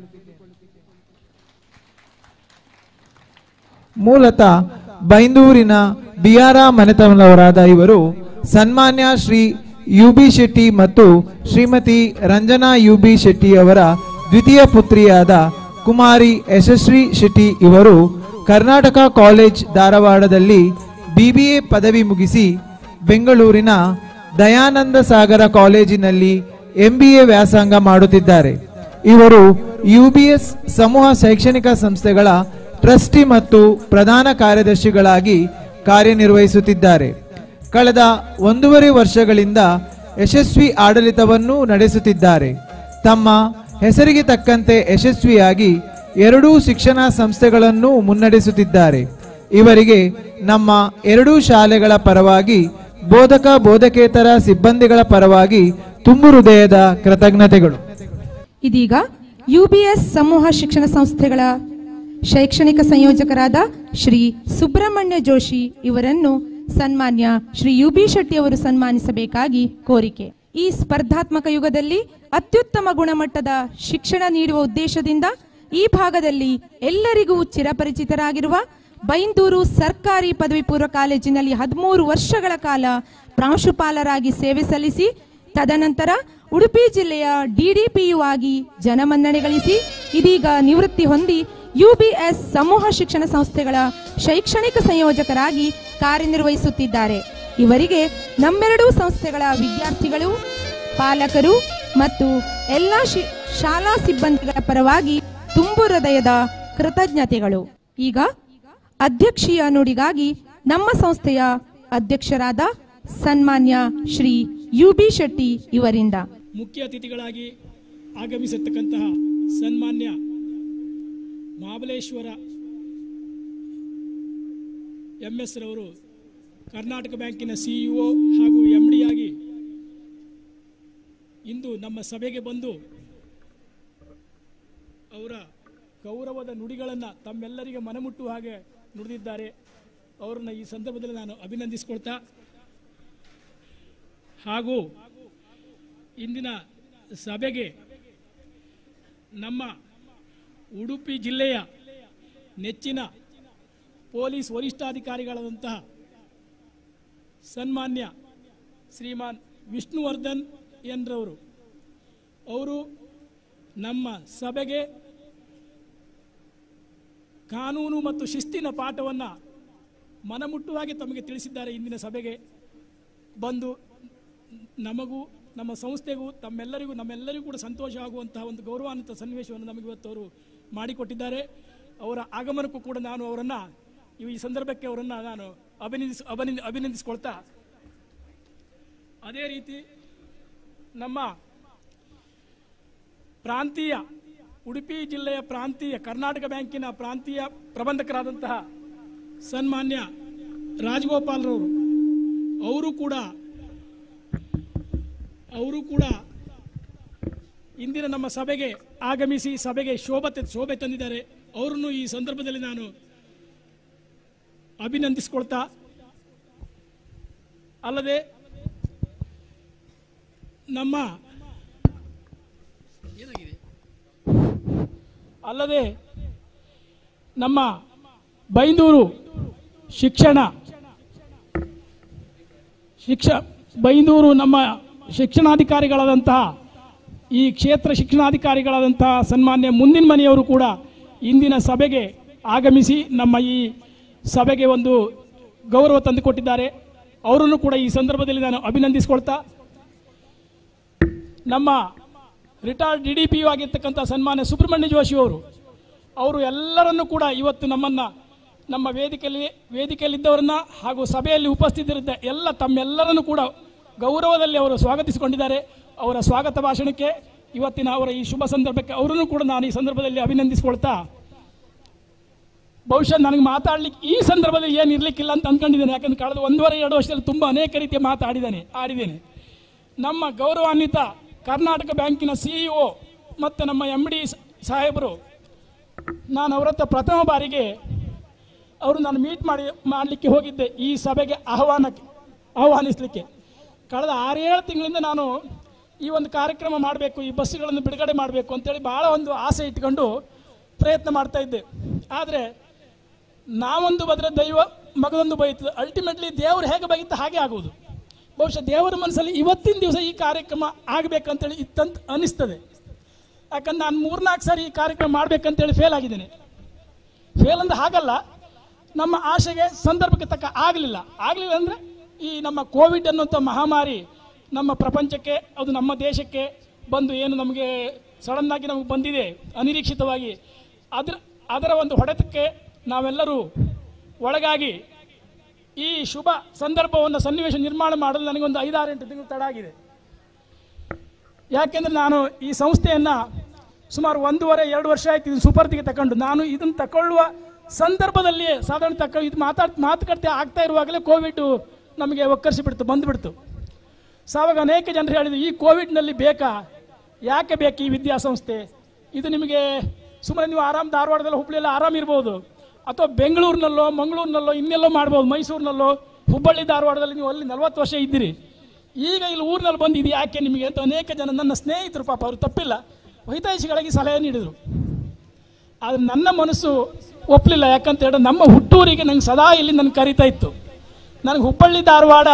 ಮೂಲತಃ ಬೈಂದೂರಿನ ಬಿಯಾರ ಮನೆತನದವರಾದ ಇವರು ಸನ್ಮಾನ್ಯ ಶ್ರೀ ಯು ಬಿ ಶೆಟ್ಟಿ ಮತ್ತು ಶ್ರೀಮತಿ ರಂಜನಾ ಯು ಬಿ ಶೆಟ್ಟಿ ಅವರ ದ್ವಿತೀಯ ಪುತ್ರಿಯಾದ ಕುಮಾರಿ ಯಶಸ್ವಿ ಶೆಟ್ಟಿ ಇವರು ಕರ್ನಾಟಕ ಕಾಲೇಜ್ ಧಾರವಾಡದಲ್ಲಿ ಬಿ ಬಿ ಎ ಪದವಿ ಮುಗಿಸಿ ಬೆಂಗಳೂರಿನ ದಯಾನಂದ ಸಾಗರ ಕಾಲೇಜಿನಲ್ಲಿ ಎಂ ಬಿ ಎ ವ್ಯಾಸಂಗ ಮಾಡುತ್ತಿದ್ದಾರೆ. ಇವರು ಯು ಬಿ ಎಸ್ ಸಮೂಹ ಶೈಕ್ಷಣಿಕ ಸಂಸ್ಥೆಗಳ ಟ್ರಸ್ಟಿ ಮತ್ತು ಪ್ರಧಾನ ಕಾರ್ಯದರ್ಶಿಗಳಾಗಿ ಕಾರ್ಯನಿರ್ವಹಿಸುತ್ತಿದ್ದಾರೆ. ಕಳೆದ ಒಂದೂವರೆ ವರ್ಷಗಳಿಂದ ಯಶಸ್ವಿ ಆಡಳಿತವನ್ನು ನಡೆಸುತ್ತಿದ್ದಾರೆ. ತಮ್ಮ ಹೆಸರಿಗೆ ತಕ್ಕಂತೆ ಯಶಸ್ವಿಯಾಗಿ ಎರಡೂ ಶಿಕ್ಷಣ ಸಂಸ್ಥೆಗಳನ್ನು ಮುನ್ನಡೆಸುತ್ತಿದ್ದಾರೆ. ಇವರಿಗೆ ನಮ್ಮ ಎರಡೂ ಶಾಲೆಗಳ ಪರವಾಗಿ ಬೋಧಕ ಬೋಧಕೇತರ ಸಿಬ್ಬಂದಿಗಳ ಪರವಾಗಿ ತುಂಬು ಹೃದಯದ ಕೃತಜ್ಞತೆಗಳು. ಇದೀಗ ಯು ಬಿ ಎಸ್ ಸಮೂಹ ಶಿಕ್ಷಣ ಸಂಸ್ಥೆಗಳ ಶೈಕ್ಷಣಿಕ ಸಂಯೋಜಕರಾದ ಶ್ರೀ ಸುಬ್ರಹ್ಮಣ್ಯ ಜೋಶಿ ಇವರನ್ನು ಸನ್ಮಾನ್ಯ ಶ್ರೀ ಯು ಬಿ ಶೆಟ್ಟಿ ಅವರು ಸನ್ಮಾನಿಸಬೇಕಾಗಿ ಕೋರಿಕೆ. ಈ ಸ್ಪರ್ಧಾತ್ಮಕ ಯುಗದಲ್ಲಿ ಅತ್ಯುತ್ತಮ ಗುಣಮಟ್ಟದ ಶಿಕ್ಷಣ ನೀಡುವ ಉದ್ದೇಶದಿಂದ ಈ ಭಾಗದಲ್ಲಿ ಎಲ್ಲರಿಗೂ ಚಿರಪರಿಚಿತರಾಗಿರುವ ಬೈಂದೂರು ಸರ್ಕಾರಿ ಪದವಿ ಪೂರ್ವ ಕಾಲೇಜಿನಲ್ಲಿ ಹದಿಮೂರು ವರ್ಷಗಳ ಕಾಲ ಪ್ರಾಂಶುಪಾಲರಾಗಿ ಸೇವೆ ಸಲ್ಲಿಸಿ ತದನಂತರ ಉಡುಪಿ ಜಿಲ್ಲೆಯ ಡಿಡಿಪಿಯು ಆಗಿ ಜನಮನ್ನಣೆ ಗಳಿಸಿ ಇದೀಗ ನಿವೃತ್ತಿ ಹೊಂದಿ ಯು ಬಿ ಎಸ್ ಸಮೂಹ ಶಿಕ್ಷಣ ಸಂಸ್ಥೆಗಳ ಶೈಕ್ಷಣಿಕ ಸಂಯೋಜಕರಾಗಿ ಕಾರ್ಯನಿರ್ವಹಿಸುತ್ತಿದ್ದಾರೆ. ಇವರಿಗೆ ನಮ್ಮೆರಡೂ ಸಂಸ್ಥೆಗಳ ವಿದ್ಯಾರ್ಥಿಗಳು, ಪಾಲಕರು ಮತ್ತು ಎಲ್ಲ ಶಾಲಾ ಸಿಬ್ಬಂದಿಗಳ ಪರವಾಗಿ ತುಂಬು ಹೃದಯದ ಕೃತಜ್ಞತೆಗಳು. ಈಗ ಅಧ್ಯಕ್ಷೀಯ ನುಡಿಗಾಗಿ ನಮ್ಮ ಸಂಸ್ಥೆಯ ಅಧ್ಯಕ್ಷರಾದ ಸನ್ಮಾನ್ಯ ಶ್ರೀ ಯು ಬಿ ಶೆಟ್ಟಿ ಇವರಿಂದ ಮುಖ್ಯ ಅತಿಥಿಗಳಾಗಿ ಆಗಮಿಸಿರ್ತಕ್ಕಂತಹ ಸನ್ಮಾನ್ಯ ಮಹಾಬಲೇಶ್ವರ ಎಂ ಎಸ್ ರವರು ಕರ್ನಾಟಕ ಬ್ಯಾಂಕಿನ ಸಿಇಒ ಹಾಗೂ ಎಂ ಡಿ ಆಗಿ ಇಂದು ನಮ್ಮ ಸಭೆಗೆ ಬಂದು ಅವರ ಗೌರವದ ನುಡಿಗಳನ್ನು ತಮ್ಮೆಲ್ಲರಿಗೆ ಮನಮುಟ್ಟುವ ಹಾಗೆ ನುಡಿದಿದ್ದಾರೆ. ಅವರನ್ನು ಈ ಸಂದರ್ಭದಲ್ಲಿ ನಾನು ಅಭಿನಂದಿಸಿಕೊಳ್ತಾ ಹಾಗೂ ಇಂದಿನ ಸಭೆಗೆ ನಮ್ಮ ಉಡುಪಿ ಜಿಲ್ಲೆಯ ನೆಚ್ಚಿನ ಪೊಲೀಸ್ ವರಿಷ್ಠಾಧಿಕಾರಿಗಳಾದಂತಹ ಸನ್ಮಾನ್ಯ ಶ್ರೀಮಾನ್ ವಿಷ್ಣುವರ್ಧನ್ ಎನ್ರವರು ಅವರು ನಮ್ಮ ಸಭೆಗೆ ಕಾನೂನು ಮತ್ತು ಶಿಸ್ತಿನ ಪಾಠವನ್ನು ಮನಮುಟ್ಟುವಾಗೆ ತಮಗೆ ತಿಳಿಸಿದ್ದಾರೆ. ಇಂದಿನ ಸಭೆಗೆ ಬಂದು ನಮಗೂ ನಮ್ಮ ಸಂಸ್ಥೆಗೂ ತಮ್ಮೆಲ್ಲರಿಗೂ ನಮ್ಮೆಲ್ಲರಿಗೂ ಕೂಡ ಸಂತೋಷ ಆಗುವಂತಹ ಒಂದು ಗೌರವಾನ್ವಿತ ಸನ್ನಿವೇಶವನ್ನು ನಮಗೆ ಇವತ್ತು ಅವರು ಮಾಡಿಕೊಟ್ಟಿದ್ದಾರೆ. ಅವರ ಆಗಮನಕ್ಕೂ ಕೂಡ ನಾನು ಅವರನ್ನು ಈ ಸಂದರ್ಭಕ್ಕೆ ಅವರನ್ನು ನಾನು ಅಭಿನಂದಿಸ್ ಅಭಿನಂದ ಅಭಿನಂದಿಸಿಕೊಳ್ತಾ, ಅದೇ ರೀತಿ ನಮ್ಮ ಪ್ರಾಂತೀಯ ಉಡುಪಿ ಜಿಲ್ಲೆಯ ಪ್ರಾಂತೀಯ ಕರ್ನಾಟಕ ಬ್ಯಾಂಕಿನ ಪ್ರಾಂತೀಯ ಪ್ರಬಂಧಕರಾದಂತಹ ಸನ್ಮಾನ್ಯ ರಾಜಗೋಪಾಲ್ರವರು ಅವರು ಕೂಡ ಅವರು ಕೂಡ ಇಂದಿನ ನಮ್ಮ ಸಭೆಗೆ ಆಗಮಿಸಿ ಸಭೆಗೆ ಶೋಭೆ ಶೋಭೆ ತಂದಿದ್ದಾರೆ. ಅವರನ್ನು ಈ ಸಂದರ್ಭದಲ್ಲಿ ನಾನು ಅಭಿನಂದಿಸಿಕೊಳ್ತಾ, ಅಲ್ಲದೆ ನಮ್ಮ ಅಲ್ಲದೆ ನಮ್ಮ ಬೈಂದೂರು ಶಿಕ್ಷಣ ಶಿಕ್ಷ ಬೈಂದೂರು ನಮ್ಮ ಶಿಕ್ಷಣಾಧಿಕಾರಿಗಳಾದಂತಹ ಈ ಕ್ಷೇತ್ರ ಶಿಕ್ಷಣಾಧಿಕಾರಿಗಳಾದಂತಹ ಸನ್ಮಾನ್ಯ ಮುಂದಿನ ಮನೆಯವರು ಕೂಡ ಇಂದಿನ ಸಭೆಗೆ ಆಗಮಿಸಿ ನಮ್ಮ ಈ ಸಭೆಗೆ ಒಂದು ಗೌರವ ತಂದುಕೊಟ್ಟಿದ್ದಾರೆ. ಅವರನ್ನು ಕೂಡ ಈ ಸಂದರ್ಭದಲ್ಲಿ ನಾನು ಅಭಿನಂದಿಸಿಕೊಳ್ತಾ, ನಮ್ಮ retired D D P U ಆಗಿರ್ತಕ್ಕಂಥ ಸನ್ಮಾನ್ಯ ಸುಬ್ರಹ್ಮಣ್ಯ ಜೋಶಿ ಅವರು ಅವರು ಎಲ್ಲರನ್ನೂ ಕೂಡ ಇವತ್ತು ನಮ್ಮನ್ನು ನಮ್ಮ ವೇದಿಕೆಯಲ್ಲಿ ವೇದಿಕೆಯಲ್ಲಿದ್ದವರನ್ನ ಹಾಗೂ ಸಭೆಯಲ್ಲಿ ಉಪಸ್ಥಿತರಿದ್ದ ಎಲ್ಲ ತಮ್ಮೆಲ್ಲರನ್ನು ಕೂಡ ಗೌರವದಲ್ಲಿ ಅವರು ಸ್ವಾಗತಿಸಿಕೊಂಡಿದ್ದಾರೆ. ಅವರ ಸ್ವಾಗತ ಭಾಷಣಕ್ಕೆ ಇವತ್ತಿನ ಅವರ ಈ ಶುಭ ಸಂದರ್ಭಕ್ಕೆ ಅವರನ್ನು ಕೂಡ ನಾನು ಈ ಸಂದರ್ಭದಲ್ಲಿ ಅಭಿನಂದಿಸಿಕೊಳ್ತಾ, ಬಹುಶಃ ನನಗೆ ಮಾತಾಡಲಿಕ್ಕೆ ಈ ಸಂದರ್ಭದಲ್ಲಿ ಏನು ಇರಲಿಕ್ಕಿಲ್ಲ ಅಂತ ಅಂದ್ಕೊಂಡಿದ್ದೇನೆ. ಯಾಕಂದ್ರೆ ಕಳೆದ ಒಂದೂವರೆ ಎರಡು ವರ್ಷದಲ್ಲಿ ತುಂಬ ಅನೇಕ ರೀತಿಯ ಮಾತಾಡಿದ್ದೇನೆ ಆಡಿದ್ದೇನೆ. ನಮ್ಮ ಗೌರವಾನ್ವಿತ ಕರ್ನಾಟಕ ಬ್ಯಾಂಕಿನ ಸಿ ಇ ಒ ಮತ್ತು ನಮ್ಮ ಎಮ್ ಡಿ ಸಾಹೇಬರು, ನಾನು ಅವರ ಹತ್ರ ಪ್ರಥಮ ಬಾರಿಗೆ ಅವರು ನಾನು ಮೀಟ್ ಮಾಡಿ ಮಾಡಲಿಕ್ಕೆ ಹೋಗಿದ್ದೆ ಈ ಸಭೆಗೆ ಆಹ್ವಾನಕ್ಕೆ ಆಹ್ವಾನಿಸಲಿಕ್ಕೆ. ಕಳೆದ ಆರೇಳು ತಿಂಗಳಿಂದ ನಾನು ಈ ಒಂದು ಕಾರ್ಯಕ್ರಮ ಮಾಡಬೇಕು, ಈ ಬಸ್ಸುಗಳನ್ನು ಬಿಡುಗಡೆ ಮಾಡಬೇಕು ಅಂತೇಳಿ ಭಾಳ ಒಂದು ಆಸೆ ಇಟ್ಕೊಂಡು ಪ್ರಯತ್ನ ಮಾಡ್ತಾ ಇದ್ದೆ. ಆದರೆ ನಾವೊಂದು ಬದ್ರೆ ದೈವ ಮಗದೊಂದು ಬೈತದೆ. ಅಲ್ಟಿಮೇಟ್ಲಿ ದೇವರು ಹೇಗೆ ಬೈತ ಹಾಗೆ ಆಗುವುದು. ಬಹುಶಃ ದೇವರ ಮನಸ್ಸಲ್ಲಿ ಇವತ್ತಿನ ದಿವಸ ಈ ಕಾರ್ಯಕ್ರಮ ಆಗಬೇಕಂತೇಳಿ ಇತ್ತಂತ ಅನಿಸ್ತದೆ. ಯಾಕಂದ್ರೆ ನಾನು ಮೂರ್ನಾಲ್ಕು ಸಾರಿ ಈ ಕಾರ್ಯಕ್ರಮ ಮಾಡಬೇಕಂತೇಳಿ ಫೇಲ್ ಆಗಿದ್ದೇನೆ. ಫೇಲ್ ಅಂದ್ರೆ ಹಾಗಲ್ಲ, ನಮ್ಮ ಆಶೆಗೆ ಸಂದರ್ಭಕ್ಕೆ ತಕ್ಕ ಆಗಲಿಲ್ಲ. ಆಗಲಿಲ್ಲ ಅಂದರೆ ಈ ನಮ್ಮ ಕೋವಿಡ್ ಅನ್ನುವಂಥ ಮಹಾಮಾರಿ ನಮ್ಮ ಪ್ರಪಂಚಕ್ಕೆ, ಅದು ನಮ್ಮ ದೇಶಕ್ಕೆ ಬಂದು ಏನು ನಮಗೆ ಸಡನ್ನಾಗಿ ನಮಗೆ ಬಂದಿದೆ ಅನಿರೀಕ್ಷಿತವಾಗಿ, ಅದರ ಅದರ ಒಂದು ಹೊಡೆತಕ್ಕೆ ನಾವೆಲ್ಲರೂ ಒಳಗಾಗಿ ಈ ಶುಭ ಸಂದರ್ಭವನ್ನು ಸನ್ನಿವೇಶ ನಿರ್ಮಾಣ ಮಾಡಲು ನನಗೊಂದು ಐದಾರು ಎಂಟು ತಿಂಗಳು ತಡ ಆಗಿದೆ. ಯಾಕೆಂದರೆ ನಾನು ಈ ಸಂಸ್ಥೆಯನ್ನು ಸುಮಾರು ಒಂದೂವರೆ ಎರಡು ವರ್ಷ ಆಯ್ತು ಇದನ್ನು ಸುಪರ್ದಿಗೆ ತಗೊಂಡು. ನಾನು ಇದನ್ನು ತಗೊಳ್ಳುವ ಸಂದರ್ಭದಲ್ಲಿ ಸಾಧಾರಣ ತಕ್ಕ ಇದು ಮಾತಾಡ್ ಮಾತುಕತೆ ಆಗ್ತಾ ಇರುವಾಗಲೇ ಕೋವಿಡ್ ನಮಗೆ ಒಕ್ಕರಿಸಿಬಿಡ್ತು, ಬಂದುಬಿಡ್ತು. ಸೊ ಆವಾಗ ಅನೇಕ ಜನರು ಹೇಳಿದ್ರು, ಈ ಕೋವಿಡ್ನಲ್ಲಿ ಬೇಕಾ, ಯಾಕೆ ಬೇಕು ಈ ವಿದ್ಯಾಸಂಸ್ಥೆ, ಇದು ನಿಮಗೆ ಸುಮ್ಮನೆ ನೀವು ಆರಾಮ್ ಧಾರವಾಡದಲ್ಲಿ ಹುಬ್ಬಳ್ಳಿಯಲ್ಲಿ ಆರಾಮ್ ಇರ್ಬೋದು, ಅಥವಾ ಬೆಂಗಳೂರಿನಲ್ಲೋ ಮಂಗಳೂರಿನಲ್ಲೋ ಇನ್ನೆಲ್ಲೋ ಮಾಡ್ಬೋದು, ಮೈಸೂರಿನಲ್ಲೋ ಹುಬ್ಬಳ್ಳಿ ಧಾರವಾಡದಲ್ಲಿ ನೀವು ಅಲ್ಲಿ ನಲ್ವತ್ತು ವರ್ಷ ಇದ್ದೀರಿ, ಈಗ ಇಲ್ಲಿ ಊರಿನಲ್ಲಿ ಬಂದಿದ್ದು ಯಾಕೆ ನಿಮಗೆ ಅಂತ ಅನೇಕ ಜನ ನನ್ನ ಸ್ನೇಹಿತರು, ಪಾಪ ಅವರು ತಪ್ಪಿಲ್ಲ, ಹಿತೈಷಿಗಳಿಗೆ ಸಲಹೆ ನೀಡಿದರು. ಆದರೆ ನನ್ನ ಮನಸ್ಸು ಒಪ್ಪಲಿಲ್ಲ. ಯಾಕಂತ ಹೇಳಿದ್ರೆ ನಮ್ಮ ಹುಟ್ಟೂರಿಗೆ ನಂಗೆ ಸದಾ ಇಲ್ಲಿ ನನಗೆ ಕರೀತಾ ಇತ್ತು. ನನಗೆ ಹುಬ್ಬಳ್ಳಿ ಧಾರವಾಡ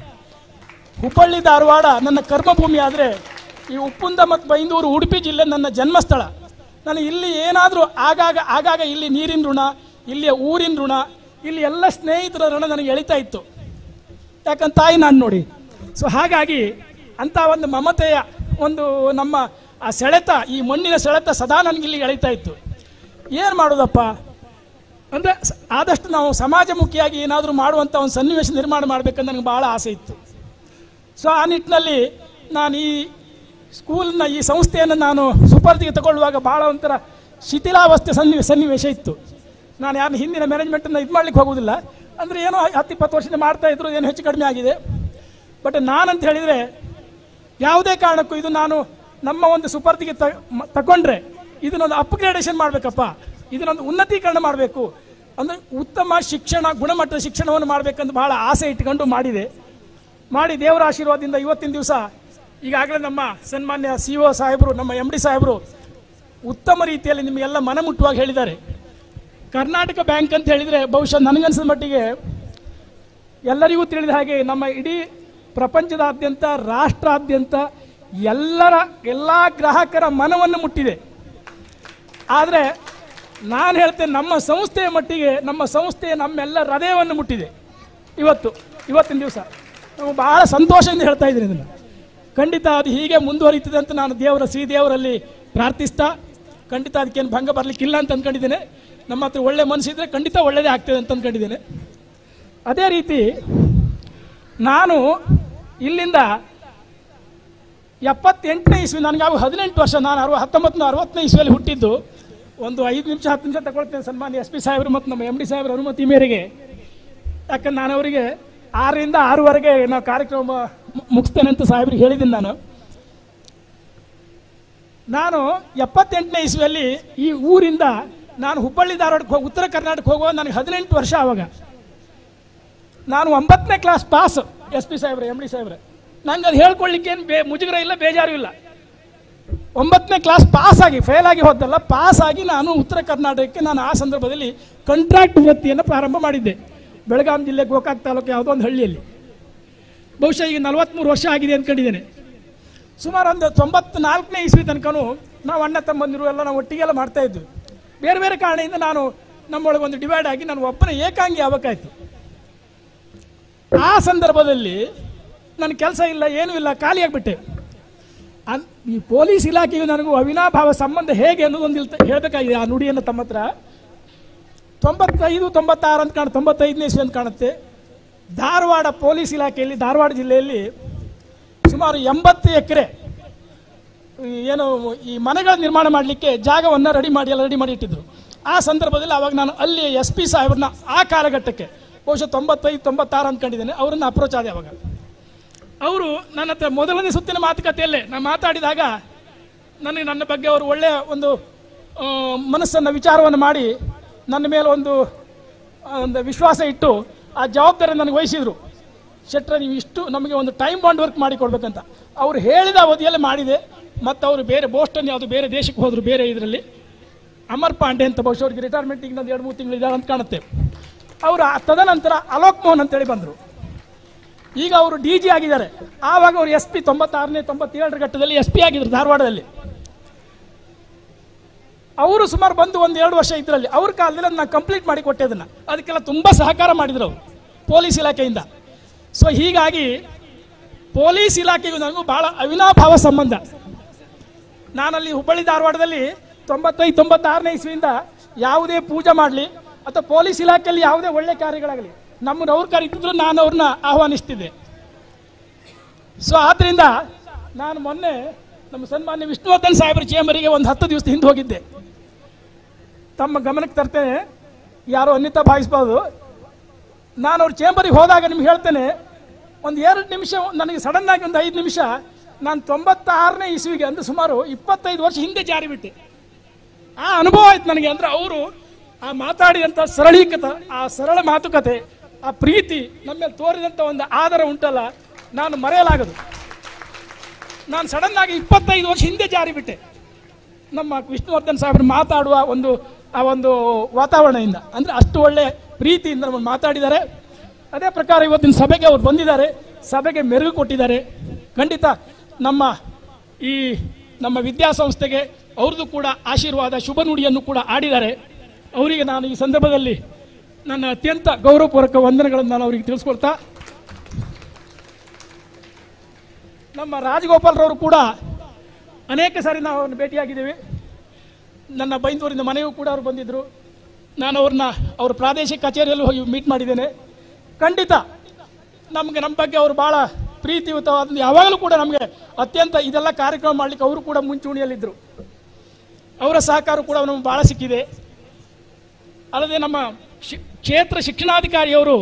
ಹುಬ್ಬಳ್ಳಿ ಧಾರವಾಡ ನನ್ನ ಕರ್ಮಭೂಮಿ. ಆದರೆ ಈ ಉಪ್ಪುಂದ ಮತ್ತು ಬೈಂದೂರು ಉಡುಪಿ ಜಿಲ್ಲೆ ನನ್ನ ಜನ್ಮಸ್ಥಳ. ನಾನು ಇಲ್ಲಿ ಏನಾದರೂ ಆಗಾಗ ಆಗಾಗ ಇಲ್ಲಿ ನೀರಿನ ಋಣ, ಇಲ್ಲಿಯ ಊರಿನ ಋಣ, ಇಲ್ಲಿ ಎಲ್ಲ ಸ್ನೇಹಿತರ ಋಣ ನನಗೆ ಎಳಿತಾ ಇತ್ತು. ಯಾಕಂತ ತಾಯಿ ನಾನು ನೋಡಿ. ಸೊ ಹಾಗಾಗಿ ಅಂಥ ಒಂದು ಮಮತೆಯ ಒಂದು ನಮ್ಮ ಆ ಸೆಳೆತ, ಈ ಮಣ್ಣಿನ ಸೆಳೆತ ಸದಾ ನನಗಿಲ್ಲಿ ಎಳಿತಾ ಇತ್ತು. ಏನು ಮಾಡೋದಪ್ಪ ಅಂದರೆ ಆದಷ್ಟು ನಾವು ಸಮಾಜಮುಖಿಯಾಗಿ ಏನಾದರೂ ಮಾಡುವಂಥ ಒಂದು ಸನ್ನಿವೇಶ ನಿರ್ಮಾಣ ಮಾಡಬೇಕಂತ ನನಗೆ ಭಾಳ ಆಸೆ ಇತ್ತು. ಸೊ ಆ ನಿಟ್ಟಿನಲ್ಲಿ ನಾನು ಈ ಸ್ಕೂಲ್ನ ಈ ಸಂಸ್ಥೆಯನ್ನು ನಾನು ಸುಪರ್ದಿಗೆ ತಗೊಳ್ಳುವಾಗ ಭಾಳ ಒಂಥರ ಶಿಥಿಲಾವಸ್ಥೆ ಸನ್ನಿ ಸನ್ನಿವೇಶ ಇತ್ತು. ನಾನು ಯಾರನ್ನ ಹಿಂದಿನ ಮ್ಯಾನೇಜ್ಮೆಂಟನ್ನು ಇದು ಮಾಡ್ಲಿಕ್ಕೆ ಹೋಗೋದಿಲ್ಲ. ಅಂದರೆ ಏನೋ ಹತ್ತು ಇಪ್ಪತ್ತು ವರ್ಷದಿಂದ ಮಾಡ್ತಾಯಿದ್ರು, ಏನು ಹೆಚ್ಚು ಕಡಿಮೆ ಆಗಿದೆ. ಬಟ್ ನಾನಂತ ಹೇಳಿದರೆ ಯಾವುದೇ ಕಾರಣಕ್ಕೂ ಇದು ನಾನು ನಮ್ಮ ಒಂದು ಸುಪರ್ದಿಗೆ ತ ತಗೊಂಡ್ರೆ ಇದನ್ನೊಂದು ಅಪ್ಗ್ರೇಡೇಷನ್ ಮಾಡಬೇಕಪ್ಪ, ಇದನ್ನೊಂದು ಉನ್ನತೀಕರಣ ಮಾಡಬೇಕು, ಅಂದರೆ ಉತ್ತಮ ಶಿಕ್ಷಣ, ಗುಣಮಟ್ಟದ ಶಿಕ್ಷಣವನ್ನು ಮಾಡಬೇಕಂತ ಭಾಳ ಆಸೆ ಇಟ್ಕೊಂಡು ಮಾಡಿದೆ. ಮಾಡಿ ದೇವರ ಆಶೀರ್ವಾದದಿಂದ ಇವತ್ತಿನ ದಿವಸ ಈಗಾಗಲೇ ನಮ್ಮ ಸನ್ಮಾನ್ಯ ಸಿ ಒ ಸಾಹೇಬರು, ನಮ್ಮ ಎಮ್ ಡಿ ಸಾಹೇಬರು ಉತ್ತಮ ರೀತಿಯಲ್ಲಿ ನಿಮಗೆಲ್ಲ ಮನಮುಟ್ಟುವಾಗಿ ಹೇಳಿದ್ದಾರೆ. ಕರ್ನಾಟಕ ಬ್ಯಾಂಕ್ ಅಂತ ಹೇಳಿದರೆ ಬಹುಶಃ ನನಗನ್ಸಿದ ಮಟ್ಟಿಗೆ ಎಲ್ಲರಿಗೂ ತಿಳಿದ ಹಾಗೆ ನಮ್ಮ ಇಡೀ ಪ್ರಪಂಚದಾದ್ಯಂತ, ರಾಷ್ಟ್ರಾದ್ಯಂತ ಎಲ್ಲರ ಎಲ್ಲ ಗ್ರಾಹಕರ ಮನವನ್ನು ಮುಟ್ಟಿದೆ. ಆದರೆ ನಾನು ಹೇಳ್ತೇನೆ, ನಮ್ಮ ಸಂಸ್ಥೆಯ ಮಟ್ಟಿಗೆ ನಮ್ಮ ಸಂಸ್ಥೆ ನಮ್ಮೆಲ್ಲ ಹೃದಯವನ್ನು ಮುಟ್ಟಿದೆ ಇವತ್ತು ಇವತ್ತಿನ ದಿವಸ. ನಾವು ಬಹಳ ಸಂತೋಷದಿಂದ ಹೇಳ್ತಾ ಇದ್ದೀನಿ ಇದನ್ನು. ಖಂಡಿತ ಅದು ಹೀಗೆ ಮುಂದುವರಿಯುತ್ತದೆ ಅಂತ ನಾನು ದೇವರ ಶ್ರೀದೇವರಲ್ಲಿ ಪ್ರಾರ್ಥಿಸ್ತಾ, ಖಂಡಿತ ಅದಕ್ಕೇನು ಭಂಗ ಬರಲಿಕ್ಕಿಲ್ಲ ಅಂತ ಅಂದ್ಕೊಂಡಿದ್ದೇನೆ. ನಮ್ಮ ಹತ್ರ ಒಳ್ಳೆ ಮನಸ್ಸಿದ್ರೆ ಖಂಡಿತ ಒಳ್ಳೆಯದೇ ಆಗ್ತದೆ ಅಂತ ಅಂದ್ಕೊಂಡಿದ್ದೇನೆ. ಅದೇ ರೀತಿ ನಾನು ಇಲ್ಲಿಂದ ಎಪ್ಪತ್ತೆಂಟನೇ ಇಸ್ವಿ, ನನಗಾಗ ಹದಿನೆಂಟು ವರ್ಷ, ನಾನು ಅರವ ಹತ್ತೊಂಬತ್ತು ನೂರ ಅರವತ್ತನೇ ಇಸ್ವಿಯಲ್ಲಿ ಹುಟ್ಟಿದ್ದು. ಒಂದು ಐದು ನಿಮಿಷ ಹತ್ತು ನಿಮಿಷ ತಗೊಳ್ತೇನೆ ಸನ್ಮಾನ್ಯ ಎಸ್ ಪಿ ಸಾಹೇಬರು ಮತ್ತು ನಮ್ಮ ಎಮ್ ಡಿ ಸಾಹೇಬರ ಅನುಮತಿ ಮೇರೆಗೆ. ಯಾಕಂದ್ರೆ ನಾನು ಅವರಿಗೆ ಆರರಿಂದ ಆರೂವರೆಗೆ ನಾವು ಕಾರ್ಯಕ್ರಮ ಮುಗಿಸ್ತೇನೆ ಅಂತ ಸಾಹೇಬ್ರಿಗೆ ಹೇಳಿದ್ದೀನಿ. ನಾನು ನಾನು ಎಪ್ಪತ್ತೆಂಟನೇ ಇಸ್ವಿಯಲ್ಲಿ ಈ ಊರಿಂದ ನಾನು ಹುಬ್ಬಳ್ಳಿ ಧಾರವಾಡಕ್ಕೆ ಹೋಗಿ ಉತ್ತರ ಕರ್ನಾಟಕ ಹೋಗುವ ನನಗೆ ಹದಿನೆಂಟು ವರ್ಷ. ಆವಾಗ ನಾನು ಒಂಬತ್ತನೇ ಕ್ಲಾಸ್ ಪಾಸ್. ಎಸ್ ಪಿ ಸಾಹೇಬ್ರೆ, ಎಮ್ ಡಿ ಸಾಹೇಬ್ರೆ, ನಂಗೆ ಅದು ಹೇಳ್ಕೊಳ್ಳಿಕ್ಕೆ ಏನು ಬೇ ಮುಜುಗರ ಇಲ್ಲ, ಬೇಜಾರು ಇಲ್ಲ. ಒಂಬತ್ತನೇ ಕ್ಲಾಸ್ ಪಾಸ್ ಆಗಿ, ಫೇಲ್ ಆಗಿ ಹೋದಲ್ಲ, ಪಾಸ್ ಆಗಿ ನಾನು ಉತ್ತರ ಕರ್ನಾಟಕಕ್ಕೆ ನಾನು ಆ ಸಂದರ್ಭದಲ್ಲಿ ಕಾಂಟ್ರಾಕ್ಟ್ ವೃತ್ತಿಯನ್ನು ಪ್ರಾರಂಭ ಮಾಡಿದ್ದೆ. ಬೆಳಗಾಂ ಜಿಲ್ಲೆ ಗೋಕಾಕ್ ತಾಲೂಕು ಯಾವುದೋ ಒಂದು ಹಳ್ಳಿಯಲ್ಲಿ. ಬಹುಶಃ ಈಗ ನಲವತ್ತ್ಮೂರು ವರ್ಷ ಆಗಿದೆ ಅಂದ್ಕೊಂಡಿದ್ದೇನೆ. ಸುಮಾರು ಒಂದು ತೊಂಬತ್ನಾಲ್ಕನೇ ಇಸ್ವಿ ತನಕನೂ ನಾವು ಅಣ್ಣ ತಮ್ಮಂದಿರು ಎಲ್ಲ ನಾವು ಒಟ್ಟಿಗೆಲ್ಲ ಮಾಡ್ತಾ ಇದ್ವಿ. ಬೇರೆ ಬೇರೆ ಕಾರಣದಿಂದ ನಾನು ನಮ್ಮೊಳಗೆ ಒಂದು ಡಿವೈಡ್ ಆಗಿ ನಾನು ಒಬ್ಬನೇ ಏಕಾಂಗಿ ಆಗಬೇಕಾಯ್ತು. ಆ ಸಂದರ್ಭದಲ್ಲಿ ನನ್ನ ಕೆಲಸ ಇಲ್ಲ, ಏನೂ ಇಲ್ಲ, ಖಾಲಿಯಾಗಿಬಿಟ್ಟೆ. ಅನ್ ಈ ಪೊಲೀಸ್ ಇಲಾಖೆಯು ನನಗೂ ಅವಿನಾಭಾವ ಸಂಬಂಧ ಹೇಗೆ ಅನ್ನೋದೊಂದು ಇಲ್ತ ಹೇಳಬೇಕಾಗಿದೆ ಆ ನುಡಿಯನ್ನು ತಮ್ಮ ಹತ್ರ. ತೊಂಬತ್ತೈದು ತೊಂಬತ್ತಾರು ಅಂತ ಕಾಣ ತೊಂಬತ್ತೈದನೇ ಇಸ್ವಿ ಅಂತ ಕಾಣುತ್ತೆ. ಧಾರವಾಡ ಪೊಲೀಸ್ ಇಲಾಖೆಯಲ್ಲಿ, ಧಾರವಾಡ ಜಿಲ್ಲೆಯಲ್ಲಿ ಸುಮಾರು ಎಂಬತ್ತು ಎಕರೆ ಏನು ಈ ಮನೆಗಳ ನಿರ್ಮಾಣ ಮಾಡಲಿಕ್ಕೆ ಜಾಗವನ್ನು ರೆಡಿ ಮಾಡಿ ಎಲ್ಲ ರೆಡಿ ಮಾಡಿ ಇಟ್ಟಿದ್ರು. ಆ ಸಂದರ್ಭದಲ್ಲಿ ಅವಾಗ ನಾನು ಅಲ್ಲಿ ಎಸ್ ಪಿ ಸಾಹೇಬ್ರನ್ನ ಆ ಕಾಲಘಟ್ಟಕ್ಕೆ ಬಹುಶಃ ತೊಂಬತ್ತೈದು ತೊಂಬತ್ತಾರು ಅಂದ್ಕೊಂಡಿದ್ದೇನೆ, ಅವರನ್ನು ಅಪ್ರೋಚ್ ಆದೆ. ಅವಾಗ ಅವರು ನನ್ನ ಹತ್ರ ಮೊದಲನೇ ಸುತ್ತಿನ ಮಾತುಕತೆಯಲ್ಲೇ ನಾನು ಮಾತಾಡಿದಾಗ ನನಗೆ ನನ್ನ ಬಗ್ಗೆ ಅವರು ಒಳ್ಳೆಯ ಒಂದು ಮನಸ್ಸನ್ನು ವಿಚಾರವನ್ನು ಮಾಡಿ ನನ್ನ ಮೇಲೆ ಒಂದು ಒಂದು ವಿಶ್ವಾಸ ಇಟ್ಟು ಆ ಜವಾಬ್ದಾರಿ ನನಗೆ ವಹಿಸಿದರು. ಶೆಟ್ರ, ನೀವು ಇಷ್ಟು ನಮಗೆ ಒಂದು ಟೈಮ್ ಬಾಂಡ್ ವರ್ಕ್ ಮಾಡಿ ಕೊಡ್ಬೇಕಂತ ಅವರು ಹೇಳಿದ ಅವಧಿಯಲ್ಲಿ ಮಾಡಿದೆ. ಮತ್ತು ಅವರು ಬೇರೆ ಬೋಸ್ಟನ್ ಯಾವುದು ಬೇರೆ ದೇಶಕ್ಕೆ ಹೋದರು, ಬೇರೆ ಇದರಲ್ಲಿ ಅಮರ್ ಪಾಂಡೆ ಅಂತ, ಬಹುಶಃ ಅವ್ರಿಗೆ ರಿಟೈರ್ಮೆಂಟ್ ಈಗ ಒಂದು ಎರಡು ಮೂರು ತಿಂಗಳು ಇದ್ದಾರೆ ಅಂತ ಕಾಣುತ್ತೆ. ಅವರು ತದನಂತರ ಅಲೋಕ್ ಮೋಹನ್ ಅಂತೇಳಿ ಬಂದರು. ಈಗ ಅವರು ಡಿ ಜಿ ಆಗಿದ್ದಾರೆ. ಆವಾಗ ಅವರು ಎಸ್ ಪಿ ತೊಂಬತ್ತಾರನೇ ತೊಂಬತ್ತೇಳರ ಘಟ್ಟದಲ್ಲಿ ಎಸ್ ಪಿ ಆಗಿದ್ರು ಧಾರವಾಡದಲ್ಲಿ. ಅವರು ಸುಮಾರು ಬಂದು ಒಂದು ಎರಡು ವರ್ಷ ಇದರಲ್ಲಿ ಅವ್ರ ಕಾಲದಲ್ಲಿ ನಾನು ಕಂಪ್ಲೀಟ್ ಮಾಡಿ ಕೊಟ್ಟೆ. ಅದನ್ನು ಅದಕ್ಕೆಲ್ಲ ತುಂಬ ಸಹಕಾರ ಮಾಡಿದ್ರು ಅವರು ಪೊಲೀಸ್ ಇಲಾಖೆಯಿಂದ. ಸೊ ಹೀಗಾಗಿ ಪೊಲೀಸ್ ಇಲಾಖೆಗೂ ನನಗೂ ಭಾಳ ಅವಿನಾಭಾವ ಸಂಬಂಧ. ನಾನಲ್ಲಿ ಹುಬ್ಬಳ್ಳಿ ಧಾರವಾಡದಲ್ಲಿ ತೊಂಬತ್ತೈದು ತೊಂಬತ್ತಾರನೇ ಇಸ್ವಿಯಿಂದ ಯಾವುದೇ ಪೂಜೆ ಮಾಡಲಿ ಅಥವಾ ಪೊಲೀಸ್ ಇಲಾಖೆಯಲ್ಲಿ ಯಾವುದೇ ಒಳ್ಳೆ ಕಾರ್ಯಗಳಾಗಲಿ ನಮ್ಮನ್ನು ಅವ್ರು ಕರೀತಿದ್ರು, ನಾನು ಅವ್ರನ್ನ ಆಹ್ವಾನಿಸ್ತಿದ್ದೆ. ಸೊ ಆದ್ದರಿಂದ ನಾನು ಮೊನ್ನೆ ನಮ್ಮ ಸನ್ಮಾನ್ಯ ವಿಷ್ಣುವರ್ಧನ್ ಸಾಹೇಬ್ರ ಚೇಂಬರಿಗೆ ಒಂದು ಹತ್ತು ದಿವಸ ಹಿಂದೆ ಹೋಗಿದ್ದೆ. ತಮ್ಮ ಗಮನಕ್ಕೆ ತರ್ತೇನೆ, ಯಾರೋ ಅನ್ಯತಾ ಭಾವಿಸ್ಬೋದು. ನಾನು ಅವ್ರ ಚೇಂಬರಿಗೆ ಹೋದಾಗ ನಿಮ್ಗೆ ಹೇಳ್ತೇನೆ, ಒಂದು ಎರಡು ನಿಮಿಷ ನನಗೆ ಸಡನ್ನಾಗಿ ಒಂದು ಐದು ನಿಮಿಷ ನಾನು ತೊಂಬತ್ತಾರನೇ ಇಸ್ವಿಗೆ ಅಂದರೆ ಸುಮಾರು ಇಪ್ಪತ್ತೈದು ವರ್ಷ ಹಿಂದೆ ಜಾರಿ ಬಿಟ್ಟೆ. ಆ ಅನುಭವ ಆಯ್ತು ನನಗೆ. ಅಂದರೆ ಅವರು ಆ ಮಾತಾಡಿದಂಥ ಸರಳೀಕತೆ, ಆ ಸರಳ ಮಾತುಕತೆ, ಆ ಪ್ರೀತಿ, ನಮ್ಮ ಮೇಲೆ ತೋರಿದಂಥ ಒಂದು ಆದರ ಉಂಟಲ್ಲ, ನಾನು ಮರೆಯಲಾಗದು. ನಾನು ಸಡನ್ ಆಗಿ ಇಪ್ಪತ್ತೈದು ವರ್ಷ ಹಿಂದೆ ಜಾರಿ ಬಿಟ್ಟೆ ನಮ್ಮ ವಿಷ್ಣುವರ್ಧನ್ ಸಾಹೇಬ್ರು ಮಾತಾಡುವ ಒಂದು ಆ ಒಂದು ವಾತಾವರಣದಿಂದ. ಅಂದರೆ ಅಷ್ಟು ಒಳ್ಳೆ ಪ್ರೀತಿಯಿಂದ ನಮ್ಮನ್ನು ಮಾತಾಡಿದ್ದಾರೆ. ಅದೇ ಪ್ರಕಾರ ಇವತ್ತಿನ ಸಭೆಗೆ ಅವ್ರು ಬಂದಿದ್ದಾರೆ, ಸಭೆಗೆ ಮೆರುಗು ಕೊಟ್ಟಿದ್ದಾರೆ. ಖಂಡಿತ ನಮ್ಮ ಈ ನಮ್ಮ ವಿದ್ಯಾಸಂಸ್ಥೆಗೆ ಅವ್ರದ್ದು ಕೂಡ ಆಶೀರ್ವಾದ, ಶುಭ ನುಡಿಯನ್ನು ಕೂಡ ಆಡಿದ್ದಾರೆ. ಅವರಿಗೆ ನಾನು ಈ ಸಂದರ್ಭದಲ್ಲಿ ನನ್ನ ಅತ್ಯಂತ ಗೌರವಪೂರ್ವಕ ವಂದನೆಗಳನ್ನು ನಾನು ಅವರಿಗೆ ತಿಳಿಸ್ಕೊಳ್ತಾ, ನಮ್ಮ ರಾಜಗೋಪಾಲ್ರವರು ಕೂಡ ಅನೇಕ ಸಾರಿ ನಾವು ಅವ್ರನ್ನ ಭೇಟಿಯಾಗಿದ್ದೀವಿ. ನನ್ನ ಬೈಂದೂರಿನ ಮನೆಯೂ ಕೂಡ ಅವರು ಬಂದಿದ್ದರು. ನಾನು ಅವ್ರನ್ನ ಅವ್ರ ಪ್ರಾದೇಶಿಕ ಕಚೇರಿಯಲ್ಲಿ ಹೋಗಿ ಮೀಟ್ ಮಾಡಿದ್ದೇನೆ. ಖಂಡಿತ ನಮಗೆ ನಮ್ಮ ಬಗ್ಗೆ ಅವರು ಭಾಳ ಪ್ರೀತಿಯುತವಾದ, ಯಾವಾಗಲೂ ಕೂಡ ನಮಗೆ ಅತ್ಯಂತ ಇದೆಲ್ಲ ಕಾರ್ಯಕ್ರಮ ಮಾಡಲಿಕ್ಕೆ ಅವರು ಕೂಡ ಮುಂಚೂಣಿಯಲ್ಲಿದ್ದರು. ಅವರ ಸಹಕಾರ ಕೂಡ ನಮಗೆ ಭಾಳ ಸಿಕ್ಕಿದೆ. ಅಲ್ಲದೆ ನಮ್ಮ ಶಿ ಕ್ಷೇತ್ರ ಶಿಕ್ಷಣಾಧಿಕಾರಿಯವರು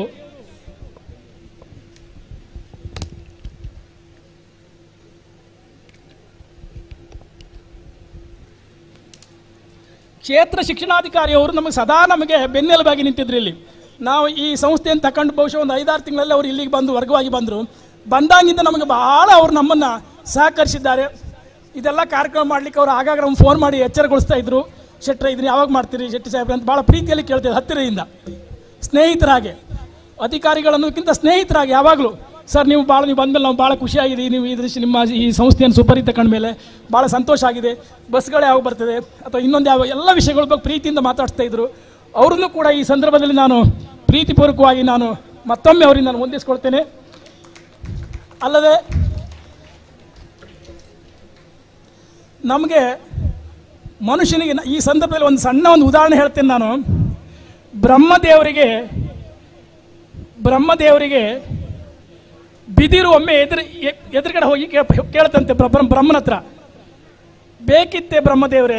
ಕ್ಷೇತ್ರ ಶಿಕ್ಷಣಾಧಿಕಾರಿಯವರು ನಮಗೆ ಸದಾ ನಮಗೆ ಬೆನ್ನೆಲುಬಾಗಿ ನಿಂತಿದ್ರು. ಇಲ್ಲಿ ನಾವು ಈ ಸಂಸ್ಥೆಯನ್ನು ತಗೊಂಡು ಬಹುಶಃ ಒಂದು ಐದಾರು ತಿಂಗಳಲ್ಲಿ ಅವರು ಇಲ್ಲಿಗೆ ಬಂದು ವರ್ಗವಾಗಿ ಬಂದರು. ಬಂದಾಗಿಂದ ನಮಗೆ ಭಾಳ ಅವರು ನಮ್ಮನ್ನು ಸಹಕರಿಸಿದ್ದಾರೆ. ಇದೆಲ್ಲ ಕಾರ್ಯಕ್ರಮ ಮಾಡಲಿಕ್ಕೆ ಅವರು ಆಗಾಗ ನಮ್ಗೆ ಫೋನ್ ಮಾಡಿ ಎಚ್ಚರಗೊಳಿಸ್ತಾ ಇದ್ರು. ಶೆಟ್ರ ಇದನ್ನ ಯಾವಾಗ ಮಾಡ್ತೀರಿ ಶೆಟ್ಟಿ ಸಾಹೇಬ್ರೆ ಅಂತ ಭಾಳ ಪ್ರೀತಿಯಲ್ಲಿ ಕೇಳ್ತಿದ್ರು, ಹತ್ತಿರದಿಂದ ಸ್ನೇಹಿತರಾಗೆ, ಅಧಿಕಾರಿಗಳನ್ನೋಕ್ಕಿಂತ ಸ್ನೇಹಿತರಾಗಿ ಯಾವಾಗಲೂ. ಸರ್ ನೀವು ಭಾಳ ನೀವು ಬಂದಮೇಲೆ ನಾವು ಭಾಳ ಖುಷಿಯಾಗಿದೆ, ನೀವು ಈ ದೃಶ್ಯ ನಿಮ್ಮ ಈ ಸಂಸ್ಥೆಯನ್ನು ಸುಪರಿ ತಗೊಂಡ್ಮೇಲೆ ಭಾಳ ಸಂತೋಷ ಆಗಿದೆ, ಬಸ್ಗಳು ಯಾವಾಗ ಬರ್ತದೆ ಅಥವಾ ಇನ್ನೊಂದು ಯಾವ ಎಲ್ಲ ವಿಷಯಗಳ ಬಗ್ಗೆ ಪ್ರೀತಿಯಿಂದ ಮಾತಾಡ್ತಾ ಇದ್ರು. ಅವ್ರನ್ನೂ ಕೂಡ ಈ ಸಂದರ್ಭದಲ್ಲಿ ನಾನು ಪ್ರೀತಿಪೂರ್ವಕವಾಗಿ ನಾನು ಮತ್ತೊಮ್ಮೆ ಅವರಿಂದ ನಾನು ಹೊಂದಿಸ್ಕೊಳ್ತೇನೆ. ಅಲ್ಲದೆ ನಮಗೆ ಮನುಷ್ಯನಿಗೆ ಈ ಸಂದರ್ಭದಲ್ಲಿ ಒಂದು ಸಣ್ಣ ಒಂದು ಉದಾಹರಣೆ ಹೇಳ್ತೇನೆ ನಾನು. ಬ್ರಹ್ಮದೇವರಿಗೆ ಬ್ರಹ್ಮದೇವರಿಗೆ ಬಿದಿರು ಒಮ್ಮೆ ಎದುರು ಎದುರುಗಡೆ ಹೋಗಿ ಕೇಳ್ತಂತೆ ಬ್ರಹ್ಮನ ಹತ್ರ, ಬೇಕಿತ್ತೆ ಬ್ರಹ್ಮದೇವರೇ,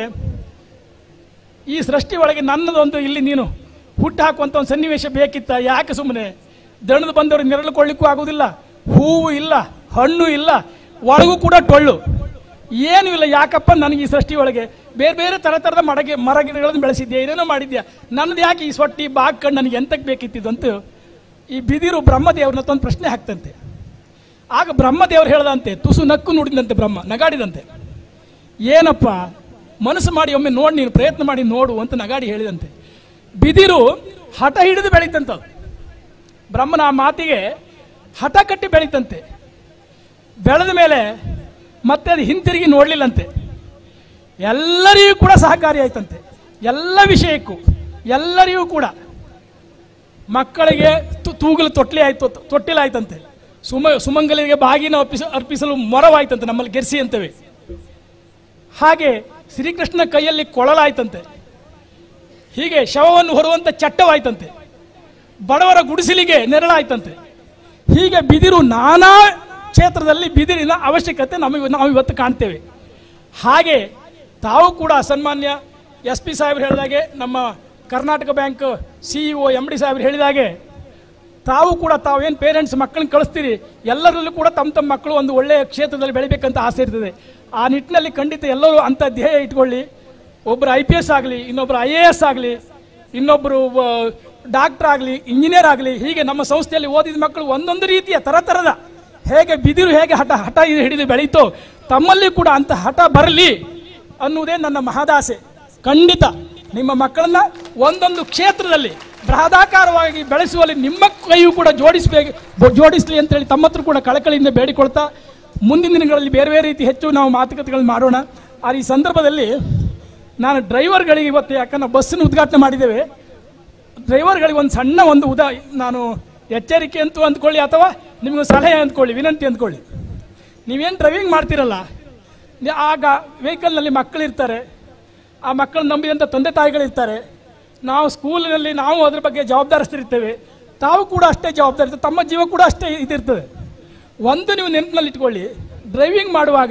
ಈ ಸೃಷ್ಟಿ ಒಳಗೆ ನನ್ನದೊಂದು ಇಲ್ಲಿ ನೀನು ಹುಟ್ಟು ಹಾಕುವಂಥ ಒಂದು ಸನ್ನಿವೇಶ ಬೇಕಿತ್ತ? ಯಾಕೆ ಸುಮ್ಮನೆ ದಣದು ಬಂದವ್ರಿಗೆ ನೆರಳುಕೊಳ್ಳಿಕ್ಕೂ ಆಗುವುದಿಲ್ಲ, ಹೂವು ಇಲ್ಲ, ಹಣ್ಣು ಇಲ್ಲ, ಒಳಗೂ ಕೂಡ ಟೊಳ್ಳು, ಏನೂ ಇಲ್ಲ, ಯಾಕಪ್ಪ ನನಗೆ ಈ ಸೃಷ್ಟಿ ಒಳಗೆ ಬೇರೆ ಬೇರೆ ಥರ ಥರದ ಮಡಗೆ ಮರ ಗಿಡಗಳನ್ನು ಬೆಳೆಸಿದ್ಯಾ, ಏನೇನೋ ಮಾಡಿದ್ಯಾ, ನನ್ನದು ಯಾಕೆ ಈ ಸೊಟ್ಟಿ ಬಾಗ್ ಕಣ್ಣು ನನಗೆ ಎಂತಕ್ಕೆ ಬೇಕಿತ್ತಿದ್ದಂತ ಈ ಬಿದಿರು ಬ್ರಹ್ಮದೇವ್ರನ್ನ ಒಂದು ಪ್ರಶ್ನೆ ಹಾಕ್ತಂತೆ. ಆಗ ಬ್ರಹ್ಮದೇವರು ಹೇಳ್ದಂತೆ, ತುಸು ನಕ್ಕು ನುಡಿದಂತೆ, ಬ್ರಹ್ಮ ನಗಾಡಿದಂತೆ, ಏನಪ್ಪ ಮನಸ್ಸು ಮಾಡಿ ಒಮ್ಮೆ ನೋಡಿ, ನೀನು ಪ್ರಯತ್ನ ಮಾಡಿ ನೋಡು ಅಂತ ನಗಾಡಿ ಹೇಳಿದಂತೆ. ಬಿದಿರು ಹಠ ಹಿಡಿದು ಬೆಳೀತಂತ, ಬ್ರಹ್ಮನ ಆ ಮಾತಿಗೆ ಹಠ ಕಟ್ಟಿ ಬೆಳೀತಂತೆ. ಬೆಳೆದ ಮೇಲೆ ಮತ್ತೆ ಅದು ಹಿಂತಿರುಗಿ ನೋಡಲಿಲ್ಲಂತೆ. ಎಲ್ಲರಿಗೂ ಕೂಡ ಸಹಕಾರಿ ಆಯ್ತಂತೆ, ಎಲ್ಲ ವಿಷಯಕ್ಕೂ ಎಲ್ಲರಿಗೂ ಕೂಡ. ಮಕ್ಕಳಿಗೆ ತೂಗಲು ತೊಟ್ಲಿ ಆಯ್ತು, ತೊಟ್ಟಿಲಾಯ್ತಂತೆ. ಸುಮ ಸುಮಂಗಲಿಗೆ ಬಾಗಿನ ಅರ್ಪಿಸ ಅರ್ಪಿಸಲು ಮೊರವಾಯ್ತಂತೆ, ನಮ್ಮಲ್ಲಿ ಗೆರ್ಸಿ ಅಂತವೆ. ಹಾಗೆ ಶ್ರೀಕೃಷ್ಣ ಕೈಯಲ್ಲಿ ಕೊಳಲಾಯ್ತಂತೆ. ಹೀಗೆ ಶವವನ್ನು ಹೊರುವಂತ ಚಟ್ಟವಾಯ್ತಂತೆ. ಬಡವರ ಗುಡಿಸಲಿಗೆ ನೆರಳಾಯ್ತಂತೆ. ಹೀಗೆ ಬಿದಿರು ನಾನಾ ಕ್ಷೇತ್ರದಲ್ಲಿ ಬಿದಿರಿನ ಅವಶ್ಯಕತೆ ನಮಗೆ ನಾವು ಇವತ್ತು ಕಾಣ್ತೇವೆ. ಹಾಗೆ ತಾವು ಕೂಡ ಸನ್ಮಾನ್ಯ ಎಸ್ ಪಿ ಸಾಹೇಬ್ರು ಹೇಳಿದಾಗೆ, ನಮ್ಮ Karnataka bank CEO M D ಸಾಹೇಬ್ರು ಹೇಳಿದಾಗೆ, ತಾವು ಕೂಡ ತಾವೇನು ಪೇರೆಂಟ್ಸ್ ಮಕ್ಕಳನ್ನ ಕಳಿಸ್ತೀರಿ, ಎಲ್ಲರಲ್ಲೂ ಕೂಡ ತಮ್ಮ ತಮ್ಮ ಮಕ್ಕಳು ಒಂದು ಒಳ್ಳೆಯ ಕ್ಷೇತ್ರದಲ್ಲಿ ಬೆಳಿಬೇಕಂತ ಆಸೆ ಇರ್ತದೆ. ಆ ನಿಟ್ಟಿನಲ್ಲಿ ಖಂಡಿತ ಎಲ್ಲರೂ ಅಂಥ ಧ್ಯೇಯ ಇಟ್ಕೊಳ್ಳಿ. ಒಬ್ಬರು ಐ ಪಿ ಎಸ್ ಆಗಲಿ, ಇನ್ನೊಬ್ಬರು ಐ ಎ ಎಸ್ ಆಗಲಿ, ಇನ್ನೊಬ್ಬರು ಡಾಕ್ಟರ್ ಆಗಲಿ, ಇಂಜಿನಿಯರ್ ಆಗಲಿ, ಹೀಗೆ ನಮ್ಮ ಸಂಸ್ಥೆಯಲ್ಲಿ ಓದಿದ ಮಕ್ಕಳು ಒಂದೊಂದು ರೀತಿಯ ಥರ ಥರದ, ಹೇಗೆ ಬಿದಿರು ಹೇಗೆ ಹಠ ಹಠ ಹಿಡಿದು ಬೆಳೀತೋ, ತಮ್ಮಲ್ಲಿ ಕೂಡ ಅಂತ ಹಠ ಬರಲಿ ಅನ್ನುವುದೇ ನನ್ನ ಮಹದಾಸೆ. ಖಂಡಿತ ನಿಮ್ಮ ಮಕ್ಕಳನ್ನ ಒಂದೊಂದು ಕ್ಷೇತ್ರದಲ್ಲಿ ಬೃಹದಾಕಾರವಾಗಿ ಬೆಳೆಸುವಲ್ಲಿ ನಿಮ್ಮ ಕೈಯೂ ಕೂಡ ಜೋಡಿಸಬೇಕು ಜೋಡಿಸಲಿ ಅಂತೇಳಿ ತಮ್ಮ ಹತ್ರ ಕೂಡ ಕಳಕಳಿಯಿಂದ ಬೇಡಿಕೊಳ್ತಾ, ಮುಂದಿನ ದಿನಗಳಲ್ಲಿ ಬೇರೆ ಬೇರೆ ರೀತಿ ಹೆಚ್ಚು ನಾವು ಮಾತುಕತೆಗಳನ್ನು ಮಾಡೋಣ. ಆ ಈ ಸಂದರ್ಭದಲ್ಲಿ ನಾನು ಡ್ರೈವರ್ಗಳಿಗೆ ಇವತ್ತು, ಯಾಕಂದ್ರೆ ಬಸ್ಸನ್ನು ಉದ್ಘಾಟನೆ ಮಾಡಿದ್ದೇವೆ, ಡ್ರೈವರ್ಗಳಿಗೆ ಒಂದು ಸಣ್ಣ ಒಂದು ಉದಾ ನಾನು ಎಚ್ಚರಿಕೆ ಅಂತೂ ಅಂದ್ಕೊಳ್ಳಿ, ಅಥವಾ ನಿಮಗೆ ಸಲಹೆ ಅಂದ್ಕೊಳ್ಳಿ, ವಿನಂತಿ ಅಂದ್ಕೊಳ್ಳಿ. ನೀವೇನು ಡ್ರೈವಿಂಗ್ ಮಾಡ್ತಿರಲ್ಲ, ಆಗ ವೆಹಿಕಲ್ನಲ್ಲಿ ಮಕ್ಕಳಿರ್ತಾರೆ, ಆ ಮಕ್ಕಳನ್ನ ನಂಬಿದಂಥ ತಂದೆ ತಾಯಿಗಳಿರ್ತಾರೆ. ನಾವು ಸ್ಕೂಲಿನಲ್ಲಿ ನಾವು ಅದ್ರ ಬಗ್ಗೆ ಜವಾಬ್ದಾರಿಸ್ತಿರ್ತೇವೆ, ತಾವು ಕೂಡ ಅಷ್ಟೇ ಜವಾಬ್ದಾರಿ ಇರ್ತದೆ, ತಮ್ಮ ಜೀವ ಕೂಡ ಅಷ್ಟೇ ಇದಿರ್ತದೆ. ಒಂದು ನೀವು ನೆನಪಿನಲ್ಲಿ ಇಟ್ಕೊಳ್ಳಿ, ಡ್ರೈವಿಂಗ್ ಮಾಡುವಾಗ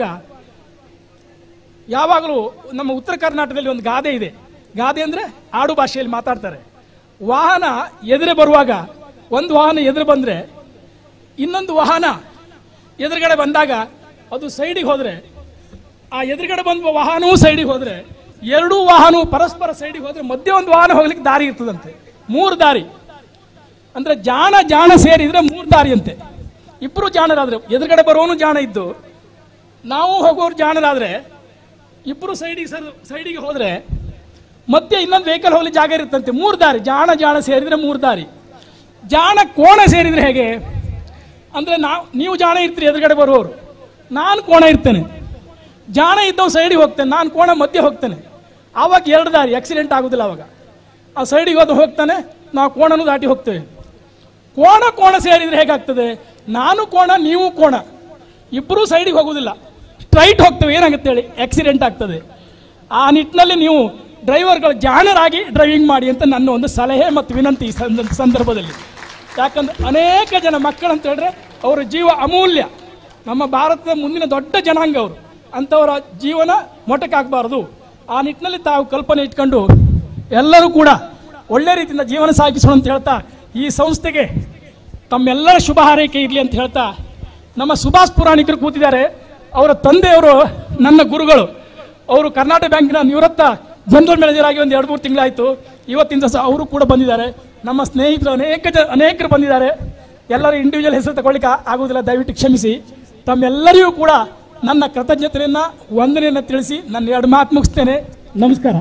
ಯಾವಾಗಲೂ ನಮ್ಮ ಉತ್ತರ ಕರ್ನಾಟಕದಲ್ಲಿ ಒಂದು ಗಾದೆ ಇದೆ. ಗಾದೆ ಅಂದರೆ ಆಡು ಭಾಷೆಯಲ್ಲಿ ಮಾತಾಡ್ತಾರೆ. ವಾಹನ ಎದುರೇ ಬರುವಾಗ, ಒಂದು ವಾಹನ ಎದುರು ಬಂದರೆ ಇನ್ನೊಂದು ವಾಹನ ಎದುರುಗಡೆ ಬಂದಾಗ ಅದು ಸೈಡಿಗೆ ಹೋದರೆ, ಆ ಎದುರುಗಡೆ ಬಂದ ವಾಹನವೂ ಸೈಡಿಗೆ ಹೋದರೆ, ಎರಡೂ ವಾಹನವು ಪರಸ್ಪರ ಸೈಡಿಗೆ ಹೋದರೆ ಮಧ್ಯೆ ಒಂದು ವಾಹನ ಹೋಗ್ಲಿಕ್ಕೆ ದಾರಿ ಇರ್ತದಂತೆ. ಮೂರು ದಾರಿ ಅಂದರೆ ಜಾಣ ಜಾಣ ಸೇರಿದರೆ ಮೂರು ದಾರಿ ಅಂತೆ. ಇಬ್ಬರು ಜಾಣರಾದರೆ, ಎದುರುಗಡೆ ಬರೋನು ಜಾಣ ಇದ್ದು ನಾವು ಹೋಗೋರು ಜಾಣರಾದರೆ, ಇಬ್ಬರು ಸೈಡಿಗೆ ಸರ್ ಸೈಡಿಗೆ ಹೋದರೆ ಮಧ್ಯೆ ಇನ್ನೊಂದು ವೆಹಿಕಲ್ ಹೋಗ್ಲಿ ಜಾಗ ಇರುತ್ತಂತೆ. ಮೂರು ದಾರಿ, ಜಾಣ ಜಾಣ ಸೇರಿದರೆ ಮೂರು ದಾರಿ. ಜಾಣ ಕೋಣ ಸೇರಿದರೆ ಹೇಗೆ ಅಂದರೆ, ನಾವು ನೀವು ಜಾಣ ಇರ್ತೀರಿ ಎದುರುಗಡೆ ಬರುವವರು, ನಾನು ಕೋಣ ಇರ್ತೇನೆ. ಜಾಣ ಇದ್ದವು ಸೈಡಿಗೆ ಹೋಗ್ತೇನೆ, ನಾನು ಕೋಣ ಮಧ್ಯೆ ಹೋಗ್ತೇನೆ. ಆವಾಗ ಎರಡು ದಾರಿ, ಆಕ್ಸಿಡೆಂಟ್ ಆಗೋದಿಲ್ಲ. ಅವಾಗ ಆ ಸೈಡಿಗೆ ಹೋದ ಹೋಗ್ತಾನೆ, ನಾವು ಕೋಣನೂ ದಾಟಿ ಹೋಗ್ತೇವೆ. ಕೋಣ ಕೋಣ ಸೇರಿದರೆ ಹೇಗಾಗ್ತದೆ, ನಾನು ಕೋಣ ನೀವು ಕೋಣ, ಇಬ್ಬರೂ ಸೈಡಿಗೆ ಹೋಗೋದಿಲ್ಲ, ಸ್ಟ್ರೈಟ್ ಹೋಗ್ತೇವೆ. ಏನಾಗುತ್ತೆ ಹೇಳಿ, ಆಕ್ಸಿಡೆಂಟ್ ಆಗ್ತದೆ. ಆ ನಿಟ್ಟಿನಲ್ಲಿ ನೀವು ಡ್ರೈವರ್ಗಳು ಜಾಣರಾಗಿ ಡ್ರೈವಿಂಗ್ ಮಾಡಿ ಅಂತ ನನ್ನ ಒಂದು ಸಲಹೆ ಮತ್ತು ವಿನಂತಿ ಈ ಸಂದರ್ಭದಲ್ಲಿ. ಯಾಕಂದ್ರೆ ಅನೇಕ ಜನ ಮಕ್ಕಳು ಅಂತ ಹೇಳಿದ್ರೆ ಅವರ ಜೀವ ಅಮೂಲ್ಯ, ನಮ್ಮ ಭಾರತದ ಮುಂದಿನ ದೊಡ್ಡ ಜನಾಂಗ ಅವರು, ಅಂಥವರ ಜೀವನ ಮೊಟಕಾಗಬಾರ್ದು. ಆ ನಿಟ್ಟಿನಲ್ಲಿ ತಾವು ಕಲ್ಪನೆ ಇಟ್ಕೊಂಡು ಎಲ್ಲರೂ ಕೂಡ ಒಳ್ಳೆ ರೀತಿಯಿಂದ ಜೀವನ ಸಾಗಿಸೋಣ ಅಂತ ಹೇಳ್ತಾ, ಈ ಸಂಸ್ಥೆಗೆ ತಮ್ಮೆಲ್ಲರ ಶುಭ ಹಾರೈಕೆ ಇರಲಿ ಅಂತ ಹೇಳ್ತಾ, ನಮ್ಮ ಸುಭಾಷ್ ಪುರಾಣಿಕರು ಕೂತಿದ್ದಾರೆ. ಅವರ ತಂದೆಯವರು ನನ್ನ ಗುರುಗಳು, ಅವರು ಕರ್ನಾಟಕ ಬ್ಯಾಂಕಿನ ನಿವೃತ್ತ ಜನರಲ್ ಮ್ಯಾನೇಜರ್ ಆಗಿ ಒಂದು ಎರಡು ಮೂರು ತಿಂಗಳಾಯಿತು. ಇವತ್ತಿನ ಸಹ ಅವರು ಕೂಡ ಬಂದಿದ್ದಾರೆ. ನಮ್ಮ ಸ್ನೇಹಿತರು ಅನೇಕ ಜ ಅನೇಕರು ಬಂದಿದ್ದಾರೆ. ಎಲ್ಲರೂ ಇಂಡಿವಿಜುವಲ್ ಹೆಸರು ತಗೊಳ್ಳಿಕ್ಕೆ ಆಗುವುದಿಲ್ಲ, ದಯವಿಟ್ಟು ಕ್ಷಮಿಸಿ. ತಮ್ಮೆಲ್ಲರಿಗೂ ಕೂಡ ನನ್ನ ಕೃತಜ್ಞತೆಯನ್ನು ವಂದನೆಯನ್ನು ತಿಳಿಸಿ ನನ್ನ ಎರಡು ಮಾತು ಮುಗಿಸ್ತೇನೆ. ನಮಸ್ಕಾರ.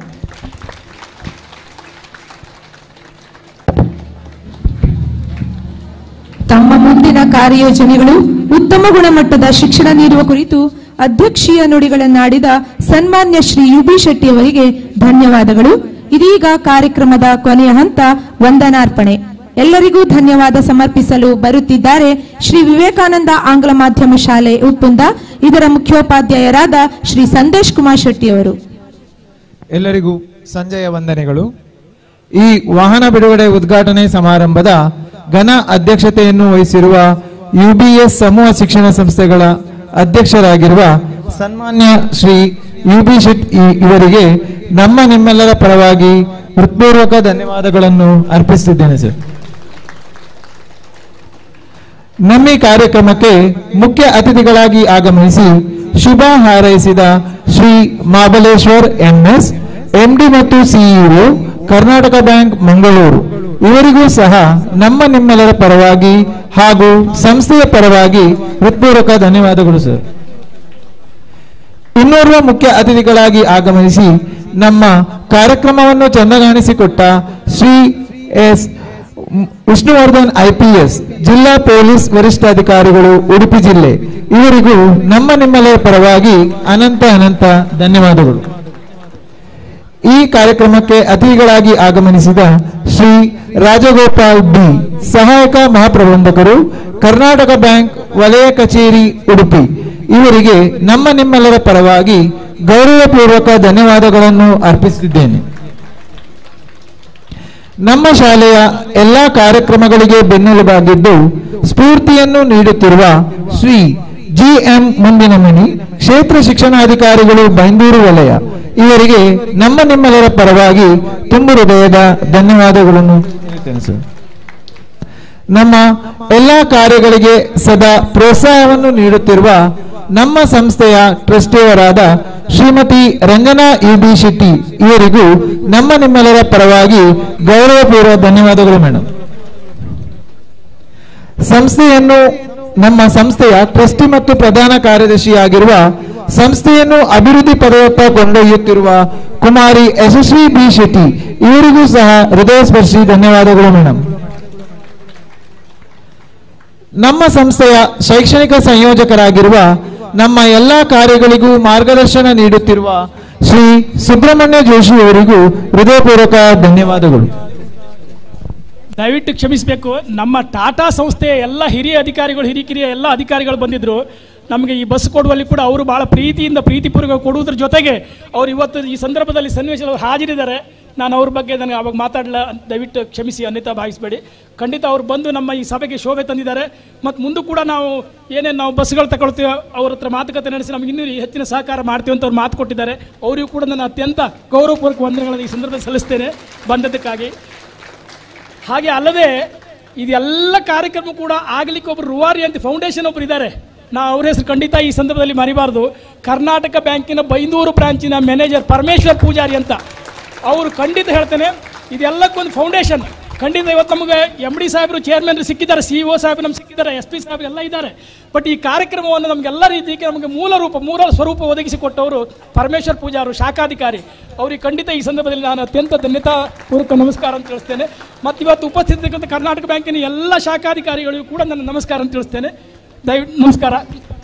ತಮ್ಮ ಮುಂದಿನ ಕಾರ್ಯಯೋಜನೆಗಳು, ಉತ್ತಮ ಗುಣಮಟ್ಟದ ಶಿಕ್ಷಣ ನೀಡುವ ಕುರಿತು ಅಧ್ಯಕ್ಷೀಯ ನುಡಿಗಳನ್ನಾಡಿದ ಸನ್ಮಾನ್ಯ ಶ್ರೀ ಯು ಬಿ ಶೆಟ್ಟಿ ಅವರಿಗೆ ಧನ್ಯವಾದಗಳು. ಇದೀಗ ಕಾರ್ಯಕ್ರಮದ ಕೊನೆಯ ಹಂತ ವಂದನಾರ್ಪಣೆ. ಎಲ್ಲರಿಗೂ ಧನ್ಯವಾದ ಸಮರ್ಪಿಸಲು ಬರುತ್ತಿದ್ದಾರೆ ಶ್ರೀ ವಿವೇಕಾನಂದ ಆಂಗ್ಲ ಮಾಧ್ಯಮ ಶಾಲೆ ಉಪ್ಪುಂದ ಇದರ ಮುಖ್ಯೋಪಾಧ್ಯಾಯರಾದ ಶ್ರೀ ಸಂದೇಶ್ ಕುಮಾರ್ ಶೆಟ್ಟಿ ಅವರು. ಎಲ್ಲರಿಗೂ ಸಂಜೆಯ ವಂದನೆಗಳು. ಈ ವಾಹನ ಬಿಡುಗಡೆ ಉದ್ಘಾಟನೆ ಸಮಾರಂಭದ ಘನ ಅಧ್ಯಕ್ಷತೆಯನ್ನು ವಹಿಸಿರುವ ಯುಬಿಎಸ್ ಸಮೂಹ ಶಿಕ್ಷಣ ಸಂಸ್ಥೆಗಳ ಅಧ್ಯಕ್ಷರಾಗಿರುವ ಸನ್ಮಾನ್ಯ ಶ್ರೀ ಯು ಬಿ ಶೆಟ್ಟಿ ಇವರಿಗೆ ನಮ್ಮ ನಿಮ್ಮೆಲ್ಲರ ಪರವಾಗಿ ಹೃತ್ಪೂರ್ವಕ ಧನ್ಯವಾದಗಳನ್ನು ಅರ್ಪಿಸುತ್ತಿದ್ದೇನೆ ಸರ್. ನಮ್ಮ ಈ ಕಾರ್ಯಕ್ರಮಕ್ಕೆ ಮುಖ್ಯ ಅತಿಥಿಗಳಾಗಿ ಆಗಮಿಸಿ ಶುಭ ಹಾರೈಸಿದ ಶ್ರೀ ಮಹಾಬಲೇಶ್ವರ್ ಎಂಎಸ್ ಎಂಡಿ ಮತ್ತು ಸಿಇಒ ಕರ್ನಾಟಕ ಬ್ಯಾಂಕ್ ಮಂಗಳೂರು ಇವರಿಗೂ ಸಹ ನಮ್ಮ ನಿಮ್ಮೆಲ್ಲರ ಪರವಾಗಿ ಹಾಗೂ ಸಂಸ್ಥೆಯ ಪರವಾಗಿ ಹೃತ್ಪೂರ್ವಕ ಧನ್ಯವಾದಗಳು ಸರ್. ಇನ್ನೋರ್ವ ಮುಖ್ಯ ಅತಿಥಿಗಳಾಗಿ ಆಗಮಿಸಿ ನಮ್ಮ ಕಾರ್ಯಕ್ರಮವನ್ನು ಚಂದಗಾಣಿಸಿಕೊಟ್ಟ ಶ್ರೀ ಎಸ್ ವಿಷ್ಣುವರ್ಧನ್ ಐಪಿಎಸ್ ಜಿಲ್ಲಾ ಪೊಲೀಸ್ ವರಿಷ್ಠಾಧಿಕಾರಿಗಳು ಉಡುಪಿ ಜಿಲ್ಲೆ ಇವರಿಗೂ ನಮ್ಮ ನಿಮ್ಮೆಲ್ಲರ ಪರವಾಗಿ ಅನಂತ ಅನಂತ ಧನ್ಯವಾದಗಳು. ಈ ಕಾರ್ಯಕ್ರಮಕ್ಕೆ ಅತಿಥಿಗಳಾಗಿ ಆಗಮನಿಸಿದ ಶ್ರೀ ರಾಜಗೋಪಾಲ್ ಬಿ ಸಹಾಯಕ ಮಹಾಪ್ರಬಂಧಕರು ಕರ್ನಾಟಕ ಬ್ಯಾಂಕ್ ವಲಯ ಕಚೇರಿ ಉಡುಪಿ ಇವರಿಗೆ ನಮ್ಮ ನಿಮ್ಮೆಲ್ಲರ ಪರವಾಗಿ ಗೌರವಪೂರ್ವಕ ಧನ್ಯವಾದಗಳನ್ನು ಅರ್ಪಿಸುತ್ತಿದ್ದೇನೆ. ನಮ್ಮ ಶಾಲೆಯ ಎಲ್ಲಾ ಕಾರ್ಯಕ್ರಮಗಳಿಗೆ ಬೆನ್ನೆಲುಬಾಗಿದ್ದು ಸ್ಫೂರ್ತಿಯನ್ನು ನೀಡುತ್ತಿರುವ ಶ್ರೀ ಜಿ ಎಂ ಮುಂದಿನಮನಿ ಕ್ಷೇತ್ರ ಶಿಕ್ಷಣಾಧಿಕಾರಿಗಳು ಬೈಂದೂರು ವಲಯ ಇವರಿಗೆ ನಮ್ಮ ನಿಮ್ಮೆಲ್ಲರ ಪರವಾಗಿ ತುಂಬು ಹೃದಯದ ಧನ್ಯವಾದಗಳನ್ನು ನೀಡುತ್ತೇನೆ ಸರ್. ನಮ್ಮ ಎಲ್ಲಾ ಕಾರ್ಯಗಳಿಗೆ ಸದಾ ಪ್ರೋತ್ಸಾಹವನ್ನು ನೀಡುತ್ತಿರುವ ನಮ್ಮ ಸಂಸ್ಥೆಯ ಟ್ರಸ್ಟಿಯವರಾದ ಶ್ರೀಮತಿ ರಂಜನಾ ಯು ಬಿ ಶೆಟ್ಟಿ ಇವರಿಗೂ ನಮ್ಮ ನಿಮ್ಮೆಲ್ಲರ ಪರವಾಗಿ ಗೌರವಪೂರ್ವ ಧನ್ಯವಾದಗಳು ಮೇಡಮ್. ಸಂಸ್ಥೆಯನ್ನು ನಮ್ಮ ಸಂಸ್ಥೆಯ ಟ್ರಸ್ಟಿ ಮತ್ತು ಪ್ರಧಾನ ಕಾರ್ಯದರ್ಶಿಯಾಗಿರುವ ಸಂಸ್ಥೆಯನ್ನು ಅಭಿವೃದ್ಧಿ ಪದವತ್ತ ಕೊಂಡೊಯ್ಯುತ್ತಿರುವ ಕುಮಾರಿ ಯಶಸ್ವಿ ಬಿ ಶೆಟ್ಟಿ ಇವರಿಗೂ ಸಹ ಹೃದಯ ಸ್ಪರ್ಶಿ ಧನ್ಯವಾದಗಳು ಮೇಡಮ್. ನಮ್ಮ ಸಂಸ್ಥೆಯ ಶೈಕ್ಷಣಿಕ ಸಂಯೋಜಕರಾಗಿರುವ ನಮ್ಮ ಎಲ್ಲಾ ಕಾರ್ಯಗಳಿಗೂ ಮಾರ್ಗದರ್ಶನ ನೀಡುತ್ತಿರುವ ಶ್ರೀ ಸುಬ್ರಹ್ಮಣ್ಯ ಜೋಶಿ ಅವರಿಗೂ ಹೃದಯಪೂರ್ವಕ ಧನ್ಯವಾದಗಳು. ದಯವಿಟ್ಟು ಕ್ಷಮಿಸಬೇಕು, ನಮ್ಮ ಟಾಟಾ ಸಂಸ್ಥೆಯ ಎಲ್ಲ ಹಿರಿಯ ಅಧಿಕಾರಿಗಳು ಹಿರಿಕಿರಿಯ ಎಲ್ಲ ಅಧಿಕಾರಿಗಳು ಬಂದಿದ್ದರು. ನಮಗೆ ಈ ಬಸ್ ಕೊಡುವಲ್ಲಿ ಕೂಡ ಅವರು ಭಾಳ ಪ್ರೀತಿಯಿಂದ ಪ್ರೀತಿಪೂರ್ವಕ ಕೊಡುವುದರ ಜೊತೆಗೆ ಅವರು ಇವತ್ತು ಈ ಸಂದರ್ಭದಲ್ಲಿ ಸನ್ನಿವೇಶದಲ್ಲಿ ಹಾಜರಿದ್ದಾರೆ. ನಾನು ಅವ್ರ ಬಗ್ಗೆ ನನಗೆ ಅವಾಗ ಮಾತಾಡಲ್ಲ, ದಯವಿಟ್ಟು ಕ್ಷಮಿಸಿ, ಅನ್ಯತಾ ಭಾವಿಸಬೇಡಿ. ಖಂಡಿತ ಅವ್ರು ಬಂದು ನಮ್ಮ ಈ ಸಭೆಗೆ ಶೋಭೆ ತಂದಿದ್ದಾರೆ. ಮತ್ತು ಮುಂದೆ ಕೂಡ ನಾವು ಏನೇನು ನಾವು ಬಸ್ಗಳು ತಗೊಳ್ತೀವೋ ಅವ್ರ ಹತ್ರ ಮಾತುಕತೆ ನಡೆಸಿ ನಮಗೆ ಇನ್ನೂ ಹೆಚ್ಚಿನ ಸಹಕಾರ ಮಾಡ್ತೀವಿ ಅಂತ ಅವ್ರು ಮಾತು ಕೊಟ್ಟಿದ್ದಾರೆ. ಅವರಿಗೂ ಕೂಡ ನಾನು ಅತ್ಯಂತ ಗೌರವಪೂರ್ವಕ ವಂದನೆಗಳನ್ನು ಈ ಸಂದರ್ಭದಲ್ಲಿ ಸಲ್ಲಿಸ್ತೇನೆ ಬಂದದ್ದಕ್ಕಾಗಿ. ಹಾಗೆ ಅಲ್ಲದೆ ಇದೆಲ್ಲ ಕಾರ್ಯಕ್ರಮ ಕೂಡ ಆಗಲಿಕ್ಕೆ ಒಬ್ಬರು ರೂವಾರಿ ಅಂತ ಫೌಂಡೇಶನ್ ಒಬ್ಬರು ಇದ್ದಾರೆ. ನಾವು ಅವ್ರ ಹೆಸರು ಖಂಡಿತ ಈ ಸಂದರ್ಭದಲ್ಲಿ ಮರಿಬಾರ್ದು. ಕರ್ನಾಟಕ ಬ್ಯಾಂಕಿನ ಬೈಂದೂರು ಬ್ರಾಂಚಿನ ಮ್ಯಾನೇಜರ್ ಪರಮೇಶ್ವರ್ ಪೂಜಾರಿ ಅಂತ ಅವರು ಖಂಡಿತ ಹೇಳ್ತೇನೆ. ಇದೆಲ್ಲಕ್ಕೊಂದು ಫೌಂಡೇಶನ್ ಖಂಡಿತ. ಇವತ್ತು ನಮಗೆ ಎಮ್ ಡಿ ಸಾಹೇಬರು ಚೇರ್ಮನ್ ಸಿಕ್ಕಿದ್ದಾರೆ, ಸಿ ಇ ಒ ಸಾಹೇಬರು ನಮ್ಗೆ ಸಿಕ್ಕಿದ್ದಾರೆ, ಎಸ್ ಪಿ ಸಾಹೇಬರು ಎಲ್ಲ ಇದ್ದಾರೆ. ಬಟ್ ಈ ಕಾರ್ಯಕ್ರಮವನ್ನು ನಮಗೆಲ್ಲ ರೀತಿಗೆ ನಮಗೆ ಮೂಲ ರೂಪ ಮೂಲ ಸ್ವರೂಪ ಒದಗಿಸಿಕೊಟ್ಟವರು ಪರಮೇಶ್ವರ್ ಪೂಜಾರು ಶಾಖಾಧಿಕಾರಿ. ಅವರಿಗೆ ಖಂಡಿತ ಈ ಸಂದರ್ಭದಲ್ಲಿ ನಾನು ಅತ್ಯಂತ ಧನ್ಯತಾ ಪೂರ್ವಕ ನಮಸ್ಕಾರ ಅಂತ ತಿಳಿಸ್ತೇನೆ. ಮತ್ತು ಇವತ್ತು ಉಪಸ್ಥಿತರಿದ್ದಂಥ ಕರ್ನಾಟಕ ಬ್ಯಾಂಕಿನ ಎಲ್ಲ ಶಾಖಾಧಿಕಾರಿಗಳಿಗೂ ಕೂಡ ನನ್ನ ನಮಸ್ಕಾರ ಅಂತ ತಿಳಿಸ್ತೇನೆ. ದಯವಿಟ್ಟು ನಮಸ್ಕಾರ.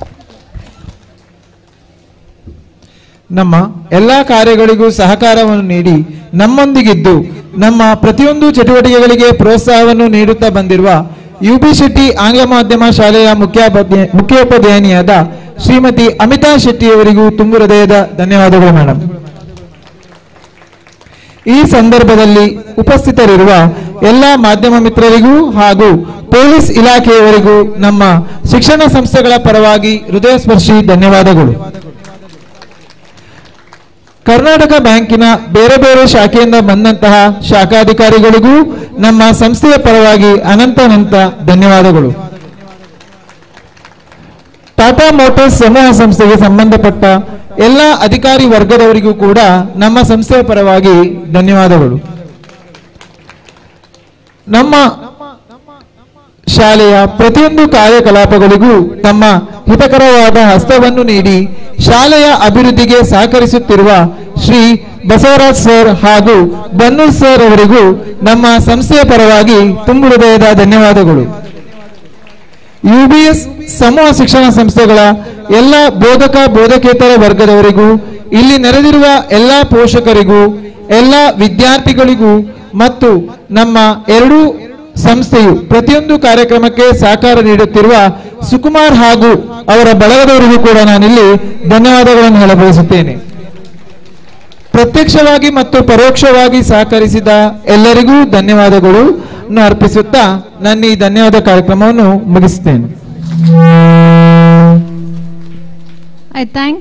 ನಮ್ಮ ಎಲ್ಲಾ ಕಾರ್ಯಗಳಿಗೂ ಸಹಕಾರವನ್ನು ನೀಡಿ ನಮ್ಮೊಂದಿಗಿದ್ದು ನಮ್ಮ ಪ್ರತಿಯೊಂದು ಚಟುವಟಿಕೆಗಳಿಗೆ ಪ್ರೋತ್ಸಾಹವನ್ನು ನೀಡುತ್ತಾ ಬಂದಿರುವ ಯು ಬಿ ಶೆಟ್ಟಿ ಆಂಗ್ಲ ಮಾಧ್ಯಮ ಶಾಲೆಯ ಮುಖ್ಯೋಪಾಧ್ಯಾಯ ಮುಖ್ಯೋಪಾಧ್ಯಾಯಿನಿಯಾದ ಶ್ರೀಮತಿ ಅಮಿತಾ ಶೆಟ್ಟಿ ಅವರಿಗೂ ತುಂಬು ಹೃದಯದ ಧನ್ಯವಾದಗಳು ಮೇಡಮ್. ಈ ಸಂದರ್ಭದಲ್ಲಿ ಉಪಸ್ಥಿತರಿರುವ ಎಲ್ಲ ಮಾಧ್ಯಮ ಮಿತ್ರರಿಗೂ ಹಾಗೂ ಪೊಲೀಸ್ ಇಲಾಖೆಯವರಿಗೂ ನಮ್ಮ ಶಿಕ್ಷಣ ಸಂಸ್ಥೆಗಳ ಪರವಾಗಿ ಹೃದಯ ಸ್ಪರ್ಶಿ ಧನ್ಯವಾದಗಳು. ಕರ್ನಾಟಕ ಬ್ಯಾಂಕಿನ ಬೇರೆ ಬೇರೆ ಶಾಖೆಯಿಂದ ಬಂದಂತಹ ಶಾಖಾಧಿಕಾರಿಗಳಿಗೂ ನಮ್ಮ ಸಂಸ್ಥೆಯ ಪರವಾಗಿ ಅನಂತ ಅನಂತ ಧನ್ಯವಾದಗಳು. ಟಾಟಾ ಮೋಟಾರ್ಸ್ ಸಮೂಹ ಸಂಸ್ಥೆಗೆ ಸಂಬಂಧಪಟ್ಟ ಎಲ್ಲ ಅಧಿಕಾರಿ ವರ್ಗದವರಿಗೂ ಕೂಡ ನಮ್ಮ ಸಂಸ್ಥೆಯ ಪರವಾಗಿ ಧನ್ಯವಾದಗಳು. ನಮ್ಮ ಶಾಲೆಯ ಪ್ರತಿಯೊಂದು ಕಾರ್ಯಕಲಾಪಗಳಿಗೂ ತಮ್ಮ ಹಿತಕರವಾದ ಹಸ್ತವನ್ನು ನೀಡಿ ಶಾಲೆಯ ಅಭಿವೃದ್ಧಿಗೆ ಸಹಕರಿಸುತ್ತಿರುವ ಶ್ರೀ ಬಸವರಾಜ್ ಸರ್ ಹಾಗೂ ಬನ್ನೂರ್ ಸರ್ ಅವರಿಗೂ ನಮ್ಮ ಸಂಸ್ಥೆಯ ಪರವಾಗಿ ತುಂಬು ಹೃದಯದ ಧನ್ಯವಾದಗಳು. ಯುಬಿಎಸ್ ಸಮೂಹ ಶಿಕ್ಷಣ ಸಂಸ್ಥೆಗಳ ಎಲ್ಲ ಬೋಧಕ ಬೋಧಕೇತರ ವರ್ಗದವರಿಗೂ, ಇಲ್ಲಿ ನೆರೆದಿರುವ ಎಲ್ಲ ಪೋಷಕರಿಗೂ, ಎಲ್ಲ ವಿದ್ಯಾರ್ಥಿಗಳಿಗೂ ಮತ್ತು ನಮ್ಮ ಎರಡೂ ಸಂಸ್ಥೆಯು ಪ್ರತಿಯೊಂದು ಕಾರ್ಯಕ್ರಮಕ್ಕೆ ಸಹಕಾರ ನೀಡುತ್ತಿರುವ ಸುಕುಮಾರ್ ಹಾಗೂ ಅವರ ಬಳಗದವರಿಗೂ ಕೂಡ ನಾನಿಲ್ಲಿ ಧನ್ಯವಾದಗಳನ್ನು ಹೇಳ ಬಯಸುತ್ತೇನೆ. ಪ್ರತ್ಯಕ್ಷವಾಗಿ ಮತ್ತು ಪರೋಕ್ಷವಾಗಿ ಸಹಕರಿಸಿದ ಎಲ್ಲರಿಗೂ ಧನ್ಯವಾದಗಳು ಅರ್ಪಿಸುತ್ತಾ ನನ್ನ ಈ ಧನ್ಯವಾದ ಕಾರ್ಯಕ್ರಮವನ್ನು ಮುಗಿಸುತ್ತೇನೆ. I thank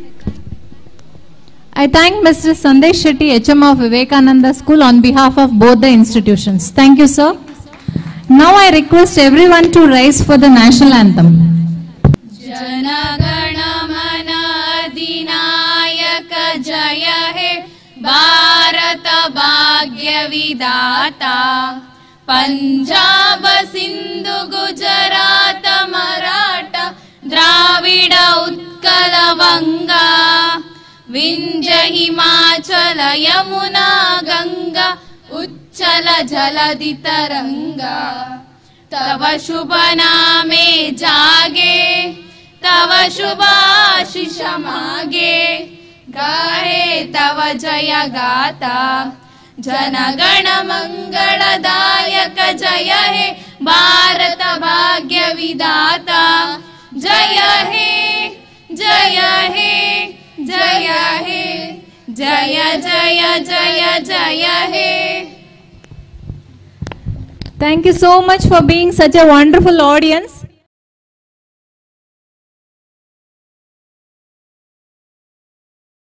I thank Mister Sandesh Shetty, H M of Vivekananda School, on behalf of both the institutions. Thank you, sir. Now I request everyone to rise for the national anthem. Jana Gana Mana Adinayaka Jaya He Bharata Bhagya Vidata Punjab Sindhu Gujarat Maratha Dravida Utkala Vanga Vindhya Himachala Yamuna Ganga Uchchala Jaladi Taranga Tava Shubha Name Jage Tava Shubha Ashisha Mage Gahe Tava Jaya Gata Jana Gana Mangala Dayaka Jaya He Bharata Bhagya Vidata Jaya He Jaya He Jaya He Jaya Jaya Jaya Jaya He. Thank you so much for being such a wonderful audience.